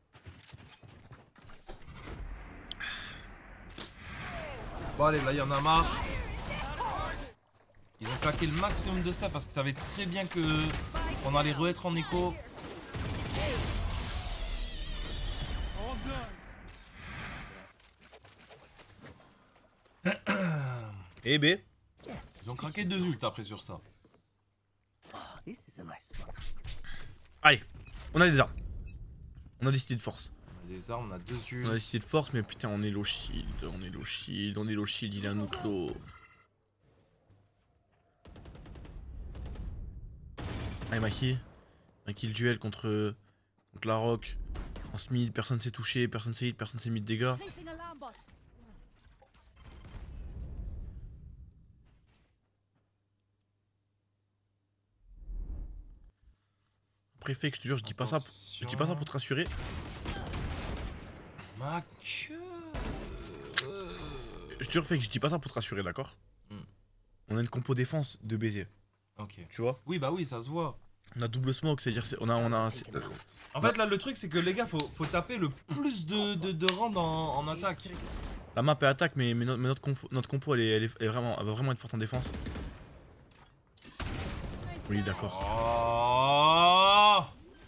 Bon allez, là il y en a marre. Ils ont claqué le maximum de stuff parce qu'ils savaient très bien que on allait re-être en écho. Et B. Ils ont craqué deux ults après sur ça. Allez, on a des armes. On a décidé de force. On a des armes, on a deux On a ults. décidé de force, mais putain, on est low shield, on est low shield, on est low shield, il a un outlaw. Allez, Maki. Maki, le duel contre, contre la rock. En smid, personne s'est touché, personne s'est hit, personne s'est mis de dégâts. Placing alarm bot. Après, fake, je te jure, je dis pas ça, je dis pas ça pour te rassurer. Ma queue. Euh... Je te jure, fake, je dis pas ça pour te rassurer, d'accord? Hmm. On a une compo défense de baiser. Ok. Tu vois? Oui, bah oui, ça se voit. On a double smoke, c'est-à-dire on a, on a un... En fait, là, le truc, c'est que les gars, faut, faut taper le plus de, de, de rounds en, en attaque. La map est attaque, mais, mais, notre, mais notre, compo, notre compo, elle, est, elle, est, elle, est vraiment, elle va vraiment être forte en défense. Oui, d'accord. Oh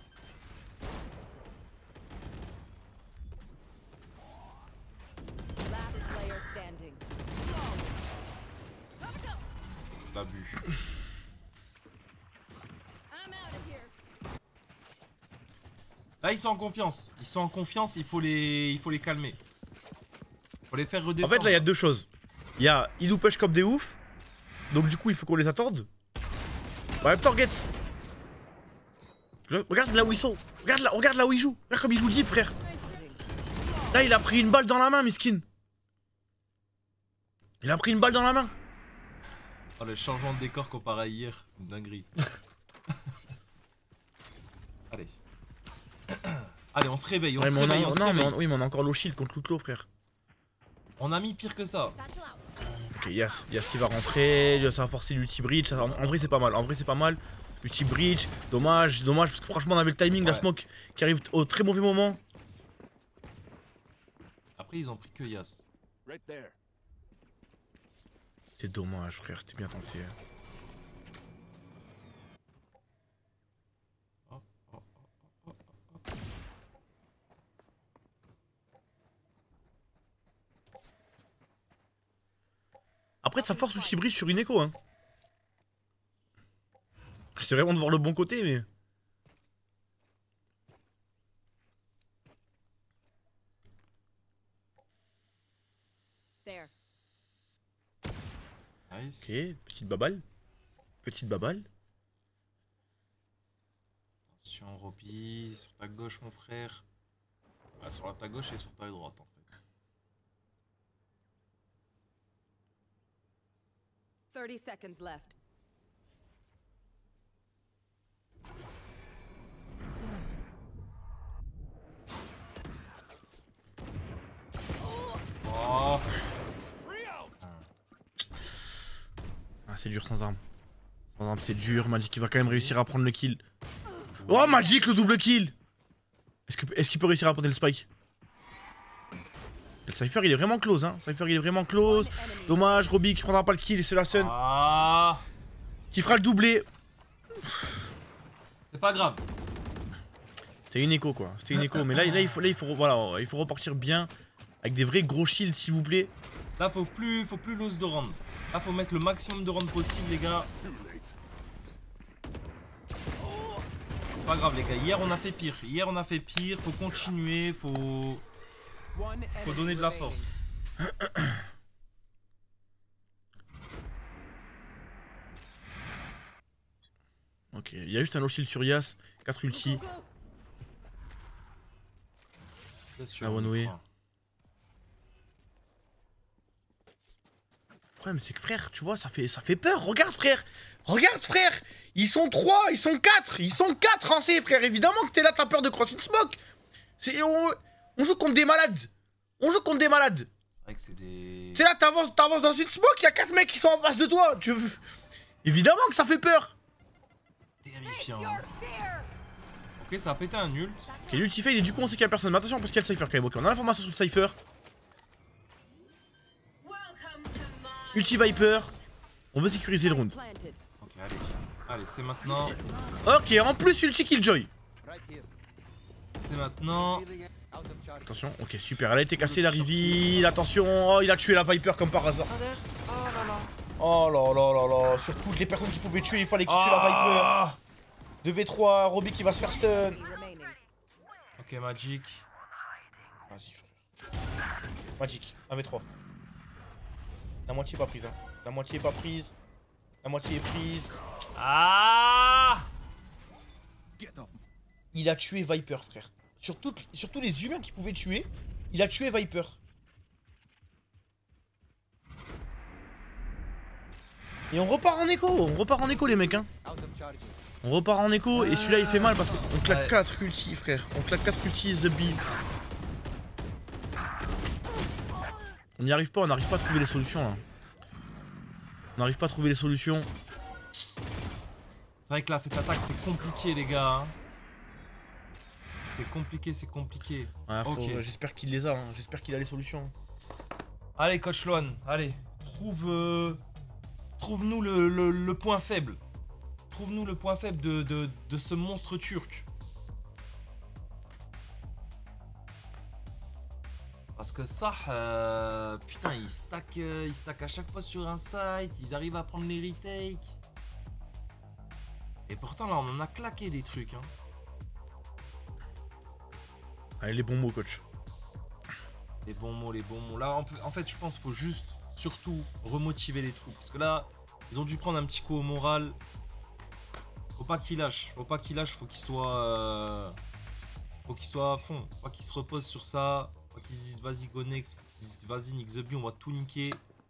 L'abus. Là, ils sont en confiance. Ils sont en confiance, il faut les, il faut les calmer. Faut les faire En redescendre. fait, là, il y a deux choses. Il y a, ils nous push comme des oufs. Donc, du coup, il faut qu'on les attende. Ouais, target. Regarde là où ils sont. Regarde là, regarde là où ils jouent. Regarde comme ils jouent deep, frère. Là, il a pris une balle dans la main, miskin. Il a pris une balle dans la main. Oh, le changement de décor comparé à hier, c'est une dinguerie. Allez. Allez, on se réveille, on Ouais, se mais on a, réveille, on se non, mais réveille. on, oui, mais on a encore low shield contre Lootlo, frère. On a mis pire que ça. Ok, Yas, Yas qui va rentrer, ça va forcer l'ulti bridge. Ça, en, en vrai, c'est pas mal. En vrai, c'est pas mal. Ulti bridge, dommage, dommage, parce que franchement, on avait le timing, ouais. la smoke qui arrive au très mauvais moment. Après, ils ont pris que Yas. Right there. C'est dommage, frère, c'était bien tenté. Oh, oh, oh, oh, oh, oh. Après, ça force aussi bridge sur une écho, hein. J'essaie vraiment de voir le bon côté, mais. There. Nice. Ok, petite baballe. Petite baballe. Attention, Roby, sur ta gauche, mon frère. Ah, sur la ta gauche et sur ta droite, en fait. thirty seconds left. Oh. Ah, c'est dur sans arme. Sans arme, c'est dur. Magic, il va quand même réussir à prendre le kill. Oh, Magic, le double kill! Est-ce que, est-ce qu'il peut réussir à prendre le spike? Le Cypher, il est vraiment close, hein. Cypher, il est vraiment close. Dommage, Roby qui prendra pas le kill et c'est la Sun Ah. qui fera le doublé. C'est pas grave. C'est une écho, quoi. C'était une écho. Mais là, là, il faut, là, il faut, voilà, il faut repartir bien avec des vrais gros shields, s'il vous plaît. Là, faut plus, faut plus lose de round. Là, faut mettre le maximum de rounds possible, les gars. Pas grave, les gars. Hier, on a fait pire. Hier, on a fait pire. Faut continuer. Faut, faut donner de la force. Ok, il y a juste un low shield sur Yas. quatre ulti. Sûr, Ah, one way. crois. Le problème, c'est que frère, tu vois, ça fait, ça fait peur. Regarde, frère. Regarde, frère. Ils sont trois, ils sont quatre. Ils sont quatre en C, frère. Évidemment que t'es là, t'as peur de cross une smoke. C'est, on, on joue contre des malades. On joue contre des malades. C'est vrai que c'est des... T'es là, t'avances, t'avances dans une smoke, il y a quatre mecs qui sont en face de toi. Tu... Évidemment que ça fait peur. Terrifiant. Ok, ça a pété un nul. Ok, l'ulti fade et du coup on sait qu'il y a personne. Mais attention parce qu'il y a le Cypher quand même. Ok, on a l'information sur le Cypher. Ulti Viper. On veut sécuriser le round. Ok, allez. Allez, c'est maintenant. Ok, en plus ulti Killjoy. Right here. C'est maintenant. Healing out of charge. Attention, ok, super. Elle a été cassée la reveal. Attention, oh, il a tué la Viper comme par hasard. Oh là là là là. Sur toutes les personnes qui pouvaient tuer, il fallait qu'il tue la Viper. Ah. deux v trois, Roby qui va se faire stun. Ok, Magic. Vas-y, frère. Magic, un v trois. La moitié est pas prise, hein. La moitié est pas prise. La moitié est prise. Ah. Il a tué Viper, frère. Sur, toutes, sur tous les humains qu'il pouvait tuer, il a tué Viper. Et on repart en écho, on repart en écho les mecs, hein. Out of charges. On repart en écho et celui-là il fait mal parce qu'on claque Ouais. quatre ultis frère. On claque quatre ultis The Bee. On n'y arrive pas, on n'arrive pas à trouver les solutions là. On n'arrive pas à trouver les solutions. C'est vrai que là, cette attaque, c'est compliqué, les gars. hein. C'est compliqué, c'est compliqué. Ouais, faut- Ok. J'espère qu'il les a, hein. J'espère qu'il a les solutions. Allez, coach Loan, allez. Trouve. euh, Trouve-nous le, le- le point faible. Trouve-nous le point faible de, de, de ce monstre turc. Parce que ça, euh, putain, ils stack, euh, ils stack à chaque fois sur un site, ils arrivent à prendre les retakes. Et pourtant, là, on en a claqué des trucs. Hein. Allez, les bons mots, coach. Les bons mots, les bons mots. Là, en, en fait, je pense qu'il faut juste, surtout, remotiver les troupes. Parce que là, ils ont dû prendre un petit coup au moral. Faut pas qu'ils lâchent. Faut pas qu'ils lâchent. Faut qu'ils soient, euh, faut qu'ils soient à fond. Faut pas qu'ils se reposent sur ça. Faut qu'ils disent vas-y go next. Faut qu'ils disent vas-y nick the bee, on va tout niquer.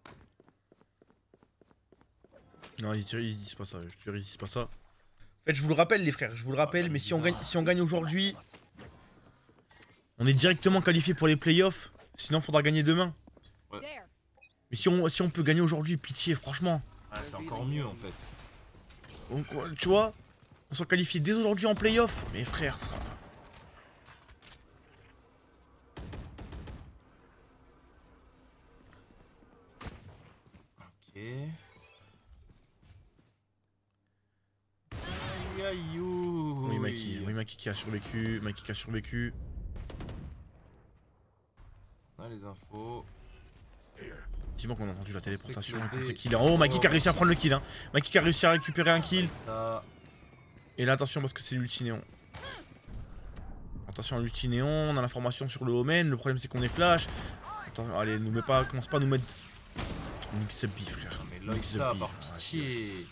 Non, ils, ils disent pas ça. Je te jure, ils disent pas ça. En fait, je vous le rappelle, les frères. Je vous le rappelle, mais si on gagne, si on gagne aujourd'hui, on est directement qualifié pour les playoffs. Sinon, faudra gagner demain. There. Mais si on, si on peut gagner aujourd'hui, pitié, franchement. Ah, c'est encore mieux en fait. Donc, tu vois, on soit qualifié dès aujourd'hui en playoff. Mais frère. Ok. Aïe aïe ouh. Oui, Mikey. Oui, Mikey qui a survécu. Mikey qui a survécu. On a les infos. Dis-moi qu'on a entendu la téléportation. C'est que C'est des- kill. Oh, Mikey qui a réussi à prendre le kill. Hein. Mikey qui a réussi à récupérer un kill. Là. Et là, attention parce que c'est l'ulti néon. Attention à l'ulti néon. On a l'information sur le Omen. Le problème, c'est qu'on est flash. Attends, allez, nous mets pas, commence pas à nous mettre. Nick the bee, frère. Mais Nick the Loïsa, bee. par Ah, pitié.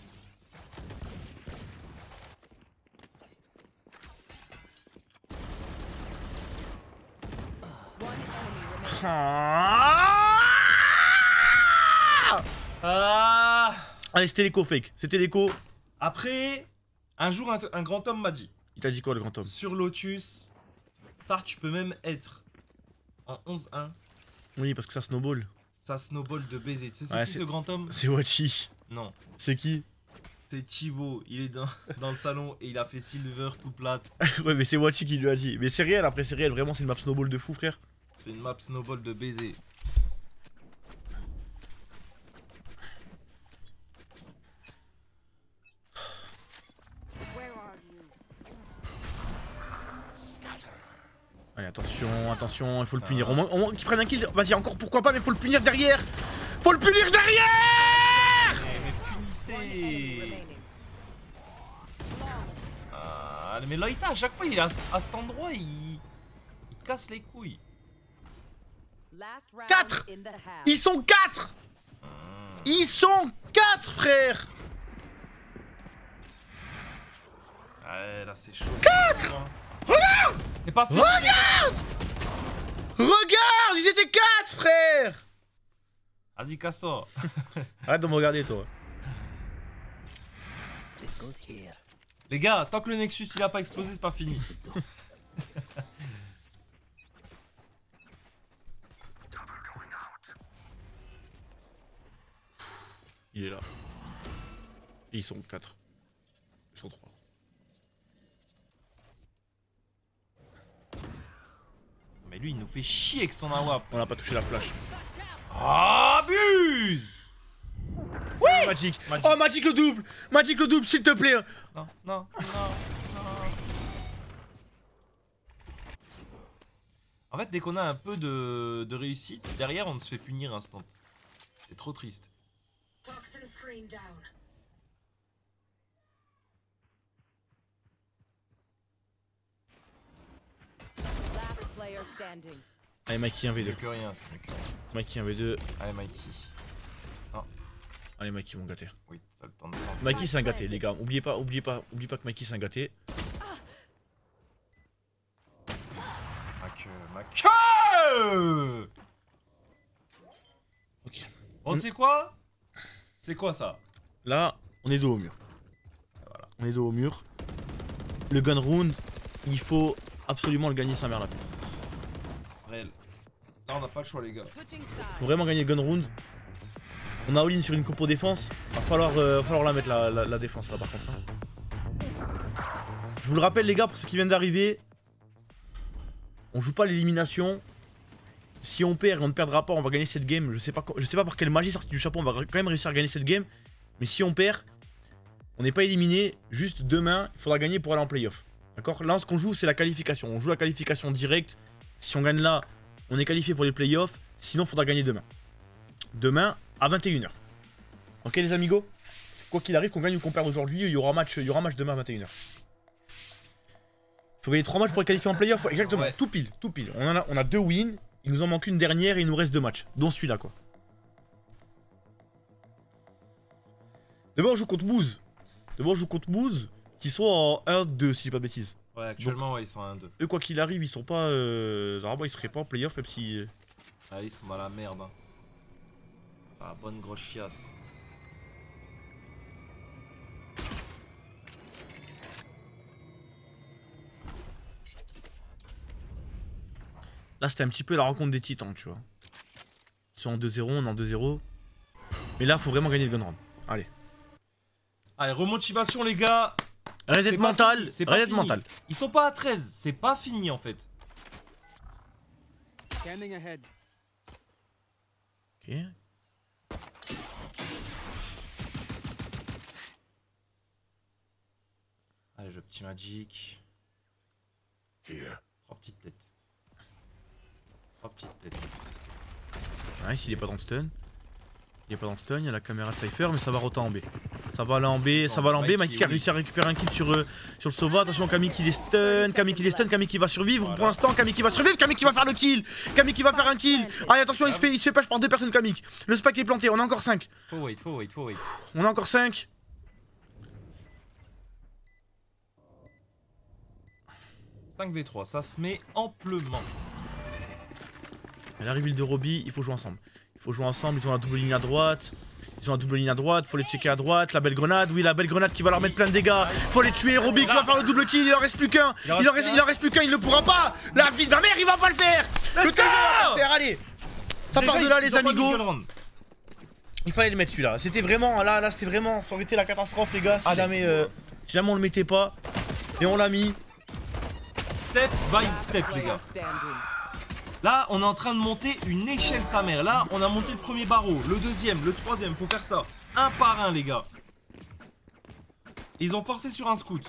Ah Ah. Allez, c'était l'écho fake. C'était l'écho. Après, un jour, un, un grand homme m'a dit Il t'a dit quoi, le grand homme? sur Lotus, Tard, tu peux même être en onze un. Oui, parce que ça snowball. Ça snowball de baiser. Tu sais, c'est Ouais, qui c'est- ce grand homme? C'est Wachi. Non, C'est qui? c'est Thibaut. Il est dans, dans le salon et il a fait silver tout plate. Ouais, mais c'est Wachi qui lui a dit. Mais c'est réel, après, c'est réel. Vraiment, c'est une map snowball de fou, frère. C'est une map snowball de baiser. Where are you? Allez, attention, attention, il faut le punir. Au moins, au moins qu'il prenne un kill. Vas-y, encore, pourquoi pas, mais faut le punir derrière. Faut le punir derrière. Eh, mais One enemy punissez. remaining. Ah, mais Loïta, à chaque fois, il est à, à cet endroit, il, il casse les couilles. Last round Quatre. in the half. Ils sont quatre. Ils sont quatre, frère. Ouais, là, c'est chaud. quatre. C'est pas fini. Regarde. Regarde, ils étaient quatre, frère. Vas-y, casse-toi. Arrête de me regarder, toi. Les gars, tant que le Nexus il a pas explosé, c'est pas fini. Il est là. Et ils sont quatre. Ils sont trois. Mais lui, il nous fait chier avec son awap. On n'a pas touché la flash. Abuse. Oui, Magic. Oh, Magic le double. Magic le double, s'il te plaît. Non, non, non, non. En fait, dès qu'on a un peu de, de réussite, derrière, on se fait punir instant. C'est trop triste. Toxin screen down. Last player standing. Allez, Mikey un v C'est deux. mieux que rien, c'est mieux que rien. Mikey un v deux. Allez, Mikey. Allez, Mikey, vont gâter. Oui, t'as le temps de prendre. Mikey, c'est un gâté, les gars. Oubliez pas, oubliez pas, oubliez pas que Mikey, c'est un gâté. Ma queue, ma queue. Ok. Bon, tu sais quoi? C'est quoi ça? Là, on est dos au mur. Voilà. On est dos au mur. Le gun round, il faut absolument le gagner sa mère là. Réel. Là on n'a pas le choix les gars. Faut vraiment gagner le gun round. On a all-in sur une compo défense. Va falloir, euh, va falloir la mettre la, la, la défense là par contre. Hein. Je vous le rappelle les gars, pour ceux qui viennent d'arriver, on joue pas l'élimination. Si on perd et on ne perdra pas, on va gagner cette game. Je sais pas, je sais pas par quelle magie sortie du chapeau, on va quand même réussir à gagner cette game. Mais si on perd, on n'est pas éliminé. Juste demain, il faudra gagner pour aller en playoff. D'accord? Là, ce qu'on joue, c'est la qualification. On joue la qualification directe. Si on gagne là, on est qualifié pour les playoffs. Sinon, il faudra gagner demain. Demain, à vingt et une heures. Ok les amigos? Quoi qu'il arrive, qu'on gagne ou qu'on perde aujourd'hui, il y aura match, il y aura match demain à vingt et une heures. Il faut gagner trois matchs pour les qualifier en playoff. Ouais, exactement, ouais. tout pile, tout pile. On, en a, on a deux wins. Il nous en manque une dernière et il nous reste deux matchs. Dont celui-là quoi. Demain on joue contre Booz. Demain on joue contre Booz. Qui sont en un deux si j'ai pas de bêtises. Ouais actuellement donc, ouais ils sont en un deux. Eux quoi qu'il arrive ils sont pas... Euh... Normalement ils seraient pas en playoff même si... Ah ils sont dans la merde. Hein. Ah bonne grosse chiasse. Là c'était un petit peu la rencontre des titans tu vois. Ils sont en deux zéro, on est en deux zéro. Mais là faut vraiment gagner le gun round. Allez. Allez remotivation les gars. Reset mental, reset mental. Ils sont pas à treize, c'est pas fini en fait. Scanning ahead. Ok. Allez, le petit Magic. Trois petites têtes. Trois petites têtes. Nice, il est pas dans le stun. Il est pas dans le stun, il y a la caméra de Cypher, mais ça va roter en B. Ça va aller en B, ça va aller en B. Mikey qui a réussi à récupérer un kill sur, euh, sur le Sova. Attention, Camille qui les stun, Camille qui les stun, Camille qui va survivre. Voilà. Pour l'instant, Camille qui va survivre, Camille qui va faire le kill. Camille qui va faire un kill. Allez, attention, il se fait, il se fait push par deux personnes, Camille. Le spike est planté, on a encore cinq. Faut wait, faut wait, faut wait. On a encore cinq. cinq v trois, ça se met amplement. À la reveal de Robbie, il faut jouer ensemble. Il faut jouer ensemble, ils ont la double ligne à droite. Ils ont la double ligne à droite, faut les checker à droite. La belle grenade, oui, la belle grenade qui va leur mettre plein de dégâts. Faut les tuer. Robbie qui va faire le double kill, il en reste plus qu'un. Il, il, en reste, il en reste plus qu'un, il ne pourra pas. La vie de ma mère, il va pas le faire. Le gars, il va pas le faire, allez. Ça part de là, les amigos. Il fallait le mettre celui-là. C'était vraiment, là, là, c'était vraiment, ça aurait été la catastrophe, les gars, si jamais, euh, si jamais on le mettait pas. Et on l'a mis. Step by step, les gars. Là, on est en train de monter une échelle sa mère. Là, on a monté le premier barreau, le deuxième, le troisième. Faut faire ça un par un, les gars. Et ils ont forcé sur un scout.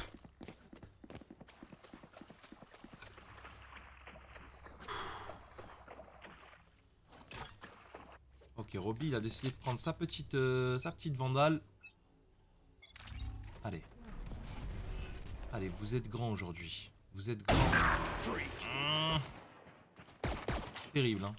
Ok, Robbie, il a décidé de prendre sa petite, euh, sa petite vandale. Allez. Allez, vous êtes grand aujourd'hui. Vous êtes grand. Mmh. Terrible, hein.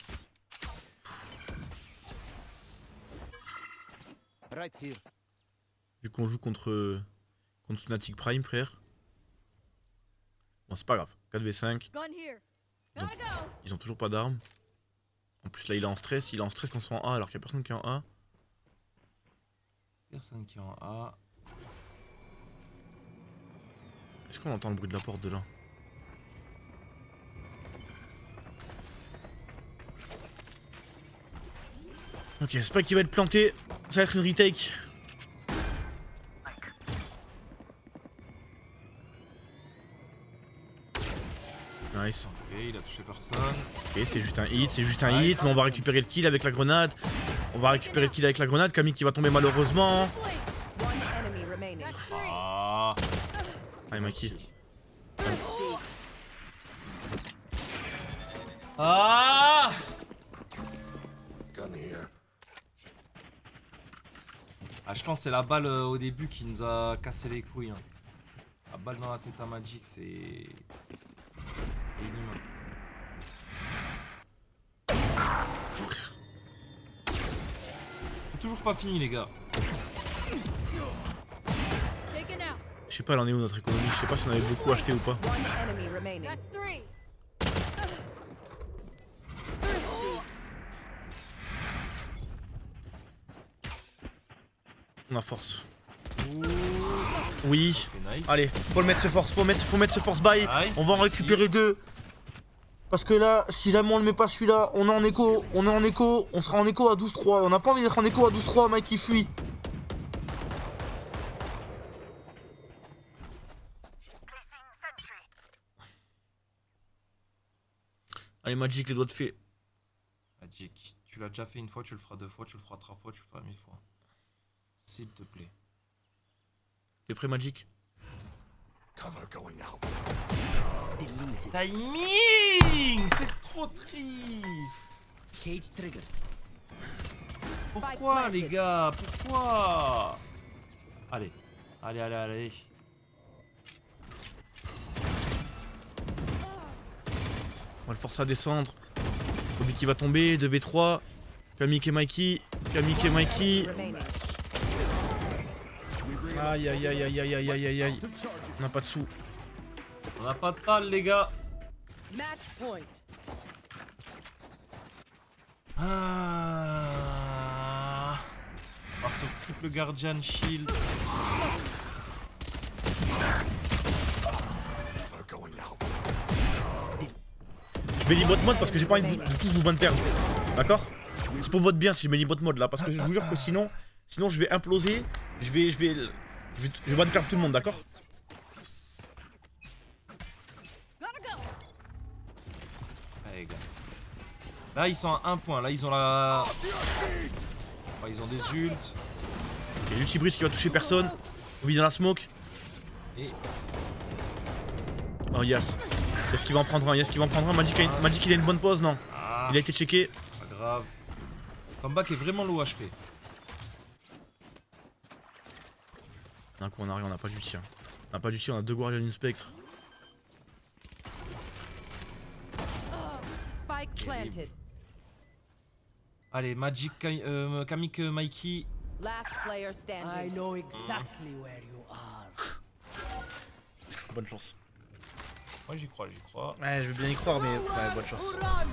Right here. Vu qu'on joue contre contre Fnatic Prime, frère. Bon, c'est pas grave. quatre v cinq. Gun here. Ils ont, Gotta go. ils ont toujours pas d'armes. En plus, là, il est en stress. Il est en stress qu'on soit en A alors qu'il y a personne qui est en A. Personne qui est en A. Est-ce qu'on entend le bruit de la porte de là? Ok, Spike qui va être planté. Ça va être une retake. Nice. Ok, il a touché personne. Ok, c'est juste un hit, c'est juste un hit, mais on va récupérer le kill avec la grenade. On va récupérer le kill avec la grenade. Camille qui va tomber malheureusement. Ah. Allez, Maki. Ah. Ah, je pense que c'est la balle euh, au début qui nous a cassé les couilles. Hein. La balle dans la tête à Magic, c'est... C'est toujours pas fini, les gars. Je sais pas, elle en est où notre économie? Je sais pas si on avait beaucoup acheté ou pas. On a force. Oui. Ok, nice. Allez, faut le mettre ce force, faut mettre, faut mettre ce force buy. Nice. On va en récupérer deux. Parce que là, si jamais on le met pas celui-là, on est en écho, on est en écho, on sera en écho à douze trois. On n'a pas envie d'être en écho à douze trois, Mike qui fuit. Allez Magic, les doigts de fée. Magic, tu l'as déjà fait une fois, tu le feras deux fois, tu le feras trois fois, tu le feras mille fois. S'il te plaît. T'es prêt Magic? Timing! C'est trop triste! Cage trigger. Pourquoi les gars? Pourquoi? Allez, allez, allez, allez. On va le forcer à descendre. Kobe qui va tomber, deux B trois. Kamik et Mikey. Kamik et Mikey. Aïe aïe aïe aïe aïe aïe aïe aïe aïe. On n'a pas de sous. On a pas de tal les gars. Match point. Ah. Par ce triple Guardian Shield. Je mets bot mode parce que j'ai pas envie de, vous- de tous vous ban perdre. D'accord? C'est pour votre bien si je mets bot mode là. Parce que je vous jure que sinon, sinon je vais imploser. Je vais, je vais, je vais, je vais ban perdre tout le monde, d'accord? Allez, les gars. Là ils sont à un point. Là ils ont la. Enfin, ils ont des ults. Il y a l'ulti bridge qui va toucher personne. Kobe dans la smoke. Et. Oh yes. Est-ce qu'il va en prendre un? Est-ce qu'il va en prendre un? Magic, a une- Magic il a une bonne pause, non? Ah, Il a été checké. pas grave. Comeback est vraiment low H P. D'un coup on a rien, on n'a pas d'ulti. Hein. On n'a pas d'ulti, on a deux Guardian et une Spectre. Spike planted. Allez, Magic, Ka- euh, Kamik, euh, Mikey. Last player I standing. know exactly where you are. Bonne chance. Moi j'y crois, j'y crois. Ouais, je veux bien y croire, mais ouais, bonne chance.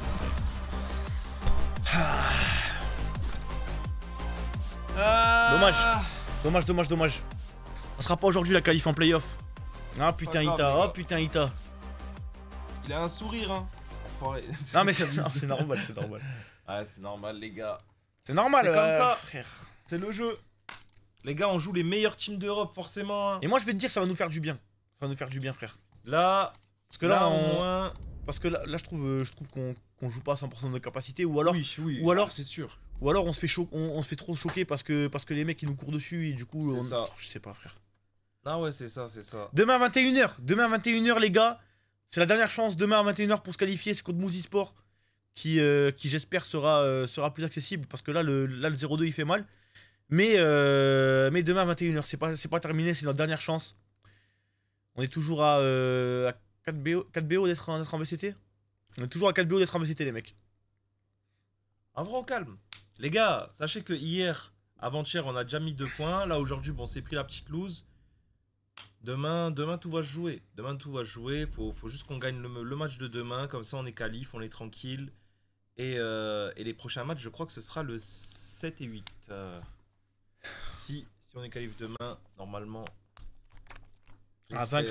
Ah. Dommage. Dommage, dommage, dommage. Ça sera pas aujourd'hui la qualif en playoff. Ah putain, grave, Ita, les oh gars. putain, Ita. Il a un sourire, hein. Enfoiré. Non, mais c'est non, c'est normal, c'est normal. Ouais, c'est normal, les gars. C'est normal, C'est comme euh, ça. frère. C'est le jeu. Les gars, on joue les meilleures teams d'Europe, forcément. hein. Et moi, je vais te dire, ça va nous faire du bien. Ça va nous faire du bien, frère. Là, Parce que là, là, au on... moins. Parce que là, là, je trouve, euh, je trouve qu'on qu'on joue pas à cent pour cent de nos capacités, ou alors, oui, oui. ou alors- ah, c'est sûr. ou alors on se fait cho- on, on se fait trop choquer parce que parce que les mecs ils nous courent dessus et du coup, C'est on... ça. je sais pas, frère. Ah ouais, c'est ça, c'est ça. Demain à vingt et une heures, demain à vingt et une heures les gars, c'est la dernière chance demain à vingt et une heures pour se qualifier, c'est contre Mouzi Sport qui, euh, qui j'espère sera, euh, sera plus accessible parce que là le, là, le zéro deux il fait mal. Mais, euh, mais demain à vingt et une heures, c'est pas, c'est pas terminé, c'est notre dernière chance. On est toujours à, euh, à quatre B O, quatre B O d'être en, d'être en V C T. On est toujours à quatre B O d'être en V C T les mecs. En vrai, on calme. Les gars, sachez que hier, avant-hier, on a déjà mis deux points. Là, aujourd'hui, bon, on s'est pris la petite loose. Demain, demain, tout va se jouer. Demain, tout va se jouer. Faut, faut juste qu'on gagne le, le match de demain. Comme ça, on est qualif, on est tranquille. Et, euh, et les prochains matchs, je crois que ce sera le sept et huit. Euh, si, si on est qualif demain, normalement. À j'espère. vaincre